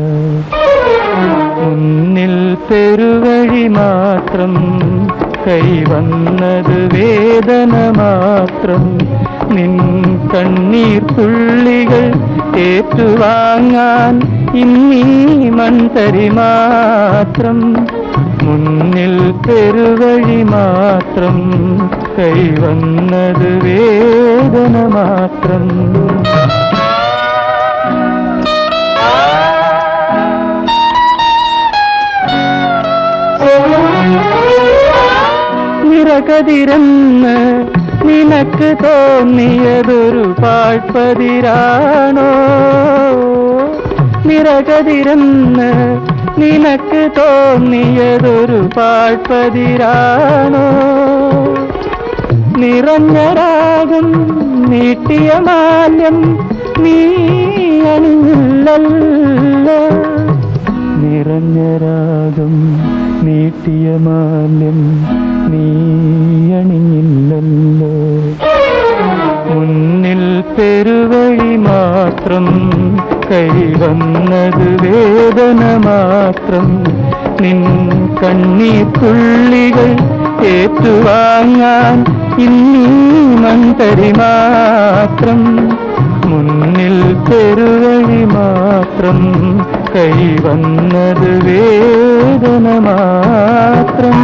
മുന്നിൽ പെരുവഴി മാത്രം, കൈവന്നത് വേദന മാത്രം. നിൻ കണ്ണീർ തുള്ളികൾ ഏറ്റുവാങ്ങാൻ ഇന്നീ മൺതരി മാത്രം. മുന്നിൽ പെരുവഴി മാത്രം, കൈവന്നത് വേദന മാത്രം. നിറകതിരെന്ന് നിനക്ക് തോന്നിയതൊരു പാഴ്പതിരാണോ? നിറകതിരെന്ന് നിനക്ക് തോന്നിയതൊരു പാഴ്പതിരാണോ? നിറഞ്ഞ രാഗം നീട്ടിയ മാല്യം നീ അണിഞ്ഞില്ലല്ലോ. നിറഞ്ഞ രാഗം നീട്ടിയ മാല്യം നീയണിഞ്ഞില്ലല്ലോ. മുന്നിൽ പെരുവഴി മാത്രം, കൈവന്നത് വേദന മാത്രം. നിൻ കണ്ണീർ തുള്ളികൾ ഏറ്റുവാങ്ങാൻ ഇന്നീ മന്തരി മാത്രം. മുന്നിൽ പെരുവഴി മാത്രം, കൈവന്നത് വേദന മാത്രം.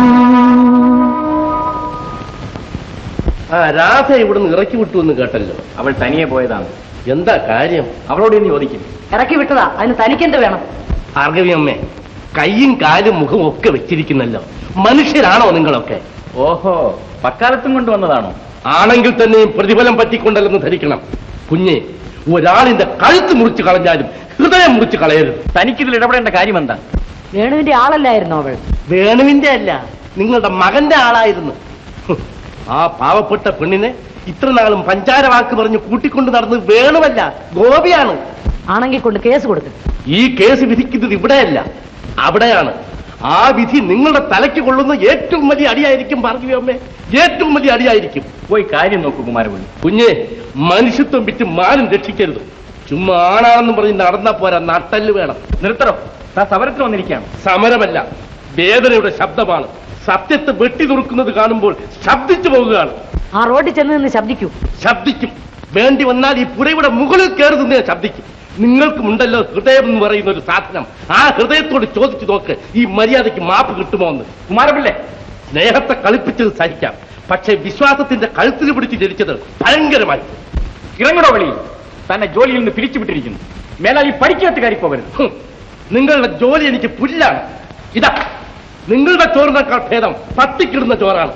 ആ രാധ ഇവിടുന്ന് ഇറക്കി വിട്ടു എന്ന് കേട്ടല്ലോ. അവൾ തനിയെ പോയതാണ്. എന്താ കാര്യം? അവളോട് ഇനി ചോദിക്കും. ഇറക്കി വിട്ടതാ, അതിന് തനിക്കെന്ത് വേണം? ഭാർഗവി അമ്മേ, കൈയും കാലും മുഖവും ഒക്കെ വെച്ചിരിക്കുന്നല്ലോ. മനുഷ്യരാണോ നിങ്ങളൊക്കെ? ഓഹോ, പക്കാലത്തും കൊണ്ടുവന്നതാണോ? ആണെങ്കിൽ തന്നെയും പ്രതിഫലം പറ്റിക്കൊണ്ടല്ലെന്ന് ധരിക്കണം. കുഞ്ഞെ, ഒരാളിന്റെ കഴുത്ത് മുറിച്ച് കളഞ്ഞാലും ഹൃദയം മുറിച്ച് കളയരുത്. തനിക്കിതിൽ ഇടപെടേണ്ട കാര്യം എന്താ? വേണുവിന്റെ ആളല്ലായിരുന്നോ അവൾ? വേണുവിന്റെ അല്ല, നിങ്ങളുടെ മകന്റെ ആളായിരുന്നു. ആ പാവപ്പെട്ട പെണ്ണിനെ ഇത്ര നാളും പഞ്ചാര വാക്ക് പറഞ്ഞ് കൂട്ടിക്കൊണ്ട് നടന്നത് വേണുവല്ല, ഗോപിയാണ്. ആണെങ്കിൽ കൊണ്ട് കേസ് കൊടുത്തു. ഈ കേസ് വിധിക്കുന്നത് ഇവിടെയല്ല, അവിടെയാണ്. ആ വിധി നിങ്ങളുടെ തലയ്ക്ക് കൊള്ളുന്ന ഏറ്റവും വലിയ അടിയായിരിക്കും ഭാർഗവി അമ്മേ, ഏറ്റവും വലിയ അടിയായിരിക്കും. പോയി കാര്യം നോക്കൂ കുമാരപുള്ളി. കുഞ്ഞെ, മനുഷ്യത്വം വിറ്റ് മാനും രക്ഷിക്കരുത്. ചുമ്മാ ആണാണെന്ന് പറഞ്ഞ് നടന്നാ പോരാ, നട്ടല് വേണം. നിർത്തണം. താൻ സമരത്തിന് വന്നിരിക്കുകയാണ്. സമരമല്ല, വേദനയുടെ ശബ്ദമാണ്. സത്യത്തെ വെട്ടി നുറുക്കുന്നത് കാണുമ്പോൾ ശബ്ദിച്ചു പോകുകയാണ്. ആ റോഡിൽ ചെന്ന് നിന്ന് ശബ്ദിക്കൂ. ശബ്ദിക്കും. വേണ്ടി വന്നാൽ ഈ പുരയുടെ മുകളിൽ കയറി നിന്ന് ശബ്ദിക്കും. നിങ്ങൾക്കുമുണ്ടല്ലോ ഹൃദയം എന്ന് പറയുന്ന ഒരു സാധനം. ആ ഹൃദയത്തോട് ചോദിച്ചു നോക്ക്, ഈ മര്യാദയ്ക്ക് മാപ്പ് കിട്ടുമോ എന്ന്. കുമാരപിള്ളേ, സ്നേഹത്തെ കളിപ്പിച്ചത് സഹിക്കാം, പക്ഷെ വിശ്വാസത്തിന്റെ കഴുത്തിൽ പിടിച്ച് ജനിച്ചത് ഭയങ്കരമായി. ഇറങ്ങടോ വെളി. തന്നെ ജോലിയിൽ നിന്ന് പിരിച്ചുവിട്ടിരിക്കുന്നു. മേലാൽ ഈ പഠിക്കകത്ത് കയറി പോകരുത്. നിങ്ങളുടെ ജോലി എനിക്ക് പുല്ലാണ്. ഇതാ നിങ്ങളുടെ ചോറിനേക്കാൾ ഭേദം പത്തിക്കിടുന്ന ചോറാണ്.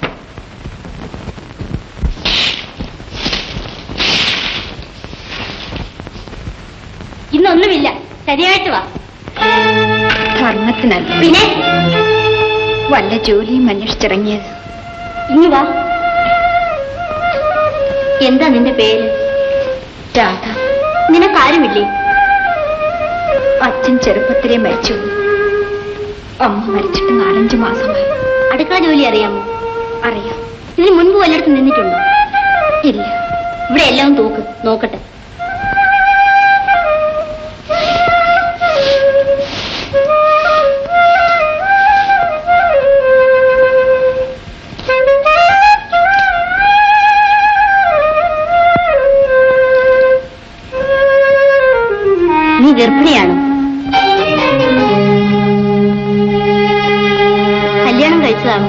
ഇന്നൊന്നുമില്ല, ശരിയായിട്ട് വാ. ധർമ്മത്തിനല്ല, പിന്നെ വല്ല ജോലിയും അന്വേഷിച്ചിറങ്ങിയത്. ഇനി വാ. എന്താ നിന്റെ പേര്? രാധ. നിനക്കാരുമില്ലേ? അച്ഛൻ ചെറുപ്പത്തിലെ മരിച്ചു. അമ്മ മരിച്ചിട്ട് നാലഞ്ചു മാസമായി. അടുക്കള ജോലി അറിയാമോ? അറിയാം. ഇതിന് മുൻപ് വല്ലയിടത്ത് നിന്നിട്ടുണ്ടോ? ഇല്ല. ഇവിടെ എല്ലാം തൂക്ക് നോക്കട്ടെ. നീ ഗർഭിണിയാണോ? കല്യാണം കഴിച്ചതാണോ?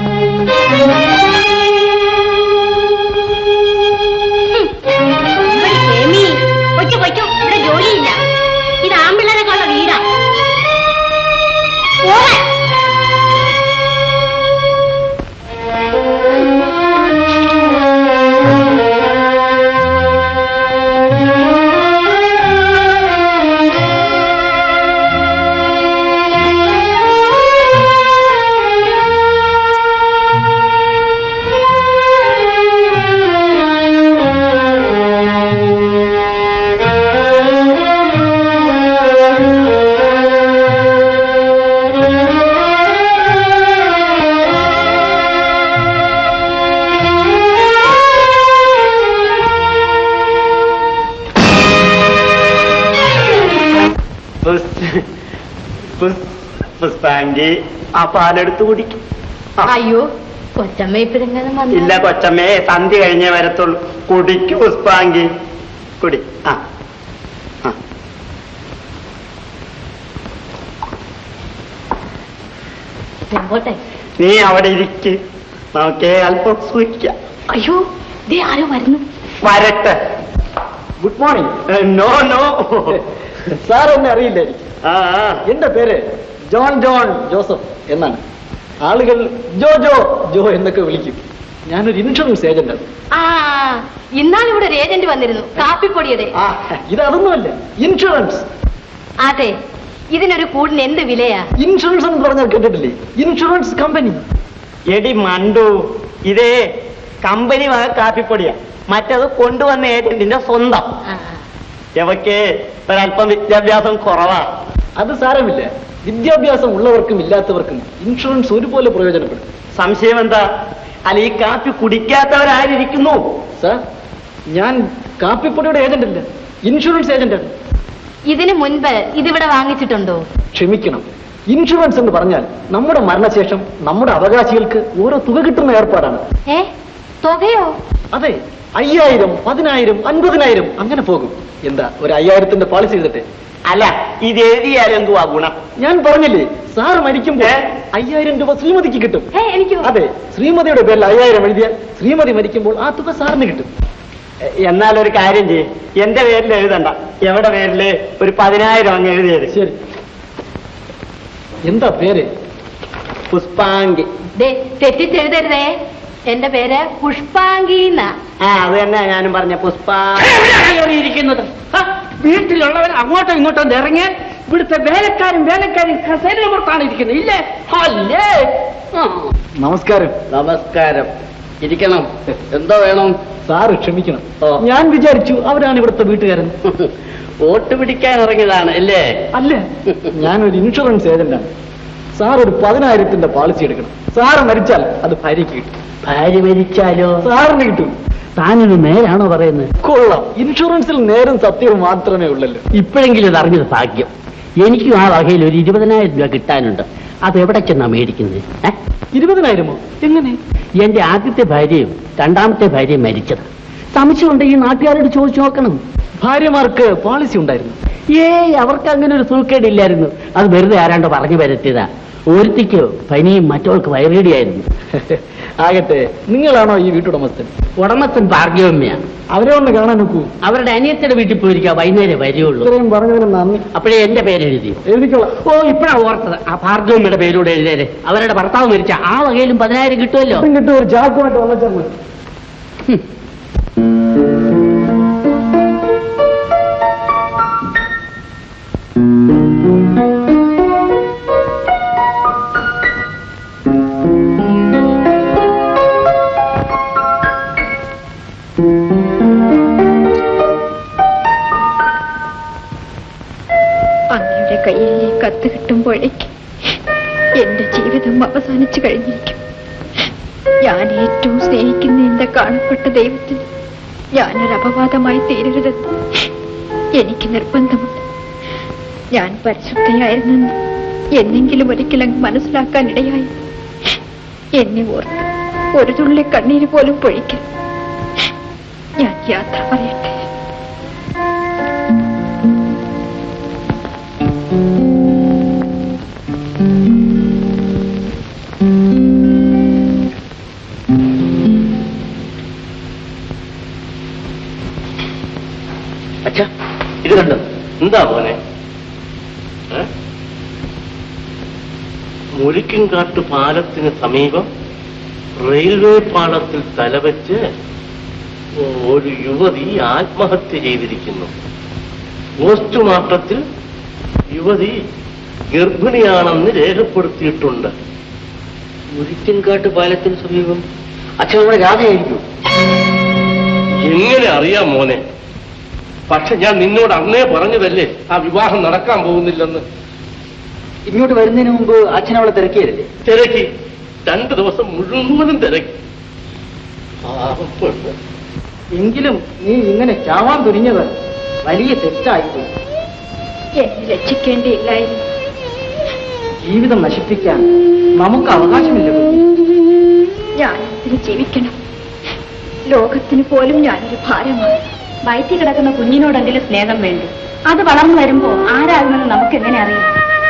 പൊയ്ക്കോ പൊയ്ക്കോ, ഇവിടെ ജോലിയില്ല. ഇത് ആമ്പിള്ളേരെക്കാളുള്ള വീടാ. പുഷ്പാങ്കി, ആ പാലെടുത്ത് കുടിക്കും. അയ്യോ, കൊച്ചമ്മ ഇപ്പഴെങ്ങനെ? ഇല്ല കൊച്ചമ്മേ, സന്ധ്യ കഴിഞ്ഞേ വരത്തുള്ളൂ. കുടിക്കു പുഷ്പാങ്കി, കുടി. ആ നീ അവിടെ ഇരിക്ക്, നമുക്കേ അല്പം സൂക്ഷിക്കാം. അയ്യോ, ദേ ആരോ വരുന്നു. വരട്ടെ. Good morning. No no, sir എന്നെ അറിയില്ലേ? ആ എന്റെ പേര് ജോൺ ജോൺ ജോസഫ് എന്നാണ്. ആളുകൾ ജോ ജോ ജോ എന്നൊക്കെ വിളിക്കും. ഞാനൊരു ഇൻഷുറൻസ് ഏജന്റാണ്. ആ, ഇന്നാൾ ഇവിടെ ഒരു ഏജന്റ് വന്നിരുന്നു, കാപ്പിപ്പൊടിയുടെ. ആ, ഇതൊന്നുമല്ല, ഇൻഷുറൻസ്. അതെ, ഇതിനൊരു കൂടിന് എന്ത് വിലയാ? ഇൻഷുറൻസ് എന്ന് പറഞ്ഞാൽ കേട്ടിട്ടില്ലേ? Insurance company. എടി മണ്ടു, ഇതേ കമ്പനി വക കാപ്പിപ്പൊടിയാ, മറ്റത് കൊണ്ടുവന്ന ഏജന്റിന്റെ സ്വന്തം. എവക്ക് ഒരല്പം വിദ്യാഭ്യാസം കുറവാ. അത് സാരമില്ല, വിദ്യാഭ്യാസം ഉള്ളവർക്കും ഇല്ലാത്തവർക്കും ഇൻഷുറൻസ് ഒരുപോലെ പ്രയോജനപ്പെടും. സംശയം എന്താ? അല്ല, ഈ കാപ്പി കുടിക്കാത്തവരായിരിക്കുന്നു? സാർ, ഞാൻ കാപ്പിപ്പൊടിയുടെ ഏജന്റ് അല്ല, ഇൻഷുറൻസ് ഏജന്റാണ്. ഇതിനു മുൻപ് ഇതിവിടെ വാങ്ങിച്ചിട്ടുണ്ടോ? ക്ഷമിക്കണം, ഇൻഷുറൻസ് എന്ന് പറഞ്ഞാൽ നമ്മുടെ മരണശേഷം നമ്മുടെ അവകാശികൾക്ക് ഓരോ തുക കിട്ടുന്ന ഏർപ്പാടാണ്. ഏ തുകയോ? അതെ, അയ്യായിരം, പതിനായിരം, അൻപതിനായിരം അങ്ങനെ പോകും. എന്താ, ഒരു അയ്യായിരത്തിന്റെ പോളിസി എഴുതട്ടെ? അല്ല, ഇത് എഴുതിയാലും എന്തുവാ ഗുണം? ഞാൻ പറഞ്ഞില്ലേ, സാർ മരിക്കുമ്പോ അയ്യായിരം രൂപ ശ്രീമതിക്ക് കിട്ടും. എനിക്കോ? അതെ, ശ്രീമതിയുടെ പേരിൽ അയ്യായിരം എഴുതിയാൽ ശ്രീമതി മരിക്കുമ്പോൾ ആ തുക സാറിന് കിട്ടും. എന്നാൽ ഒരു കാര്യം ചെയ്യും, എന്റെ പേരിൽ എഴുതണ്ട, എവിടെ പേരില് ഒരു പതിനായിരം അങ്ങ് എഴുതിയത്. ശരി. എന്താ പേര്? പുഷ്പാങ്കി. തെറ്റിച്ചെഴുതരുതേ, എന്റെ പേര് പുഷ്പാങ്കി. ആ, അത് തന്നെ ഞാനും പറഞ്ഞ പുഷ്പാങ്കി. വീട്ടിലുള്ളവർ അങ്ങോട്ടോ ഇങ്ങോട്ടോ ഇറങ്ങിയാൽ ഇവിടുത്തെ വേലക്കാരും വേലക്കാരും കസേരയുടെ പുറത്താണ് ഇരിക്കുന്നത്, ഇല്ലേ? അല്ലേ? നമസ്കാരം. നമസ്കാരം. ഇരിക്കണം. എന്തോ വേണം? സാറ് ക്ഷമിക്കണം, ഞാൻ വിചാരിച്ചു അവരാണ് ഇവിടുത്തെ വീട്ടുകാരൻ. വോട്ട് പിടിക്കാൻ ഇറങ്ങിയതാണ് അല്ലേ? അല്ല, ഞാനൊരു ഇൻഷുറൻസ് ഏജന്റാണ്. സാർ ഒരു പതിനായിരത്തിന്റെ പോളിസി എടുക്കണം. സാറ് മരിച്ചാൽ അത് ഭാര്യയ്ക്ക് കിട്ടും. ഭാര്യ മരിച്ചാലോ? സാറിന് കിട്ടും. താനൊരു നേരാണോ പറയുന്നത്? കൊള്ളാം, ഇൻഷുറൻസിൽ നേരും സത്യവും മാത്രമേ ഉള്ളല്ലോ. ഇപ്പോഴെങ്കിലും ഇത് അറിഞ്ഞത് ഭാഗ്യം. എനിക്കും ആ വകയിൽ ഒരു ഇരുപതിനായിരം രൂപ കിട്ടാനുണ്ട്. അത് എവിടെ ചെന്നാ മേടിക്കുന്നത്? ഇരുപതിനായിരമോ? എങ്ങനെ? എന്റെ ആദ്യത്തെ ഭാര്യയും രണ്ടാമത്തെ ഭാര്യയും മരിച്ചത്. സംശയമുണ്ട്, ഈ നാട്ടുകാരോട് ചോദിച്ചു നോക്കണം. ഭാര്യമാർക്ക് പോളിസി ഉണ്ടായിരുന്നു? ഏയ്, അവർക്ക് അങ്ങനെ ഒരു സൂക്കേടില്ലായിരുന്നു. അത് വെറുതെ ആരാണ്ടോ പറഞ്ഞു വരത്തിയതാ. ഒരുത്തിക്ക് പനിയും മറ്റവൾക്ക് വയറേടിയായിരുന്നു. ആകട്ടെ, നിങ്ങളാണോ ഈ വീട്ടുടമസ്ഥൻ? ഉടമസ്ഥൻ ഭാർഗവമ്മയാണ്. അവരെ ഒന്ന് കാണാൻ നോക്കൂ. അവരുടെ അനിയത്തിയുടെ വീട്ടിൽ പോയിരിക്കാം, വൈകുന്നേരം വരികയുള്ളൂ. ഇത്രയും പറഞ്ഞതിന് നന്ദി. അപ്പോഴേ എന്റെ പേര് എഴുതി. എഴുതിക്കോളാം. ഓ, ഇപ്പഴാ ഓർത്തത്. ആ ഭാർഗവമ്മയുടെ പേരൂടെ എഴുതേരെ. അവരുടെ ഭർത്താവ് മരിച്ച ആ വകയിലും പതിനായിരം കിട്ടുമല്ലോ. കിട്ടും, ഒരു ചാക്കുമായിട്ട് വന്നിച്ചാൽ മതി. അങ്ങയുടെ കയ്യിൽ ഈ കത്ത് കിട്ടുമ്പോഴേക്ക് എന്റെ ജീവിതം അവസാനിച്ചു കഴിഞ്ഞിരിക്കും. ഞാൻ ഏറ്റവും സ്നേഹിക്കുന്ന എന്റെ കാണപ്പെട്ട ദൈവത്തിന് ഞാനൊരു അപവാദമായി തീരരുതെന്ന് എനിക്ക് നിർബന്ധമുണ്ട്. ഞാൻ പരിശുദ്ധയായിരുന്നെന്ന് എന്നെങ്കിലും ഒരിക്കലും മനസ്സിലാക്കാൻ ഇടയായി. എന്നെ ഓർത്ത് ഒരു തുള്ളി കണ്ണീര് പോലും പൊഴിക്കൽ. ഞാൻ യാത്ര പറയട്ടെ. അച്ഛാ, ഇത് കണ്ടോ? എന്താ മോനെ? മുരിക്കുംകാട്ട് പാലത്തിന് സമീപം റെയിൽവേ പാളത്തിൽ തലവെച്ച് ഒരു യുവതി ആത്മഹത്യ ചെയ്തിരിക്കുന്നു. പോസ്റ്റ്മോർട്ടത്തിൽ യുവതി ഗർഭിണിയാണെന്ന് രേഖപ്പെടുത്തിയിട്ടുണ്ട്. മുരിക്കൻകാട്ട് പാലത്തിന് സമീപം അച്ഛൻ നമ്മുടെ രാധയായിരിക്കും. എങ്ങനെ അറിയാം മോനെ? പക്ഷെ ഞാൻ നിന്നോട് അന്നേ പറഞ്ഞതല്ലേ ആ വിവാഹം നടക്കാൻ പോകുന്നില്ലെന്ന്. ഇങ്ങോട്ട് വരുന്നതിന് മുമ്പ് അച്ഛൻ അവളെ തിരക്കിയതല്ലേ? തിരക്കി, രണ്ടു ദിവസം മുഴുവനും തിരക്കി. എങ്കിലും നീ ഇങ്ങനെ ചാവാൻ തുനിഞ്ഞത് വലിയ തെറ്റായിപ്പോയി. എന്നെ രക്ഷിക്കേണ്ടിയില്ലായിരുന്നു. ജീവിതം നശിപ്പിക്കാൻ നമുക്ക് അവകാശമില്ല. ഞാൻ ഇതിന് ജീവിക്കണം. ലോകത്തിന് പോലും ഞാനൊരു ഭാരമാണ്. വയറ്റിൽ കിടക്കുന്ന കുഞ്ഞിനോടെങ്കിലും സ്നേഹം വേണ്ടി. അത് വളർന്നു വരുമ്പോ ആരാകുമെന്ന് നമുക്ക് എങ്ങനെ അറിയാം?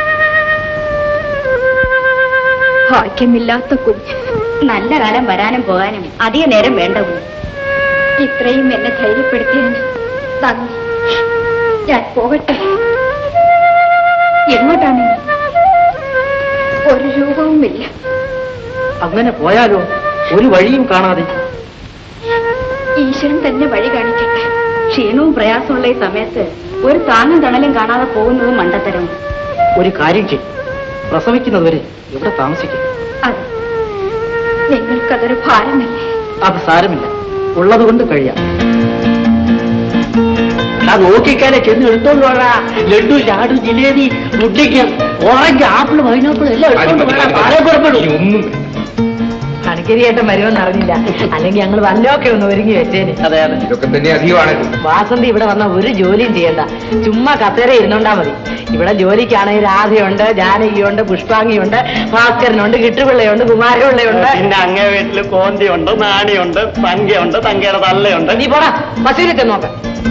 ഭാഗ്യമില്ലാത്ത കുഞ്ഞ്. നല്ല കാലം വരാനും പോകാനും അധിക നേരം വേണ്ട. ഇത്രയും എന്നെ ധൈര്യപ്പെടുത്തിയതിന് നന്ദി. ഞാൻ പോകട്ടെ. എങ്ങോട്ടാണ്? ഒരു രൂപവുമില്ല. അങ്ങനെ പോയാലോ? ഒരു വഴിയും കാണാതെ. ഈശ്വരൻ തന്നെ വഴി കാണിക്കട്ടെ. ക്ഷീണവും പ്രയാസമുള്ള ഈ സമയത്ത് ഒരു താങ്ങും തണലും കാണാതെ പോകുന്നത് മണ്ടത്തരം. ഒരു കാര്യം ചെയ്യും, പ്രസവിക്കുന്നതുവരെ ഇവിടെ താമസിക്കും. അതെ, നിങ്ങൾക്കതൊരു ഭാരമല്ലേ? അത് സാരമില്ല, ഉള്ളതുകൊണ്ട് കഴിയാം. നോക്കിക്കാനെ ചെന്ന് എടുത്തോണ്ടോടാ. ലഡു, ലാഡു, ജിലേബി, മുട്ടിക്ക, ഓറഞ്ച്, ആപ്പിൾ, പൈനാപ്പിൾ എല്ലാം ഒന്നും കണക്കരിയേട്ടൻ വരുമെന്ന് അറിഞ്ഞില്ല. അല്ലെങ്കിൽ ഞങ്ങൾ വല്ലതൊക്കെ ഒന്ന് ഒരുങ്ങി വെച്ചേന്. അതെ അതെ, ഇതൊക്കെ തന്നെ അധികമാണ്. വാസന്തി ഇവിടെ വന്ന ഒരു ജോലിയും ചെയ്യണ്ട, ചുമ്മാ കസേര ഇരുന്നോണ്ടാ മതി. ഇവിടെ ജോലിക്കാണെങ്കിൽ രാധയുണ്ട്, ജാനകിയുണ്ട്, പുഷ്പാംഗിയുണ്ട്, ഭാസ്കരനുണ്ട്, കിട്ടുപിള്ളയുണ്ട്, കുമാരപിള്ളയുണ്ട്. പിന്നെ അങ്ങേ വീട്ടില് കോന്തിയുണ്ട്, നാണിയുണ്ട്, തങ്കയുണ്ട്, തങ്കയുടെ തള്ളയുണ്ട്. നീ പോടാ ബസ്സിലൊക്കെ നോക്ക.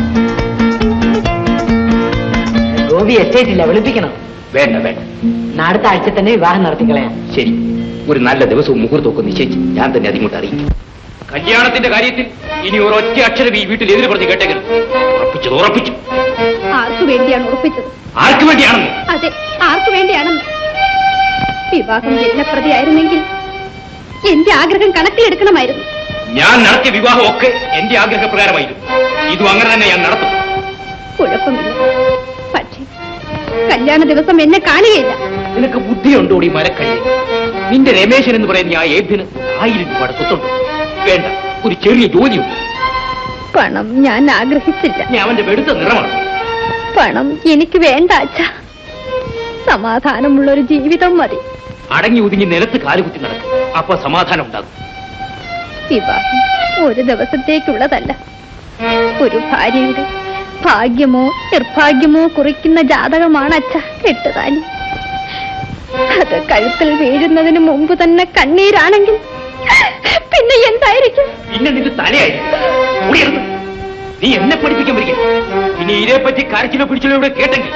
ഗോപി എസ്റ്റേറ്റില്ല, വിളിപ്പിക്കണം. വേണ്ട വേണ്ട, അടുത്ത ആഴ്ച തന്നെ വിവാഹം നടത്തിക്കളയാം. ശരി, ഒരു നല്ല ദിവസവും മുഹൂർത്തമൊക്കെ നിശ്ചയിച്ച് ഞാൻ തന്നെ അതിങ്ങോട്ട് അറിയിക്കും. കല്യാണത്തിന്റെ കാര്യത്തിൽ ഇനി ഒരൊറ്റ അക്ഷരം ഈ വീട്ടിൽ എതിര് പറഞ്ഞ് കേട്ടേക്കരുത്. ഉറപ്പിച്ചത് ഉറപ്പിച്ചു. ആർക്കു വേണ്ടിയാണ് ഉറപ്പിച്ചത്? ആർക്ക് വേണ്ടിയാണെന്ന്? അതെ, ആർക്കു വേണ്ടിയാണെന്ന്. വിവാഹം ജന്മപ്രതിയായിരുന്നെങ്കിൽ എന്റെ ആഗ്രഹം കണക്കിലെടുക്കണമായിരുന്നു. ഞാൻ നടത്തിയ വിവാഹം ഒക്കെ എന്റെ ആഗ്രഹപ്രകാരമായിരുന്നു. ഇതും അങ്ങനെ തന്നെ ഞാൻ നടത്തും. കുഴപ്പമില്ല, പക്ഷേ കല്യാണ ദിവസം എന്നെ കാണുകയില്ല. നിനക്ക് ബുദ്ധിയുണ്ടോടി മരക്കഴി? നിന്റെ രമേശൻ എന്ന് പറയുന്ന ആ ഏതിന് ആയിരം രൂപയുടെ സ്വത്തുണ്ട്. വേണ്ട, ഒരു ചെറിയ ജോലിയുണ്ട്. പണം ഞാൻ ആഗ്രഹിച്ചില്ല. ഞാൻ അവന്റെ വെടുത്ത നിറമാണ്. പണം എനിക്ക് വേണ്ട അച്ഛാ. സമാധാനമുള്ളൊരു ജീവിതം മതി. അടങ്ങി ഒതുങ്ങി നിലത്ത് കാലുകുത്തി നടക്കും, അപ്പൊ സമാധാനം ഉണ്ടാകും. വിവാഹം ഒരു ദിവസത്തേക്കുള്ളതല്ല. ഒരു ഭാര്യയുടെ ഭാഗ്യമോ നിർഭാഗ്യമോ കുറിക്കുന്ന ജാതകമാണ് അച്ഛ കെട്ടുതാലി. അത് കഴുത്തിൽ വീഴുന്നതിന് മുമ്പ് തന്നെ കണ്ണീരാണെങ്കിൽ പിന്നെ എന്തായിരിക്കും? പിന്നെ നിന്റെ തലയായിരിക്കും. നീ എന്നെ പഠിപ്പിക്കാൻ പറ്റില്ല. ഇനി ഇതിനെപ്പറ്റി കരച്ചിലോ പിടിച്ചിലോ ഇവിടെ കേട്ടെങ്കിൽ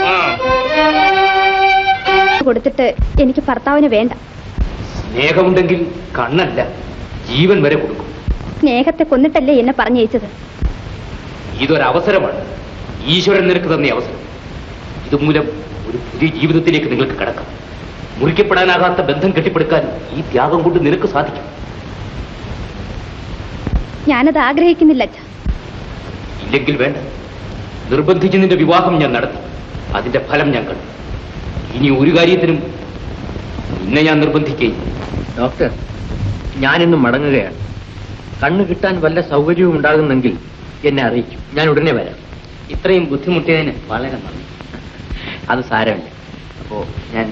കൊടുത്തിട്ട് എനിക്ക് ഭർത്താവിന് വേണ്ട. സ്നേഹമുണ്ടെങ്കിൽ കണ്ണല്ല ജീവൻ വരെ കൊടുക്കും. സ്നേഹത്തെ കൊന്നിട്ടല്ലേ എന്നെ പറഞ്ഞയച്ചത്? ഇതൊരവസരമാണ്. ഈശ്വരൻ നിനക്ക് തന്നെ അവസരം. ഇതുമൂലം ഒരു പുതിയ ജീവിതത്തിലേക്ക് നിങ്ങൾക്ക് കടക്കാം. മുറിക്കപ്പെടാനാകാത്ത ബന്ധം കെട്ടിപ്പടുക്കാൻ ഈ ത്യാഗം കൊണ്ട് നിനക്ക് സാധിക്കും. ഞാനത് ആഗ്രഹിക്കുന്നില്ല അച്ഛാ. ഇല്ലെങ്കിൽ വേണ്ട. നിർബന്ധിച്ച് നിന്റെ വിവാഹം ഞാൻ നടത്തി. അതിന്റെ ഫലം ഞാൻ കണ്ടു. ഇനി ഒരു കാര്യത്തിനും നിന്നെ ഞാൻ നിർബന്ധിക്കുകയും. ഡോക്ടർ, ഞാനിന്ന് മടങ്ങുകയാണ്. കണ്ണു കിട്ടാൻ വല്ല സൗകര്യവും ഉണ്ടാകുന്നെങ്കിൽ എന്നെ അറിയിക്കും. ഞാൻ ഉടനെ വരാം. ഇത്രയും ബുദ്ധിമുട്ടിയതിന് വളരെ നന്ദി. അത് സാരമില്ല. അപ്പോ ഞാൻ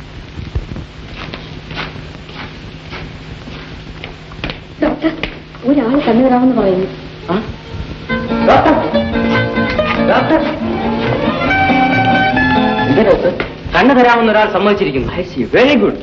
ഡോക്ടർ, ഒരാൾ കണ്ണു തരാമെന്ന് പറയുന്നു. കണ്ണു തരാമെന്ന് ഒരാൾ സമ്മതിച്ചിരിക്കുന്നു. I see, very good.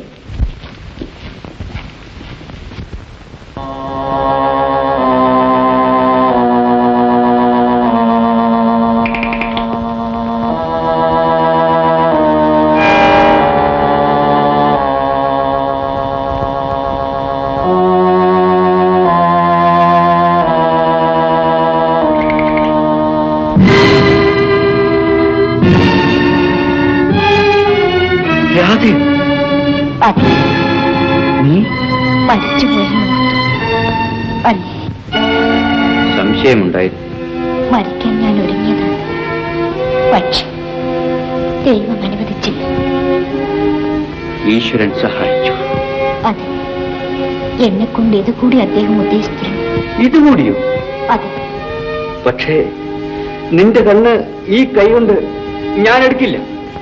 സംശയമുണ്ടായിരുന്നു. മരിക്കാൻ ഞാൻ ഒരുങ്ങിയതാണ്. പക്ഷെ ദൈവം അനുവദിച്ചില്ല. ഈശ്വരൻ സഹായിച്ചു. അതെ, എന്നെ കൊണ്ട് ഇതുകൂടി അദ്ദേഹം ഉദ്ദേശിച്ചിരുന്നു. ഇതുകൂടിയോ? അതെ. പക്ഷേ നിന്റെ കണ്ണ് ഈ കൈ കൊണ്ട് ഞാൻ എടുക്കില്ല.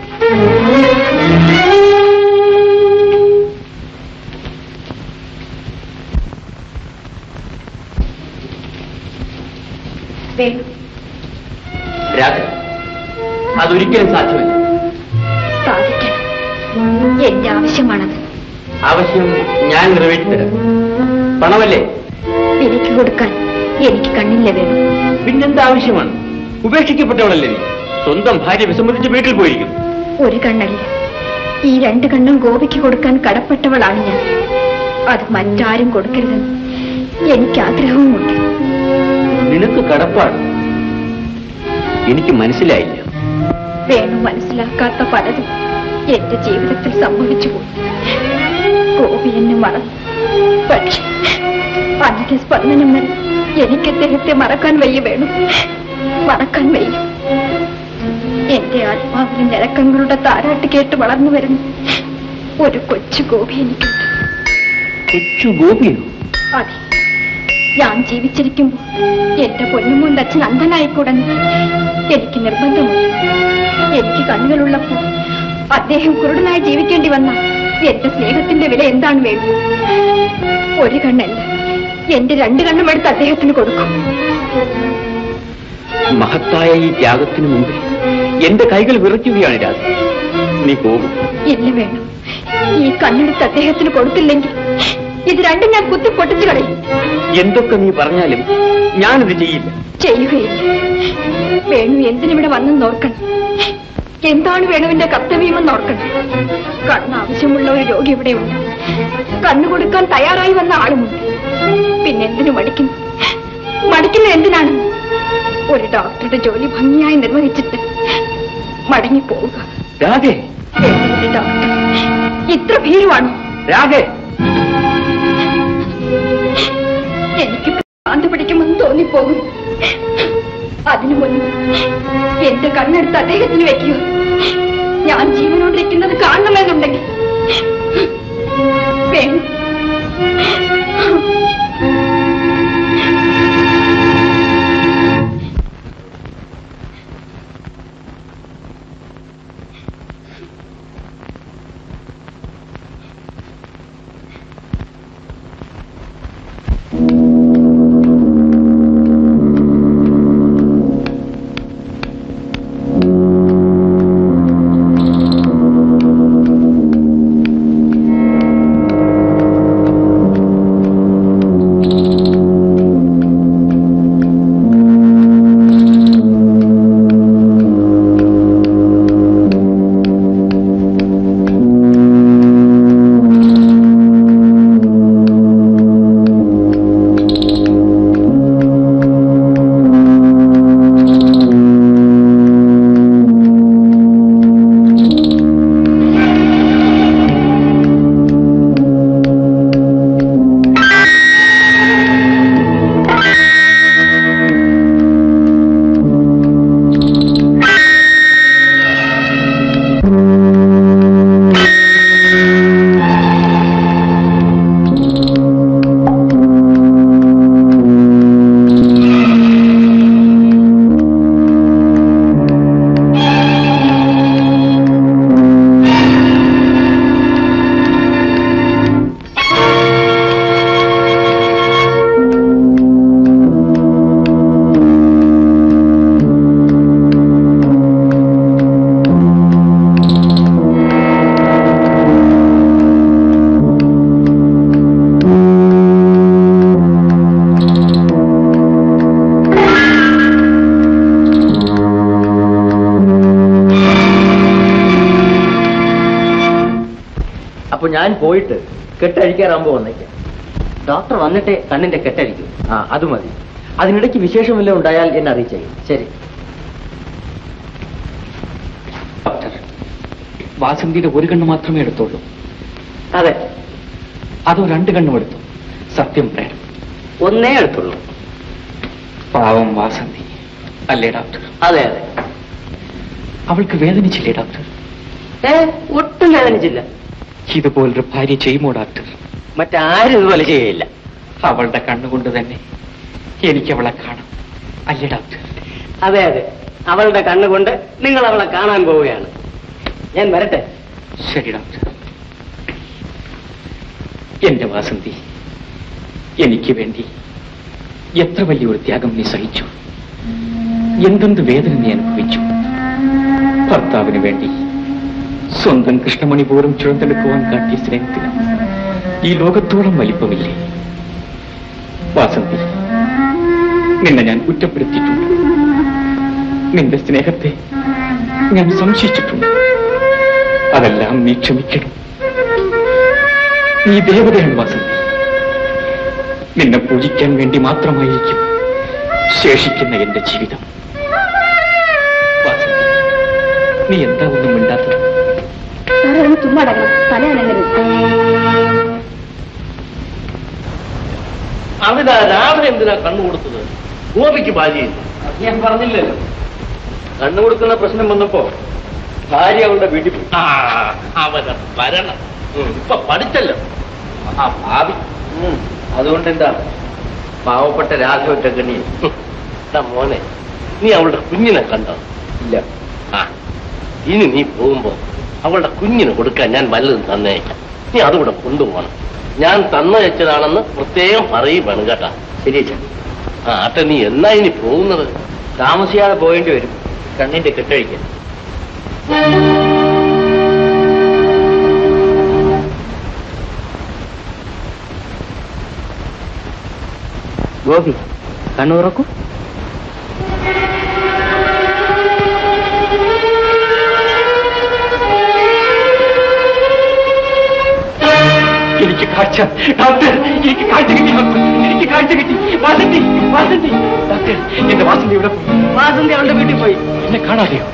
രാത്രി അതൊരിക്കലും സാധ്യമല്ല. സാധിക്കണം. എന്റെ ആവശ്യമാണത്. ആവശ്യം ഞാൻ നിറവേറ്റിത്തരാം. പണമല്ലേ? വിലയ്ക്ക് കൊടുക്കാൻ എനിക്ക് കണ്ണില്ല വേണം. പിന്നെന്താ ആവശ്യമാണ്? ഉപേക്ഷിക്കപ്പെട്ടവളല്ലേ നീ? സ്വന്തം ഭാര്യ വിസമ്മതിച്ച് വീട്ടിൽ പോയിരിക്കുന്നു. ഒരു കണ്ണല്ല, ഈ രണ്ട് കണ്ണും ഗോപിക്ക് കൊടുക്കാൻ കടപ്പെട്ടവളാണ് ഞാൻ. അത് മറ്റാരും കൊടുക്കരുതെന്ന് എനിക്ക് ആഗ്രഹവുമുണ്ട്. നിനക്ക് കടപ്പാട് എനിക്ക് മനസ്സിലായില്ല. വേണു മനസ്സിലാക്കാത്ത പലതും എന്റെ ജീവിതത്തിൽ സംഭവിച്ചു പോയി. ഗോപി എന്നെ മറന്നു. പക്ഷെ അതിന്റെ സ്പന്ദനം വരെ എനിക്ക് അദ്ദേഹത്തെ മറക്കാൻ വയ്യ. വേണു മറക്കാൻ വയ്യ. എന്റെ ആത്മാവിലെ ഞരക്കങ്ങളുടെ താരാട്ട് കേട്ട് വളർന്നു വരുന്നു ഒരു കൊച്ചു ഗോപി എനിക്കുണ്ട്. കൊച്ചു ഗോപിയോ? അതെ, ഞാൻ ജീവിച്ചിരിക്കുമ്പോൾ എന്റെ പൊന്നുമോന്റെ അച്ഛൻ അന്ധനായിക്കൂടെന്ന് എനിക്ക് നിർബന്ധമുണ്ട്. എനിക്ക് കണ്ണുകളുള്ളപ്പോൾ അദ്ദേഹം കുരുടനായി ജീവിക്കേണ്ടി വന്ന എന്റെ സ്നേഹത്തിന്റെ വില എന്താണ് വേണ്ടത്? ഒരു കണ്ണല്ല, എന്റെ രണ്ട് കണ്ണും എടുത്ത് അദ്ദേഹത്തിന് കൊടുക്കും. മഹത്തായ ഈ ത്യാഗത്തിന് മുമ്പിൽ എന്റെ കൈകൾ വിറയ്ക്കുകയാണ് രാധ. നീ പോകും. ഇല്ല, വേണം. ഈ കണ്ണെടുത്ത് അദ്ദേഹത്തിന് കൊടുത്തില്ലെങ്കിൽ ഇത് രണ്ടും ഞാൻ കുത്തി പൊട്ടിച്ചു കളയും. എന്തൊക്കെ നീ പറഞ്ഞാലും ഞാനിത് ചെയ്യില്ല. ചെയ്യുകയില്ല. വേണു എന്തിനിവിടെ വന്നെന്ന് ഓർക്കണം. എന്താണ് വേണുവിന്റെ കർത്തവ്യമെന്ന് ഓർക്കണം. കണ്ണ് ആവശ്യമുള്ള ഒരു രോഗി ഇവിടെയുണ്ട്. കണ്ണു കൊടുക്കാൻ തയ്യാറായി വന്ന ആളുമുണ്ട്. പിന്നെന്തിനു മടിക്കുന്നു? മടിക്കുന്ന എന്തിനാണ്? ഒരു ഡോക്ടറുടെ ജോലി ഭംഗിയായി നിർവഹിച്ചിട്ട് മടങ്ങി പോവുക. രാധേ, ഡോക്ടർ ഇത്ര ഭീരുവാണ്. രാധേ, എനിക്ക് ഭ്രാന്ത് പിടിക്കുമെന്ന് തോന്നിപ്പോകും. അതിനു മുൻപ് എന്റെ കണ്ണെടുത്ത് അദ്ദേഹത്തിന് വെക്കുക. ഞാൻ ജീവനോടിരിക്കുന്നത് കാണണമെന്നുണ്ടെങ്കിൽ വേണം. ഞാൻ പോയിട്ട് കെട്ടഴിക്കാറാകുമ്പോ വന്നേക്കാം. ഡോക്ടർ വന്നിട്ടേ കണ്ണിന്റെ കെട്ടഴിക്കും. ആ, അത് മതി. അതിനിടയ്ക്ക് വിശേഷമില്ല ഉണ്ടായാൽ എന്നെ അറിയിച്ചേ. ശരി. ഡോക്ടർ, വാസന്തിയുടെ ഒരു കണ്ണ് മാത്രമേ എടുത്തുള്ളൂ. അതെ. അതോ രണ്ട് കണ്ണും എടുത്തു? സത്യം പറയണം. ഒന്നേ എടുത്തുള്ളൂ. പാവം വാസന്തി അല്ലേ ഡോക്ടർ? അതെ അതെ. അവൾക്ക് വേദനിച്ചില്ലേ ഡോക്ടർ? ഏ, ഒട്ടും വേദനിച്ചില്ല. ഇതുപോലൊരു ഭാര്യ ചെയ്യുമോ ഡോക്ടർ? മറ്റാരും ഇതുപോലെ ചെയ്യില്ല. അവളുടെ കണ്ണുകൊണ്ട് തന്നെ എനിക്ക് അവളെ കാണാം അല്ലേ ഡോക്ടർ? അതെ അതെ, അവളുടെ കണ്ണുകൊണ്ട് നിങ്ങൾ അവളെ കാണാൻ പോവുകയാണ്. ഞാൻ വരട്ടെ? ശരി ഡോക്ടർ. എന്റെ വാസന്തി, എനിക്ക് വേണ്ടി എത്ര വലിയൊരു ത്യാഗം നീ സഹിച്ചു, എന്തെന്ത് വേദന നീ അനുഭവിച്ചു. ഭർത്താവിന് വേണ്ടി സ്വന്തം കൃഷ്ണമണി പോലും ചുഴന്തെടുക്കുവാൻ കാട്ടിയ സ്നേഹത്തിന് ഈ ലോകത്തോളം വലിപ്പമില്ലേ വാസന്തി? നിന്നെ ഞാൻ കുറ്റപ്പെടുത്തിയിട്ടുണ്ട്. നിന്റെ സ്നേഹത്തെ ഞാൻ സംശയിച്ചിട്ടുണ്ട്. അതെല്ലാം നീ ക്ഷമിക്കണം. നീ ദേവതയാണ് വാസന്തി. നിന്നെ പൂജിക്കാൻ വേണ്ടി മാത്രമായിരിക്കും ശേഷിക്കുന്ന എന്റെ ജീവിതം. വാസന്തി, നീ എന്താ ഒന്നും മിണ്ടാത്തത്? ചുമ്മാ തലയാണെങ്കിലും അവിടെ രാവിലെ എന്തിനാ കണ്ണു കൊടുത്തത്? ഗോപിക്ക് ഭാര്യയില്ല. ഞാൻ പറഞ്ഞില്ലല്ലോ, കണ്ണു കൊടുക്കുന്ന പ്രശ്നം വന്നപ്പോ ഭാര്യ അവളുടെ വീട്ടിൽ പോയി. ആ, അവനെ വരണം. ഇപ്പൊ പഠിച്ചല്ലോ ആ ഭാവി. അതുകൊണ്ട് എന്താ, പാവപ്പെട്ട രാഘവറ്റക്കണി. മോനെ, നീ അവളുടെ കുഞ്ഞിനെ കണ്ടോ? ഇല്ല. ആ, ഇനി നീ പോകുമ്പോ അവളുടെ കുഞ്ഞിന് കൊടുക്കാൻ ഞാൻ വല്ലതും തന്നേക്കാം. നീ അതുകൂടെ കൊണ്ടുപോകണം. ഞാൻ തന്നയച്ചതാണെന്ന് പ്രത്യേകം പറയും വേണം കേട്ടാ. ശരി അച്ഛൻ. ആ അട്ടെ, നീ എന്നാ ഇനി പോകുന്നത്? താമസിയാതെ പോകേണ്ടി വരും, കണ്ണിന്റെ കെട്ടഴിക്കാൻ. ഗോപി, കണ്ണുറക്കൂ. എനിക്ക് കാഴ്ച, ഡോക്ടർ, എനിക്ക് കാഴ്ച കിട്ടി. എനിക്ക് കാഴ്ച കിട്ടി. വാസന്തി, വാസന്തി, ഡോക്ടർ, എന്റെ വാസന്തി ഇവിടെ പോയി. വാസന്തി അവളുടെ വീട്ടിൽ പോയി. എന്നെ കാണാതെയോ?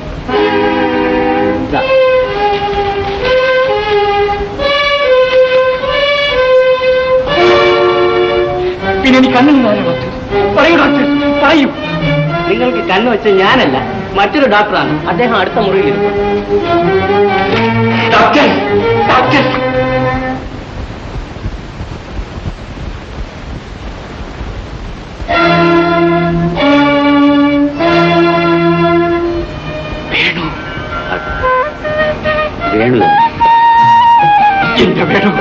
പിന്നെ എനിക്ക് കണ്ണിൽ നിന്നാലോ ഡോക്ടർ? പറയൂ ഡോക്ടർ, പറയൂ. നിങ്ങൾക്ക് കണ്ണ് വെച്ച ഞാനല്ല, മറ്റൊരു ഡോക്ടറാണ്. അദ്ദേഹം അടുത്ത മുറിയിലിരിക്കും. Doctor, doctor. വേണു, വേണു, എന്റെ വേണു,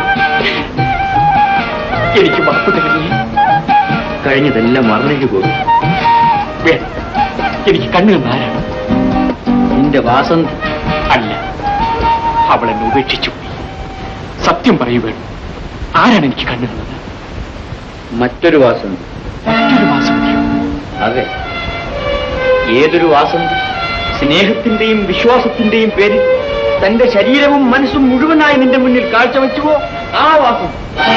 എനിക്ക് മാപ്പ് തരുന്നില്ല. കഴിഞ്ഞതെല്ലാം മറന്നേക്ക് പോകും. വേണം, എനിക്ക് കണ്ണു ആരാണ്? നിന്റെ വാസന്തി. അല്ല, അവളെന്നെ ഉപേക്ഷിച്ചു പോയി. സത്യം പറയൂ വേണു, ആരാണ് എനിക്ക് കണ്ണു തന്നത്? മറ്റൊരു വാസന്തി. മറ്റൊരു വാസന്തിയോ? അതെ, ഏതൊരു വാസന്തി സ്നേഹത്തിന്റെയും വിശ്വാസത്തിന്റെയും പേരിൽ തന്റെ ശരീരവും മനസ്സും മുഴുവനായി നിന്റെ മുന്നിൽ കാഴ്ചവെച്ചുവോ, ആ വാസന്തി.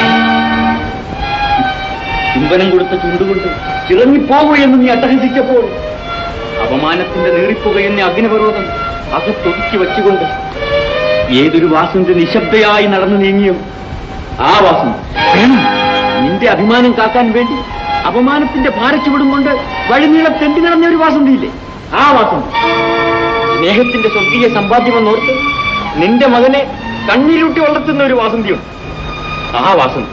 ചുംബനം കൊടുത്ത ചുണ്ടുകൊണ്ട് ചിറങ്ങിപ്പോകൂ എന്ന് നീ അട്ടഹസിച്ചപ്പോൾ അപമാനത്തിന്റെ നീറിപ്പുക എന്നെ അഗ്നിപർവ്വതം അകത്തൊതുക്കി വച്ചുകൊണ്ട് ഏതൊരു വാസന്തി നിശബ്ദയായി നടന്നു നീങ്ങിയോ, ആ വാസന്തി. നിന്റെ അഭിമാനം കാക്കാൻ വേണ്ടി അപമാനത്തിന്റെ ഭാരച്ചുവിടും കൊണ്ട് വഴിനീളം തെണ്ടി നടന്ന ഒരു വാസന്തിയില്ലേ, ആ വാസന്തി. സ്നേഹത്തിന്റെ സ്വർഗീയ സമ്പാദ്യമെന്നോർത്ത് നിന്റെ മകനെ കണ്ണീരൂട്ടി വളർത്തുന്ന ഒരു വാസന്തിയുണ്ട്, ആ വാസന്തി.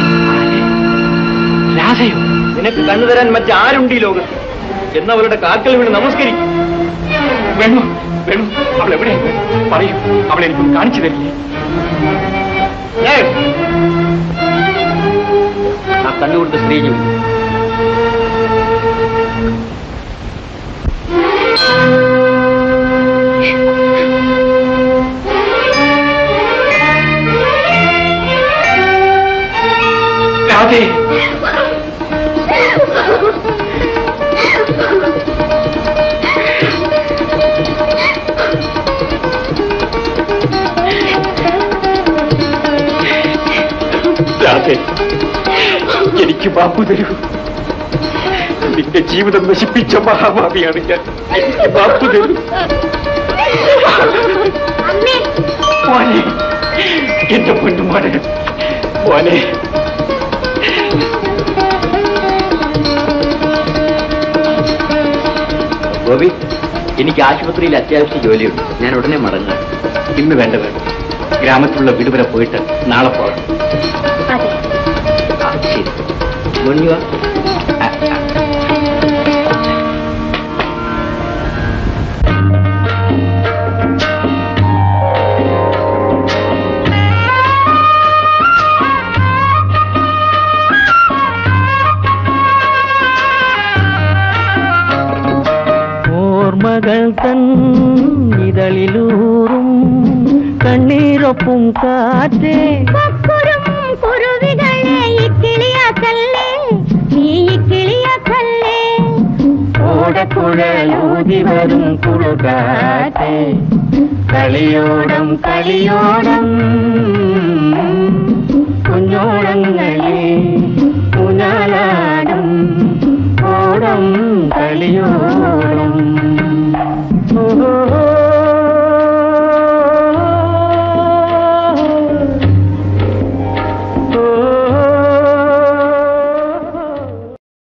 രാധയോ? നിനക്ക് കണ്ണുതരാൻ മറ്റാരുണ്ട് ഈ ലോകത്ത് എന്നവളുടെ കാക്കൽ വീണ് നമസ്കരിക്കും. വേണു, വേണു, അവൾ എവിടെ? പറയൂ, അവളെ എനിക്കൊന്ന് കാണിച്ചു തരില്ലേ? ആ കണ്ണുകൊടുത്ത സ്ത്രീ രാധേ, രാധേ, എനിക്ക് മാപ്പു തരൂ. നിന്റെ ജീവിതം നശിപ്പിച്ച മഹാഭാവിയാണ് ഞാൻ. എനിക്ക് മാപ്പു തരൂ. മോനെ, എന്റെ പൊന്നുമോനെ, മോനെ. ഗോപി, എനിക്ക് ആശുപത്രിയിൽ അത്യാവശ്യ ജോലിയുണ്ട്, ഞാൻ ഉടനെ മടങ്ങാം. ഇന്ന് വേണ്ട വേണം, ഗ്രാമത്തിലുള്ള വീട് വരെ പോയിട്ട് നാളെ പോകണം. ആ, ശരി. മുൻവാ. ഓർമ്മകൾ തൻ ഇതളിലൂറും കണ്ണീരൊപ്പും കാറ്റേ, കുരുവികളെ ഇക്കിളിയാക്കല്ലേ, നീ ഇക്കിളിയാക്കല്ലേ. ഓടക്കുഴലൂതി വരും കുളുകാറ്റേ, കളിയോടം കളിയോടം കുഞ്ഞോളങ്ങളെ ഊഞ്ഞാലാടും ഓടം കളിയോടം.